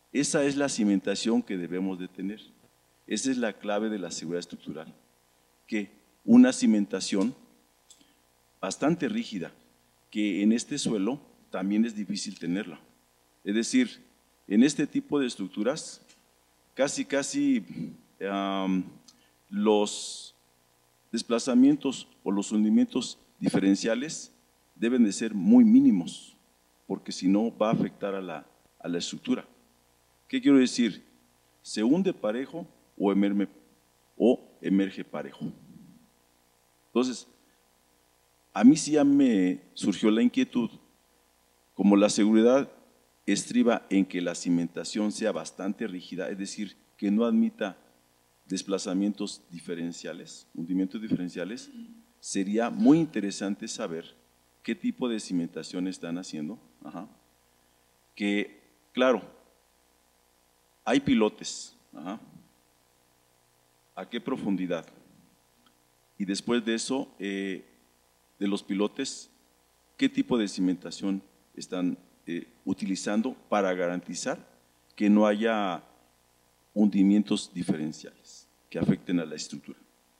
Esa es la cimentación que debemos de tener. Esa es la clave de la seguridad estructural, que una cimentación bastante rígida, que en este suelo también es difícil tenerla. Es decir, en este tipo de estructuras, casi, casi um, los desplazamientos o los hundimientos diferenciales deben de ser muy mínimos, porque si no va a afectar a la, a la estructura. ¿Qué quiero decir? Se hunde parejo o emerge, o emerge parejo. Entonces, a mí sí ya me surgió la inquietud, como la seguridad estriba en que la cimentación sea bastante rígida, es decir, que no admita desplazamientos diferenciales, hundimientos diferenciales, sería muy interesante saber qué tipo de cimentación están haciendo. Ajá. Que, claro, hay pilotes. Ajá. ¿A qué profundidad? Y después de eso, eh, de los pilotes, ¿qué tipo de cimentación están eh, utilizando para garantizar que no haya hundimientos diferenciales que afecten a la estructura?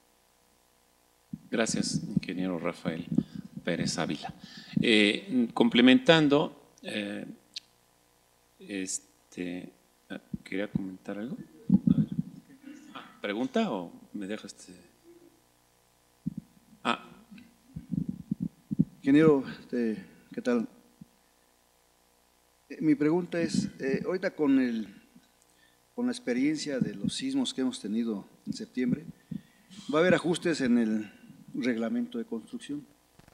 Gracias, ingeniero Rafael Pérez Ávila. Eh, complementando, eh, este, ¿quería comentar algo? A ver. Ah, ¿pregunta o me dejaste? Ah. Ingeniero, este, ¿qué tal? Eh, mi pregunta es, eh, ahorita con, el, con la experiencia de los sismos que hemos tenido en septiembre, ¿va a haber ajustes en el reglamento de construcción?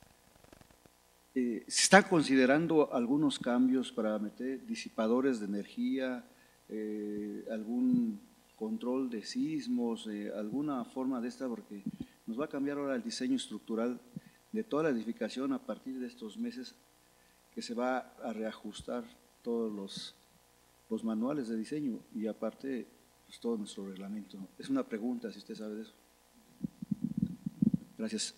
Eh, ¿Se están considerando algunos cambios para meter disipadores de energía, eh, algún control de sismos, eh, alguna forma de esta? Porque nos va a cambiar ahora el diseño estructural de toda la edificación a partir de estos meses, que se va a reajustar todos los, los manuales de diseño y aparte pues, todo nuestro reglamento. Es una pregunta, si usted sabe de eso. Gracias.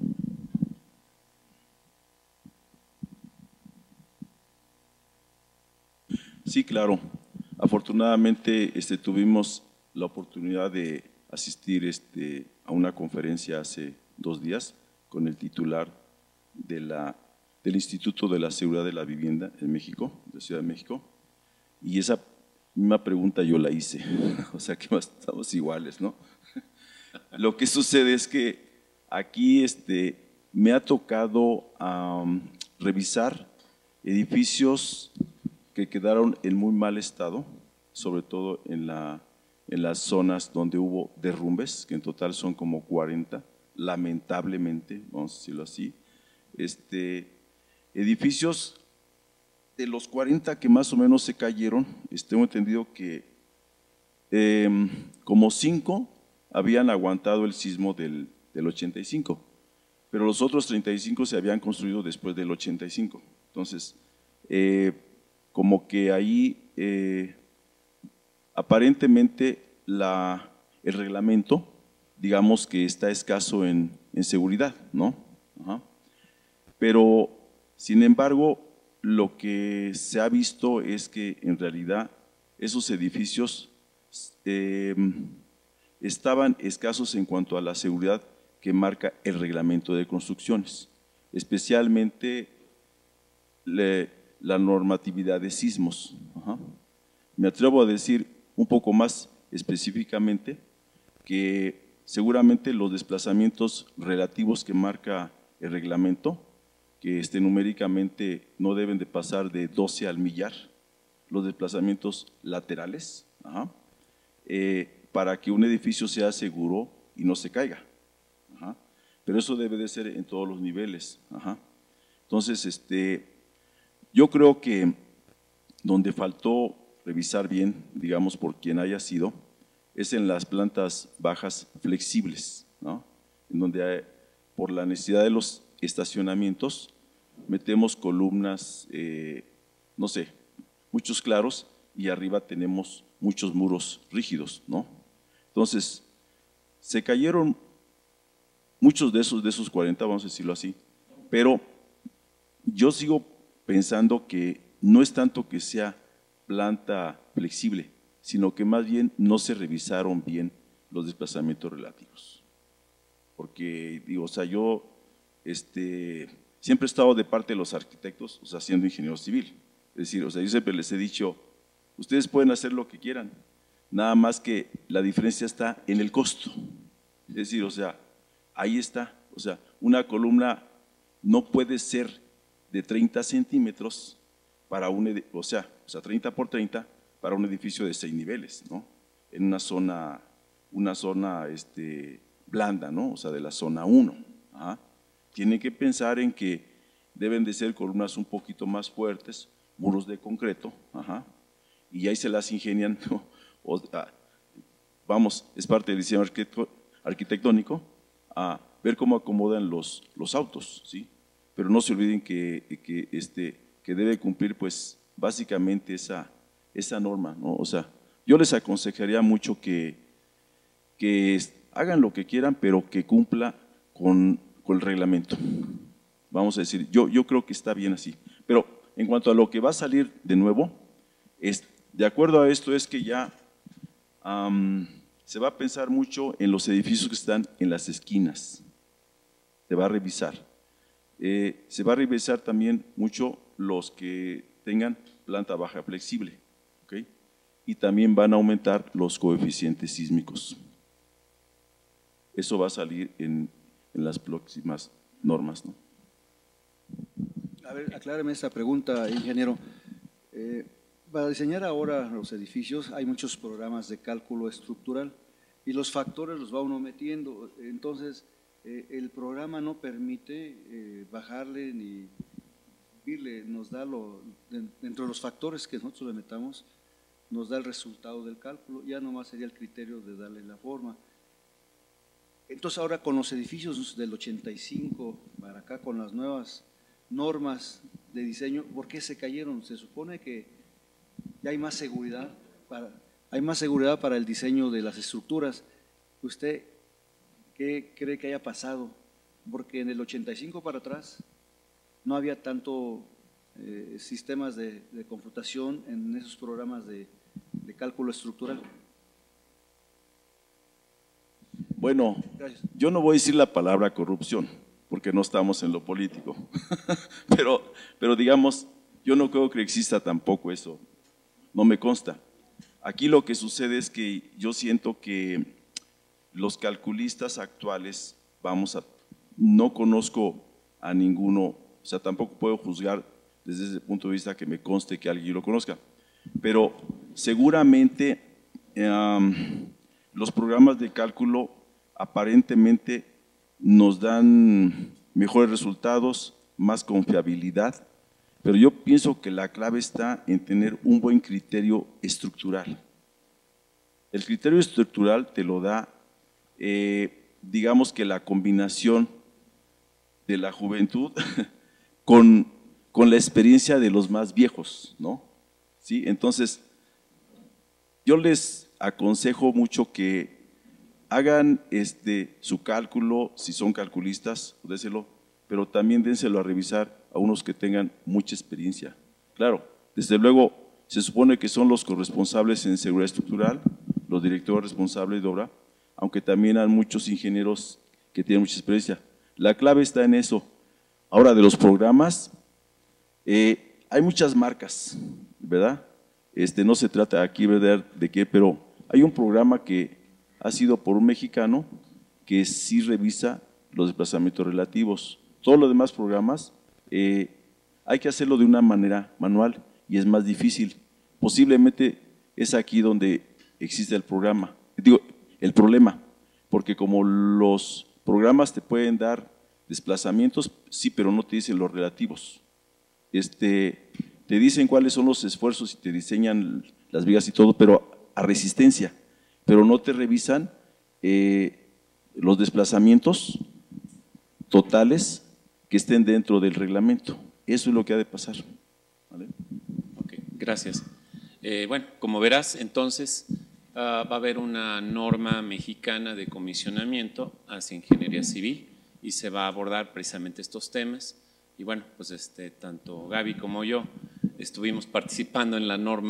Sí, claro. Afortunadamente este, tuvimos la oportunidad de asistir este, a una conferencia hace dos días con el titular de la, del Instituto de la Seguridad de la Vivienda en México, de Ciudad de México, y esa misma pregunta yo la hice, o sea que estamos iguales, ¿no? Lo que sucede es que aquí este, me ha tocado um, revisar edificios que quedaron en muy mal estado, sobre todo en, la, en las zonas donde hubo derrumbes, que en total son como cuarenta, lamentablemente, vamos a decirlo así, este, edificios de los cuarenta que más o menos se cayeron, este, tengo entendido que eh, como cinco habían aguantado el sismo del, del ochenta y cinco, pero los otros treinta y cinco se habían construido después del ochenta y cinco. Entonces, eh, como que ahí eh, aparentemente la, el reglamento, digamos que está escaso en, en seguridad, ¿no? Ajá. Pero, sin embargo, lo que se ha visto es que en realidad esos edificios eh, estaban escasos en cuanto a la seguridad que marca el reglamento de construcciones, especialmente le, la normatividad de sismos. Ajá. Me atrevo a decir un poco más específicamente que seguramente los desplazamientos relativos que marca el reglamento, que este, numéricamente no deben de pasar de doce al millar, los desplazamientos laterales, ajá, eh, para que un edificio sea seguro y no se caiga. Ajá. Pero eso debe de ser en todos los niveles. Ajá. Entonces, este, yo creo que donde faltó revisar bien, digamos por quien haya sido, es en las plantas bajas flexibles, ¿no? En donde hay, por la necesidad de los estacionamientos, metemos columnas, eh, no sé, muchos claros y arriba tenemos muchos muros rígidos, ¿no? Entonces, se cayeron muchos de esos, de esos cuarenta, vamos a decirlo así, pero yo sigo pensando que no es tanto que sea planta flexible, sino que más bien no se revisaron bien los desplazamientos relativos. Porque, digo, o sea, yo este, siempre he estado de parte de los arquitectos, o sea, siendo ingeniero civil. Es decir, o sea, yo siempre les he dicho, ustedes pueden hacer lo que quieran, nada más que la diferencia está en el costo. Es decir, o sea, ahí está, o sea, una columna no puede ser de treinta centímetros para un, o sea, o sea, treinta por treinta para un edificio de seis niveles, ¿no? En una zona, una zona este, blanda, ¿no? O sea, de la zona uno. ¿Ah? Tienen que pensar en que deben de ser columnas un poquito más fuertes, muros de concreto, ajá, y ahí se las ingenian, ¿no? O, ah, vamos, es parte del diseño arquitectónico, a ver cómo acomodan los, los autos, ¿sí? Pero no se olviden que, que, este, que debe cumplir, pues, básicamente esa, esa norma, ¿no? O sea, yo les aconsejaría mucho que, que hagan lo que quieran, pero que cumpla con, con el reglamento. Vamos a decir, yo, yo creo que está bien así. Pero en cuanto a lo que va a salir de nuevo, es, de acuerdo a esto es que ya um, se va a pensar mucho en los edificios que están en las esquinas. Se va a revisar. Eh, se va a revisar también mucho los que tengan planta baja flexible, ¿okay? Y también van a aumentar los coeficientes sísmicos. Eso va a salir en, en las próximas normas, ¿no? A ver, acláreme esta pregunta, ingeniero. Eh, para diseñar ahora los edificios hay muchos programas de cálculo estructural y los factores los va uno metiendo. Entonces, eh, el programa no permite eh, bajarle ni subirle, nos da lo, dentro de los factores que nosotros le metamos, nos da el resultado del cálculo, ya nomás sería el criterio de darle la forma. Entonces ahora con los edificios del ochenta y cinco para acá, con las nuevas normas de diseño, ¿por qué se cayeron? Se supone que ya hay más seguridad para, hay más seguridad para el diseño de las estructuras. ¿Usted qué cree que haya pasado? Porque en el ochenta y cinco para atrás no había tanto eh, sistemas de, de computación en esos programas de, de cálculo estructural. Bueno, yo no voy a decir la palabra corrupción, porque no estamos en lo político, pero, pero digamos, yo no creo que exista tampoco eso, no me consta. Aquí lo que sucede es que yo siento que los calculistas actuales, vamos a, no conozco a ninguno, o sea, tampoco puedo juzgar desde ese punto de vista que me conste que alguien lo conozca, pero seguramente um, los programas de cálculo aparentemente nos dan mejores resultados, más confiabilidad, pero yo pienso que la clave está en tener un buen criterio estructural. El criterio estructural te lo da, eh, digamos que la combinación de la juventud con, con la experiencia de los más viejos, ¿no? ¿Sí? Entonces, yo les aconsejo mucho que hagan este, su cálculo, si son calculistas, déselo, pero también dénselo a revisar a unos que tengan mucha experiencia. Claro, desde luego, se supone que son los corresponsables en seguridad estructural, los directores responsables de obra, aunque también hay muchos ingenieros que tienen mucha experiencia. La clave está en eso. Ahora, de los programas, eh, hay muchas marcas, ¿verdad? Este, no se trata aquí, ¿verdad?, de qué, pero hay un programa que ha sido por un mexicano que sí revisa los desplazamientos relativos. Todos los demás programas eh, hay que hacerlo de una manera manual y es más difícil. Posiblemente es aquí donde existe el programa, digo, el problema, porque como los programas te pueden dar desplazamientos, sí, pero no te dicen los relativos. Este, te dicen cuáles son los esfuerzos y te diseñan las vigas y todo, pero a resistencia. Pero no te revisan eh, los desplazamientos totales que estén dentro del reglamento. Eso es lo que ha de pasar. ¿Vale? Ok, gracias. Eh, bueno, como verás, entonces uh, va a haber una norma mexicana de comisionamiento hacia ingeniería civil y se va a abordar precisamente estos temas. Y bueno, pues este, tanto Gaby como yo estuvimos participando en la norma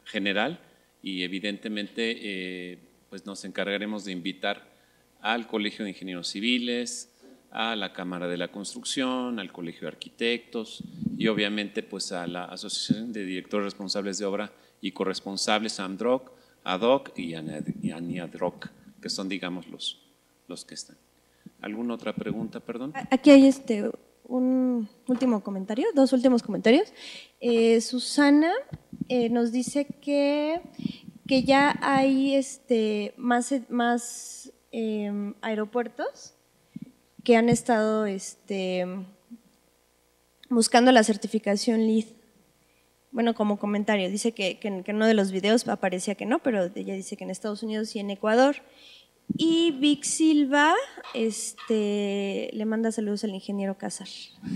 general y evidentemente eh, pues nos encargaremos de invitar al Colegio de Ingenieros Civiles, a la Cámara de la Construcción, al Colegio de Arquitectos y obviamente pues a la Asociación de Directores Responsables de Obra y Corresponsables, AMDROC, ADOC y ANIADROC, que son, digamos, los, los que están. ¿Alguna otra pregunta, perdón? Aquí hay este, un último comentario, dos últimos comentarios. Eh, Susana eh, nos dice que, que ya hay este, más, más eh, aeropuertos que han estado este, buscando la certificación LEED. Bueno, como comentario, dice que, que, que en uno de los videos aparecía que no, pero ella dice que en Estados Unidos y en Ecuador. Y Vic Silva este, le manda saludos al ingeniero Casar.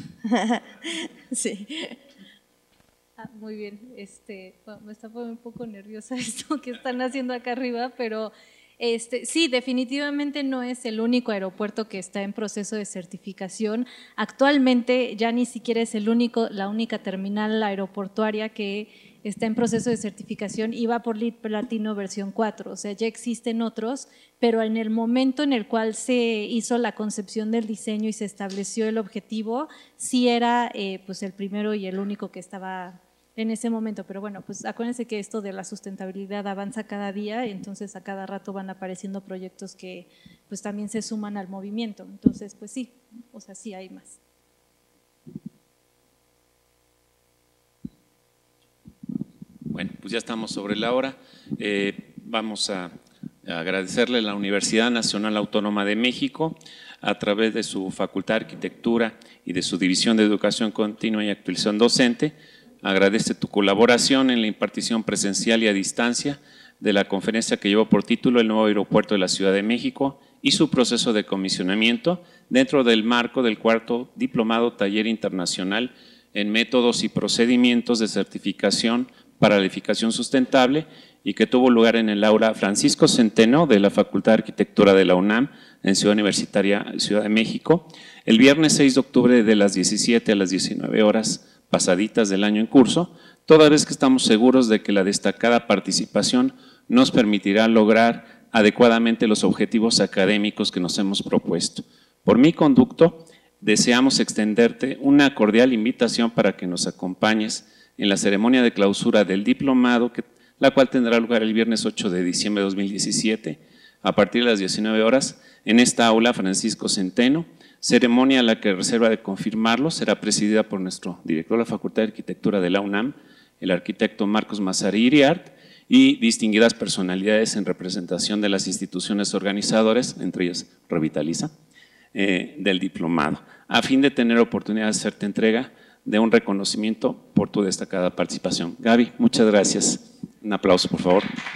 Sí. Ah, muy bien, este, bueno, me está poniendo un poco nerviosa esto que están haciendo acá arriba, pero este, sí, definitivamente no es el único aeropuerto que está en proceso de certificación. Actualmente ya ni siquiera es el único, la única terminal aeroportuaria que está en proceso de certificación y va por LEED Platino versión cuatro, o sea, ya existen otros, pero en el momento en el cual se hizo la concepción del diseño y se estableció el objetivo, sí era eh, pues el primero y el único que estaba en ese momento, pero bueno, pues acuérdense que esto de la sustentabilidad avanza cada día, entonces a cada rato van apareciendo proyectos que pues también se suman al movimiento, entonces pues sí, o sea, sí hay más. Bueno, pues ya estamos sobre la hora. Eh, vamos a, a agradecerle a la Universidad Nacional Autónoma de México a través de su Facultad de Arquitectura y de su División de Educación Continua y Actualización Docente. Agradece tu colaboración en la impartición presencial y a distancia de la conferencia que llevó por título El nuevo aeropuerto de la Ciudad de México y su proceso de comisionamiento dentro del marco del cuarto Diplomado Taller Internacional en Métodos y Procedimientos de Certificación para la Edificación Sustentable y que tuvo lugar en el aula Francisco Centeno de la Facultad de Arquitectura de la UNAM en Ciudad Universitaria, Ciudad de México, el viernes seis de octubre de las diecisiete a las diecinueve horas pasaditas del año en curso, toda vez que estamos seguros de que la destacada participación nos permitirá lograr adecuadamente los objetivos académicos que nos hemos propuesto. Por mi conducto, deseamos extenderte una cordial invitación para que nos acompañes en la ceremonia de clausura del diplomado, que, la cual tendrá lugar el viernes ocho de diciembre de dos mil diecisiete, a partir de las diecinueve horas, en esta aula Francisco Centeno, ceremonia a la que reserva de confirmarlo será presidida por nuestro director de la Facultad de Arquitectura de la UNAM, el arquitecto Marcos Massari Iriart, y distinguidas personalidades en representación de las instituciones organizadoras, entre ellas Revitaliza, eh, del diplomado, a fin de tener oportunidad de hacerte entrega de un reconocimiento por tu destacada participación. Gaby, muchas gracias. Un aplauso, por favor.